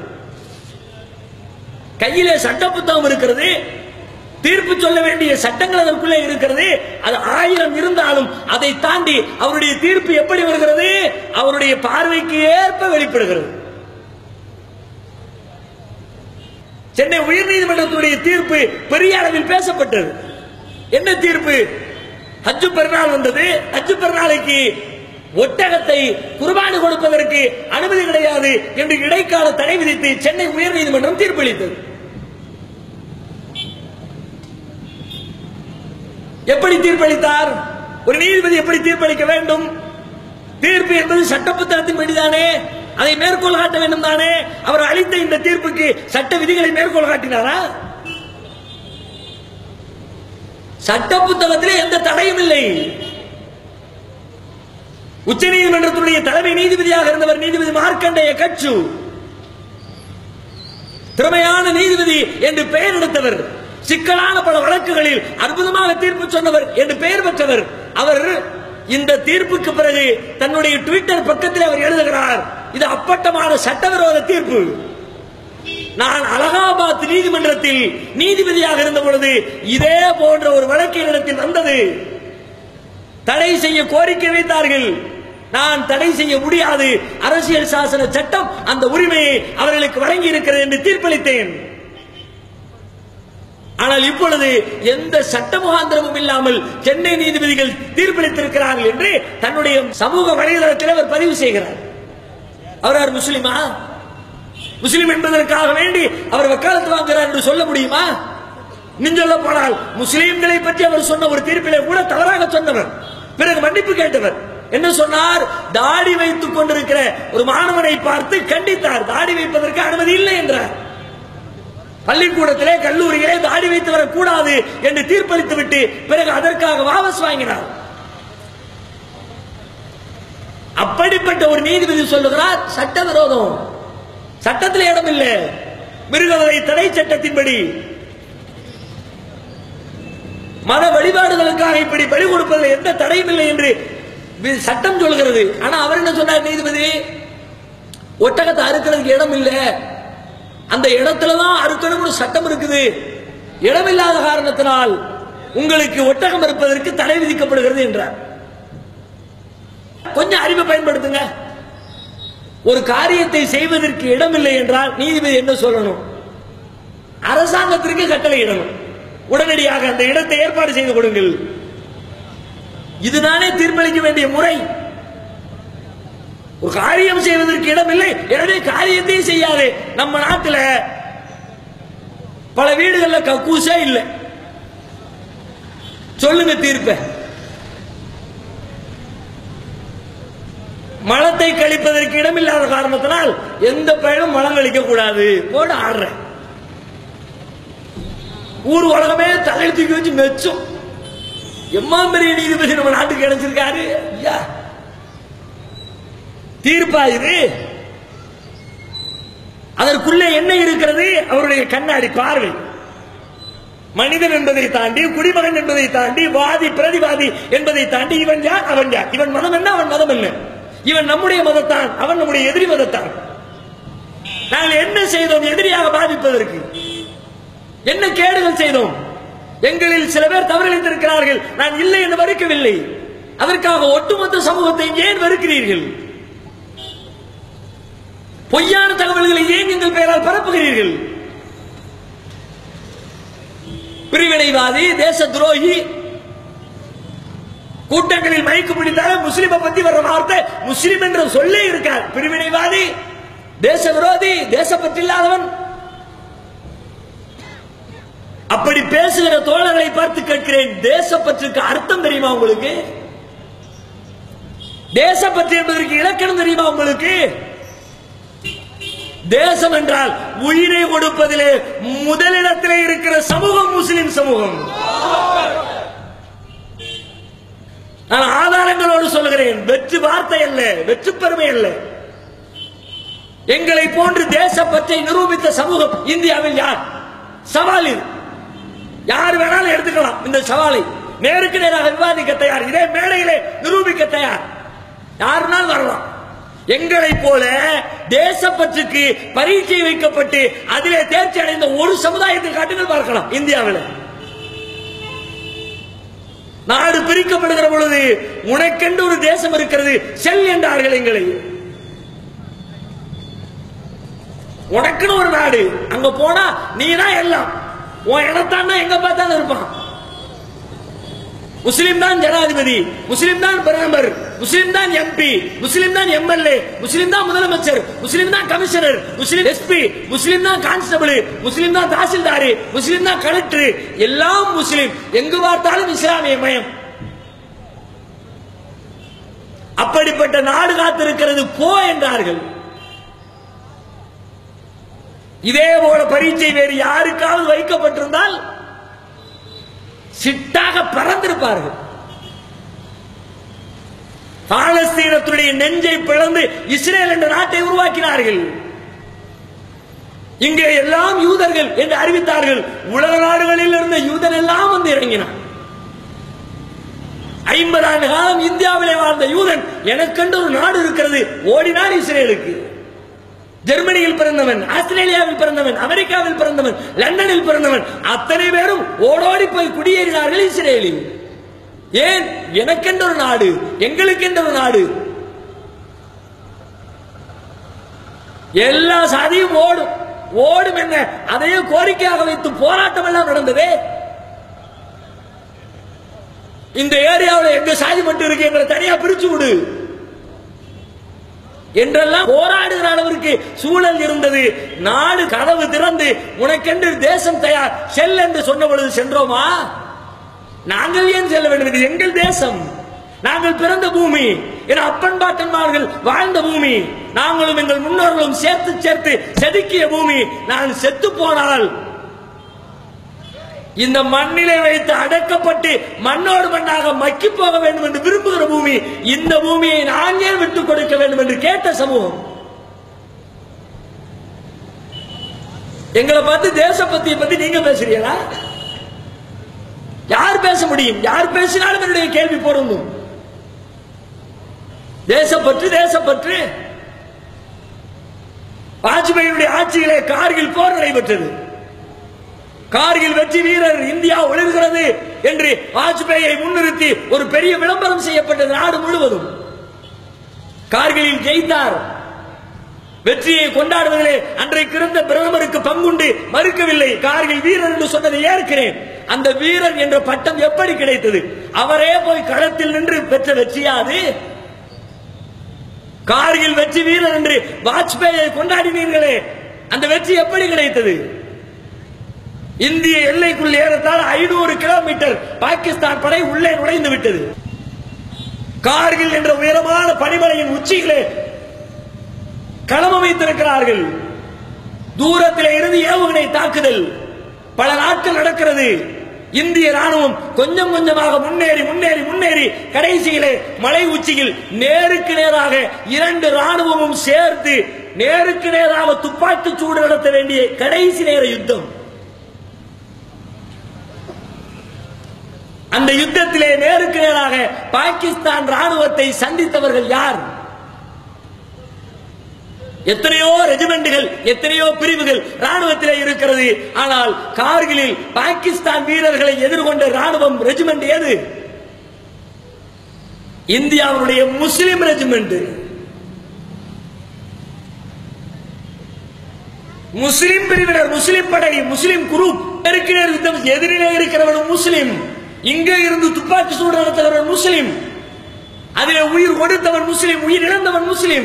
கையிலே சட்ட புத்தகம் இருக்கிறது, தீர்ப்பு சொல்ல வேண்டிய சட்டங்கள் அதற்குள்ளே இருக்கிறது. அது ஆயிரம் இருந்தாலும் அதை தாண்டி அவருடைய தீர்ப்பு எப்படி வருகிறது? அவருடைய பார்வைக்கு ஏற்ப வெளிப்படுகிறது. சென்னை உயர்நீதிமன்றத்துடைய தீர்ப்பு பெரிய அளவில் பேசப்பட்டது. என்ன தீர்ப்பு? ஹஜ்ஜு பெருநாள் வந்தது. ஹஜ்ஜு பெருநாளைக்கு ஒட்டகத்தை குர்பானி கொடுப்பதற்கு அனுமதி கிடையாது என்று இடைக்கால தடை விதித்து சென்னை உயர்நீதிமன்றம் தீர்ப்பளித்தது. எப்படி தீர்ப்பளித்தார்? ஒரு நீதிபதி எப்படி தீர்ப்பளிக்க வேண்டும்? தீர்ப்பு என்பது சட்ட புத்தகத்தின் படிதானே, அதை மேற்கோள் காட்ட வேண்டும் தானே. அவர் அளித்த இந்த தீர்ப்புக்கு சட்ட விதிகளை மேற்கோள் காட்டினாரா? சட்ட புத்தகத்திலே எந்த தடையும் இல்லை. உச்ச நீதிமன்றத்துடைய தலைமை நீதிபதியாக இருந்தவர் நீதிபதி மார்க்கண்டேய கட்சு, திறமையான நீதிபதி என்று பெயர் எடுத்தவர், சிக்கலான பல வழக்குகளில் அற்புதமாக தீர்ப்பு சொன்னவர் என்று பெயர் பெற்றவர். அவர் இந்த தீர்ப்புக்கு பிறகு தன்னுடைய ட்விட்டர் பக்கத்தில் அவர் எழுதுகிறார், இது அப்பட்டமான சட்டவிரோத தீர்ப்பு. நான் அலகாபாத் நீதிமன்றத்தில் நீதிபதியாக இருந்த பொழுது இதே போன்ற ஒரு வழக்கின் இடத்தில் வந்தது. தடை செய்ய கோரிக்கை வைத்தார்கள். நான் தடை செய்ய முடியாது, அரசியல் சாசன சட்டம் அந்த உரிமையை அவர்களுக்கு வழங்கி இருக்கிறது என்று தீர்ப்பளித்தேன். ஆனால் இப்பொழுது எந்த சட்ட முகாந்திரமும் இல்லாமல் சென்னை நீதிபதிகள் தீர்ப்பளித்திருக்கிறார்கள் என்று தன்னுடைய சமூக வலைதளத்தில் அவர் பதிவு செய்கிறார். அவர் முஸ்லிமா? முஸ்லிம் என்பதற்காக வேண்டி அவர் வக்காலத்து வாங்குகிறார் என்று சொல்ல முடியுமா? இன்னும் சொல்ல போனால் முஸ்லிம்களை பற்றி அவர் சொன்ன ஒரு தீர்ப்பிலே கூட தவறாக சொன்னவர், பிறகு மன்னிப்பு கேட்டவர். என்ன சொன்னார்? தாடி வைத்துக் கொண்டிருக்கிற ஒரு மாணவனை பார்த்து கண்டித்தார். தாடி வைப்பதற்கு அனுமதி இல்லை என்றார். பள்ளிக்கூடத்திலே கல்லூரியிலே தாடி வைத்து வரக்கூடாது என்று தீர்ப்பளித்து விட்டு பிறகு அதற்காக வாபஸ் வாங்கினார். அப்படிப்பட்ட ஒரு நீதிபதி சொல்லுகிறார் சட்டவிரோதம், சட்டத்தில் இடம் இல்லை, மிருகவதை தடை சட்டத்தின்படி மத வழிபாடுகளுக்காக இப்படி பலி கொடுப்பதில் எந்த தடையும் இல்லை என்று சட்டம் சொல்கிறது. ஆனா அவர் என்ன சொன்னார் நீதிபதி? ஒட்டகத்தை அறுக்கிறதுக்கு இடம் இல்லை, அந்த இடத்துலதான் அறுக்கணும் சட்டம் இருக்குது, இடமில்லாத காரணத்தினால் உங்களுக்கு ஒட்டகம் இருப்பதற்கு தடை விதிக்கப்படுகிறது என்றார். கொஞ்சம் அறிவை பயன்படுத்துங்க. ஒரு காரியத்தை செய்வதற்கு இடமில்லை என்றால் நீதிபதி என்ன சொல்லணும்? அரசாங்கத்திற்கு கட்டளை இடணும், உடனடியாக அந்த இடத்தை ஏற்பாடு செய்து கொடுங்கள். இதுதானே தீர்ப்பளிக்க வேண்டிய முறை. ஒரு காரியம் செய்வதற்கு இடமில்லை, எனவே காரியத்தை செய்யாது. நம்ம நாட்டில் பல வீடுகளில் கக்கூசே இல்லை. சொல்லுங்க தீர்ப்ப. மலத்தை கழிப்பதற்கு இடமில்லாத காரணத்தினால் எந்த பயனும் மலம் கழிக்க கூடாது போட்டு ஆடுற ஊர் உலகமே தலையில் தூக்கி வச்சு மெச்சும். எம்மா பெரிய நீதிபதி நம்ம நாட்டுக்கு கிடைச்சிருக்காரு. தீர்ப்பா இது? அதற்குள்ளே என்ன இருக்கிறது? அவருடைய கண்ணாடி பார்வை. மனிதன் என்பதை தாண்டி, குடிமகன் என்பதை தாண்டி, வாதி பிரதிவாதி என்பதை தாண்டி, இவன் யார் அவன் யார், இவன் மதம் என்ன அவன் மதம் என்ன, இவன் நம்முடைய மதத்தான் அவன் நம்முடைய எதிரி மதத்தான். நாங்கள் என்ன செய்தோம் எதிரியாக பாதிப்பதற்கு? என்ன கேடுகள் செய்தோம்? எங்களில் சில பேர் தவறிழைத்திருக்கிறார்கள், நான் இல்லை என்று மறுக்கவில்லை. அதற்காக ஒட்டுமொத்த சமூகத்தை ஏன் வெறுக்கிறீர்கள்? பொய்யான தகவல்களை ஏன் எங்கள் பெயரால் பரப்புகிறீர்கள்? பிரிவினைவாதி, தேச துரோகி, கூட்டங்களில் மயக்கு பிடித்தாலும் முஸ்லிமை பத்தி வர வார்த்தை முஸ்லிம் என்ற சொல்லே இருக்கார். பிரிவினைவாதி, தேச விரோதி, தேசப்பற்று இல்லாதவன். அப்படி பேசுகிற தோழர்களை பார்த்து கேட்கிறேன், தேசப்பற்றுக்கு அர்த்தம் தெரியுமா உங்களுக்கு? தேசப்பற்று என்பதற்கு இலக்கணம் தெரியுமா உங்களுக்கு? தேசம் என்றால் உயிரை கொடுப்பதிலே முதலிடத்திலே இருக்கிற சமூகம் முஸ்லிம் சமூகம். நான் ஆதாரங்களோடு சொல்கிறேன், வெற்று வார்த்தை அல்ல, வெற்று பெருமை அல்ல. எங்களை போன்று தேசப்பற்றை நிரூபித்த சமூகம் இந்தியாவில் யார்? சவால் இது. யார் வேணாலும் எடுத்துக்கலாம் இந்த சவாலை. நேருக்கு நேராக விவாதிக்க தயார், இதே மேடையிலே நிரூபிக்க தயார், யாருனாலும் வரலாம். எங்களை போல தேசப்பற்றுக்கு பரீட்சை வைக்கப்பட்டு அதிலே தேர்ச்சி அடைந்த ஒரு சமுதாயத்தை காட்டுங்கள் பார்க்கலாம் இந்தியாவில். நாடு பிரிக்கப்படுகிற பொழுது உனக்கென்று ஒரு தேசம் இருக்கிறது செல் என்றார்கள் எங்களை. உனக்குன்னு ஒரு நாடு, அங்க போனா நீதான் எல்லாம், உன் இடத்தாண்டா எங்க பார்த்தாலும் இருப்பான். முஸ்லிம் தான் ஜனாதிபதி, முஸ்லிம் தான் பிரதமர், முஸ்லிம் தான் எம்பி, முஸ்லிம் தான் எம்எல்ஏ, முஸ்லிம் தான் முதலமைச்சர், முஸ்லிம் தான் கமிஷனர், முஸ்லிம் எஸ்பி, முஸ்லிம் தான் கான்ஸ்டபிள், முஸ்லிம் தான் தாசில்தார், முஸ்லிம் தான் கலெக்டர், எல்லாம் முஸ்லிம். எங்கு பார்த்தாலும் இஸ்லாமிய மயம். அப்படிப்பட்ட நாடு காத்திருக்கிறது, போ என்றார்கள். இதே போல பரீட்சை வேறு யாருக்காவது வைக்கப்பட்டிருந்தால் சிட்டாக பறந்திருப்பார்கள். பாலஸ்தீனத்துடைய நெஞ்சை பிளந்து இஸ்ரேல் என்ற நாட்டை உருவாக்கினார்கள். இங்கே எல்லாம் யூதர்கள் என்று அறிவித்தார்கள். உலக நாடுகளில் இருந்த யூதன் எல்லாம் வந்து இறங்கினார். ஐம்பது ஆண்டு காலம் இந்தியாவிலே வாழ்ந்த யூதன் எனக்கென்று ஒரு நாடு இருக்கிறது ஓடினார் இஸ்ரேலுக்கு. ஜெர்மனியில் பிறந்தவன், ஆஸ்திரேலியாவில் பிறந்தவன், அமெரிக்காவில் பிறந்தவன், லண்டனில் பிறந்தவன், அத்தனை பேரும் ஓடோடி போய் குடியேறினார்கள் இஸ்ரேலில். ஏன்? எனக்கென்ற ஒரு நாடு, எங்களுக்கென்ற ஒரு நாடு. எல்லா சாதியும் ஓடும். ஓடும் என்ன, அதையே கோரிக்கையாக வைத்து போராட்டம் எல்லாம் நடந்தது. இந்த ஏரியாவில் எங்க சாதி மட்டும் இருக்கு, எங்களை தனியா பிரிச்சு விடு என்றெல்லாம் போராடுகிற அளவிற்கு சூழல் இருந்தது. நாடு கதவு திறந்து உனக்கென்று தேசம் தயார் செல் என்று சொன்ன பொழுது சென்றோமா? நாங்கள் ஏன் செல்ல வேண்டும்? இது எங்கள் தேசம், நாங்கள் பிறந்த பூமி, என் அப்பன் பாட்டன்மார்கள் வாழ்ந்த பூமி, நாங்களும் எங்கள் முன்னோர்களும் சேர்த்து சேர்த்து செதுக்கிய பூமி. நான் செத்து போனால் இந்த மண்ணிலே வைத்து அடக்கப்பட்டு மண்ணோடு மண்ணாக மக்கி போக வேண்டும் என்று விரும்புகிற பூமி, இந்த பூமியை நான் ஏன் விட்டுக் கொடுக்க வேண்டும் என்று கேட்ட சமூகம். எங்களை பார்த்து தேசப்பத்தியை பத்தி நீங்க பேசுறீங்களா? யார் பேச முடியும்? யார் பேசினாலும் என்னுடைய கேள்வி பொருந்தும். தேசப்பற்று தேசப்பற்று. வாஜ்பாயுடைய ஆட்சியிலே கார்கில் போர் நடைபெற்றது. கார்கில் வெற்றி வீரர், இந்தியா ஒளிர்கிறது என்று வாஜ்பாயை முன்னிறுத்தி ஒரு பெரிய விளம்பரம் செய்யப்பட்டது நாடு முழுவதும். கார்கிலில் ஜெயித்தார். வெற்றியை கொண்டாடுவதிலே அன்றைக்கு இருந்த பிரதமருக்கு பங்குண்டு, மறுக்கவில்லை. கார்கில் வீரர் என்று சொன்னதை ஏற்கிறேன். அந்த வீரர் என்ற பட்டம் எப்படி கிடைத்தது? அவரே போய் களத்தில் நின்று பெற்ற வெற்றியாது. கார்கில் வெற்றி வீரர் என்று வாஜ்பாயை கொண்டாடினீர்களே, அந்த வெற்றி எப்படி கிடைத்தது? இந்திய எல்லைக்குள் ஏறத்தால் ஐநூறு கிலோமீட்டர் பாகிஸ்தான் படை உள்ளே நுழைந்து விட்டது. கார்கில் என்ற உயரமான பனிமலையின் உச்சிகளே களம் அமைத்திருக்கிறார்கள். தூரத்தில் இருந்து ஏவுகணை தாக்குதல் பல நாட்கள் நடக்கிறது. இந்திய ராணுவம் கொஞ்சம் கொஞ்சமாக முன்னேறி முன்னேறி முன்னேறி கடைசியிலே மலை உச்சியில் நேருக்கு நேராக இரண்டு ராணுவமும் சேர்த்து நேருக்கு நேராக துப்பாக்கி சூடு நடத்த வேண்டிய கடைசி நேர யுத்தம். அந்த யுத்தத்திலே நேருக்கு நேராக பாகிஸ்தான் ராணுவத்தை சந்தித்தவர்கள் யார்? எத்தனையோ ரெஜிமெண்டுகள், எத்தனையோ பிரிவுகள் ராணுவத்திலே இருக்கிறது. ஆனால் கார்கிலில் பாகிஸ்தான் வீரர்களை எதிர்கொண்ட ராணுவம் ரெஜிமெண்ட் எது? இந்தியாவுடைய முஸ்லிம் ரெஜிமெண்ட். முஸ்லிம் பிரிவினர், முஸ்லிம் படை, முஸ்லிம் குரூப். நேருக்கு நேர் யுத்தம். எதிரிலே இருக்கிறவன் முஸ்லிம். இங்கே இருந்து துப்பாக்கி சூடு நடத்துகிறவன் முஸ்லிம். அதிலே உயிர் கொடுத்தவன் முஸ்லிம், உயிர் இழந்தவன் முஸ்லிம்.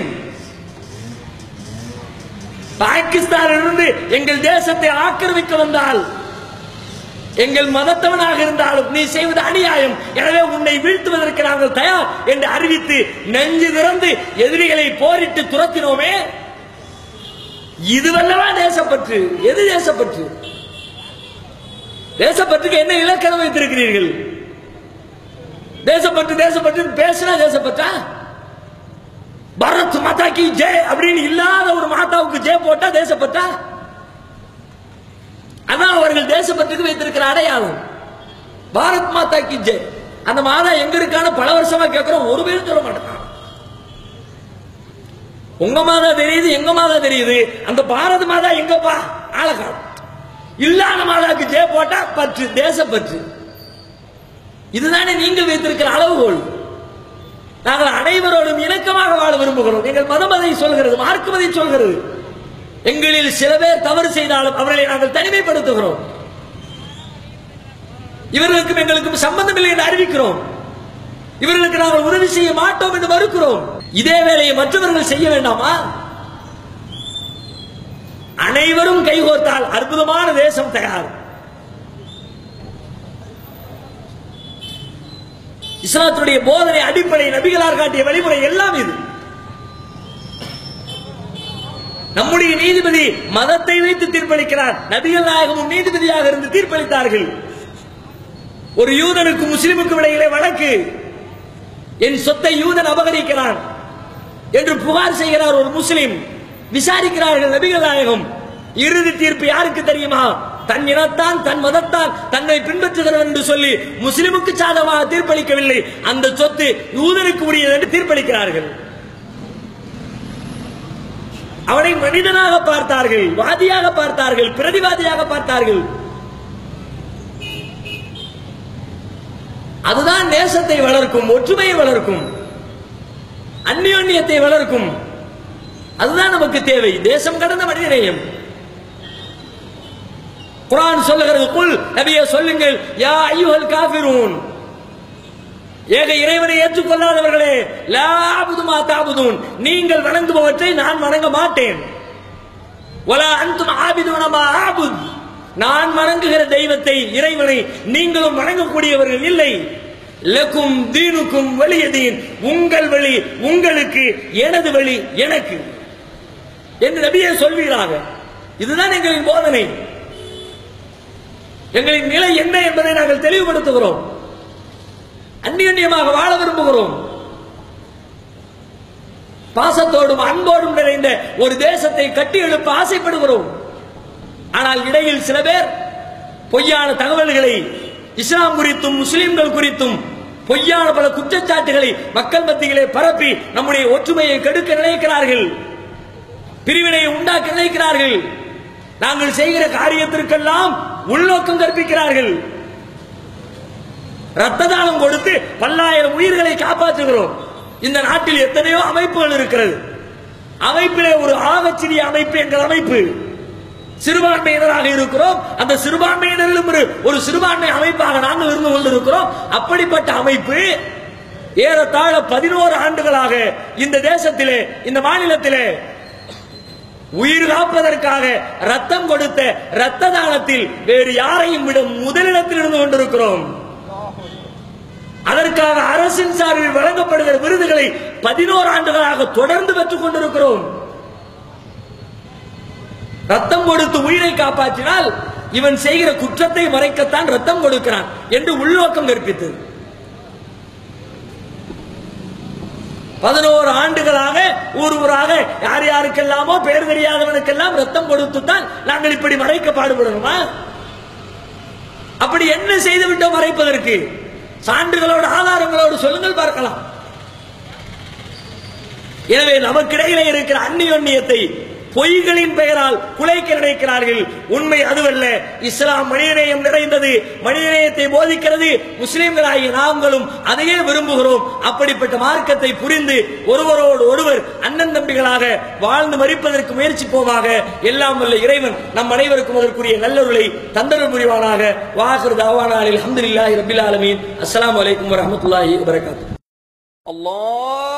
பாகிஸ்தானிலிருந்து எங்கள் தேசத்தை ஆக்கிரமிக்க வந்தால், எங்கள் மதத்தவனாக இருந்தாலும் நீ செய்வது அநியாயம், எனவே உன்னை வீழ்த்துவதற்கு நாங்கள் தயார் என்று அறிவித்து நெஞ்சு திறந்து எதிரிகளை போரிட்டு துரத்தினோமே, இதுவல்லவா தேசப்பற்று? எது தேசப்பற்று? தேசப்பற்றுக்கு என்ன இலக்கணம் வைத்திருக்கிறீர்கள்? தேசப்பற்று தேசப்பற்று பேசினா தேசப்பற்றா? பாரத் மாதா கி ஜெய் அப்படின்னு இல்லாத ஒரு மாதாவுக்கு ஜெய் போட்டா தேசப்பற்றா? அதான் அவர்கள் தேசப்பற்றுக்கு வைத்திருக்கிற அடையாளம். பாரத் மாதா கி ஜெய். அந்த மாதா எங்க இருக்கான பல வருஷமா கேட்கிறோம், ஒரு பேரும் சொல்ல மாட்டான். உங்க மாதா தெரியுது, எங்க மாதா தெரியுது, அந்த பாரத மாதா எங்கப்பா? ஆளக்காலம். இல்லாத மாதாவுக்கு ஜெய் போட்டா பற்று, தேசப்பற்று. இதுதானே நீங்கள் வைத்திருக்கிற அளவுகோல். நாங்கள் அனைவரோடும் இணக்கமாக வாழ விரும்புகிறோம். எங்கள் மதம் அதை சொல்கிறது, மார்க்கம் அதை சொல்கிறது. எங்களில் சில பேர் தவறு செய்தாலும் அவர்களை நாங்கள் தனிமைப்படுத்துகிறோம். இவர்களுக்கும் எங்களுக்கும் சம்பந்தம் இல்லை என்று அறிவிக்கிறோம். இவர்களுக்கு நாங்கள் உதவி செய்ய மாட்டோம் என்று மறுக்கிறோம். இதே வேலையை மற்றவர்கள் செய்ய வேண்டாமா? அனைவரும் கைகோர்த்தால் அற்புதமான தேசம் தயார். இஸ்லாத்துடைய போதனை அடிப்படை, நபிகளார் காட்டிய வழிமுறை எல்லாம் இது. நம்முடைய நீதிபதி மதத்தை வைத்து தீர்ப்பளிக்கிறார். நபிகள் நாயகமும் நீதிபதியாக இருந்து தீர்ப்பளித்தார்கள். ஒரு யூதனுக்கு முஸ்லிமுக்கு இடையிலே வழக்கு. என் சொத்தை யூதன் அபகரிக்கிறான் என்று புகார் செய்கிறார் ஒரு முஸ்லிம். விசாரிக்கிறார்கள் நபிகள் நாயகம். இறுதி தீர்ப்பு யாருக்கு தெரியுமா? தன் இனத்தான், தன் மதத்தான், தன்னை பின்பற்றுகிறவன் என்று சொல்லி முஸ்லிமுக்கு சாதகமாக தீர்ப்பளிக்கவில்லை. அந்த சொத்து யூதனுக்கு உரியது என்று தீர்ப்பளிக்கிறார்கள். அவனை மனிதனாக பார்த்தார்கள், வாதியாக பார்த்தார்கள், பிரதிவாதியாக பார்த்தார்கள். அதுதான் நேசத்தை வளர்க்கும், ஒற்றுமையை வளர்க்கும், அந்யோன்யத்தை வளர்க்கும். அதுதான் நமக்கு தேவை. தேசம் கடந்த மனிதநேயம். குர்ஆன் சொல்லுகிறது, குல் நபியே சொல்லுங்கள், யா அய்யுஹல் காஃபிரூன், ஏக இறைவனை ஏற்றுக்கொள்ளாதவர்களே, லா அபுது மா தஅபுதூன், நீங்கள் வணங்குபவற்றை நான் வணங்க மாட்டேன். வலா அன்தும் ஆபிதுன மா அபுத், நான் வணங்குகிற தெய்வத்தை, இறைவனை நீங்களும் வணங்கக்கூடியவர்கள் இல்லை. லக்கும் தீனுக்கும் வலிய தீன், உங்கள் வழி உங்களுக்கு, எனது வழி எனக்கு என்று நபியே சொல்வீராக. இதுதான் எங்களின் போதனை. எங்களின் நிலை என்ன என்பதை நாங்கள் தெளிவுபடுத்துகிறோம். அந்நியமாக வாழ விரும்புகிறோம். பாசத்தோடும் அன்போடும் நிறைந்த ஒரு தேசத்தை கட்டி எழுப்ப ஆசைப்படுகிறோம். ஆனால் இடையில் சில பேர் பொய்யான தகவல்களை இஸ்லாம் குறித்தும் முஸ்லிம்கள் குறித்தும் பொய்யான பல குற்றச்சாட்டுகளை மக்கள் மத்தியிலே பரப்பி நம்முடைய ஒற்றுமையை கெடுக்க நினைக்கிறார்கள், பிரிவினையை உண்டாக்க நினைக்கிறார்கள். நாங்கள் செய்கிற காரியத்திற்கெல்லாம் உள்நோக்கம் கற்பிக்கிறார்கள். ரத்த தானம் கொடுத்து பல்லாயிரம் உயிர்களை காப்பாற்றுகிறோம். இந்த நாட்டில் எத்தனையோ அமைப்புகள் இருக்கிறது. அமைப்பிலே ஒரு ஆகச்சிறிய அமைப்பு எங்கள் அமைப்பு. சிறுபான்மையினராக இருக்கிறோம். அந்த சிறுபான்மையினரிலும் ஒரு சிறுபான்மை அமைப்பாக நாங்கள் இருந்து கொண்டிருக்கிறோம். அப்படிப்பட்ட அமைப்பு ஏறத்தாழ பதினோரு ஆண்டுகளாக இந்த தேசத்திலே, இந்த மாநிலத்திலே உயிர் காப்பதற்காக ரத்தம் கொடுத்த ரத்த தானத்தில் வேறு யாரையும் விட முதலிடத்தில் இருந்து கொண்டிருக்கிறோம். அதற்காக அரசின் சார்பில் வழங்கப்படுகிற விருதுகளை பதினோரு ஆண்டுகளாக தொடர்ந்து பெற்றுக் கொண்டிருக்கிறோம். ரத்தம் கொடுத்து உயிரை காப்பாற்றினால் இவன் செய்கிற குற்றத்தை மறைக்கத்தான் ரத்தம் கொடுக்கிறான் என்று உள்நோக்கம் கற்பித்தது. பதினோரு ஆண்டுகளாக ஊர் ஊராக யார் யாருக்கெல்லாமோ பெயர் தெரியாதவனுக்கெல்லாம் ரத்தம் கொடுத்துத்தான் நாங்கள் இப்படி மறைக்க பாடுபடணுமா? அப்படி என்ன செய்து விட்டோம் மறைப்பதற்கு? சான்றுகளோடு ஆதாரங்களோடு சொல்லுங்கள் பார்க்கலாம். எனவே நமக்கிடையிலே இருக்கிற அந்நியோன்னியத்தை பொய்களின் பெயரால் குலைக்க நினைக்கிறார்கள். உண்மை அதுவல்ல. இஸ்லாம் மனிதநேயம் நிறைந்தது, மனிதநேயத்தை போதிக்கிறது. முஸ்லிம்களாகிய நாங்களும் அதையே விரும்புகிறோம். அப்படிப்பட்ட மார்க்கத்தை புரிந்து ஒருவரோடு ஒருவர் அண்ணன் தம்பிகளாக வாழ்ந்து மரிப்பதற்கு முயற்சிப்போமாக. எல்லாம் வல்ல இறைவன் நம் அனைவருக்கும் அதற்குரிய நல்லொருளை தந்தருள் புரிவானாக. வாஹிர் தஅவானா அல்ஹம்துலில்லாஹி ரப்பில் ஆலமீன். அஸ்ஸலாமு அலைக்கும் வரஹ்மத்துல்லாஹி வபரகாத்துஹு. அல்லாஹ்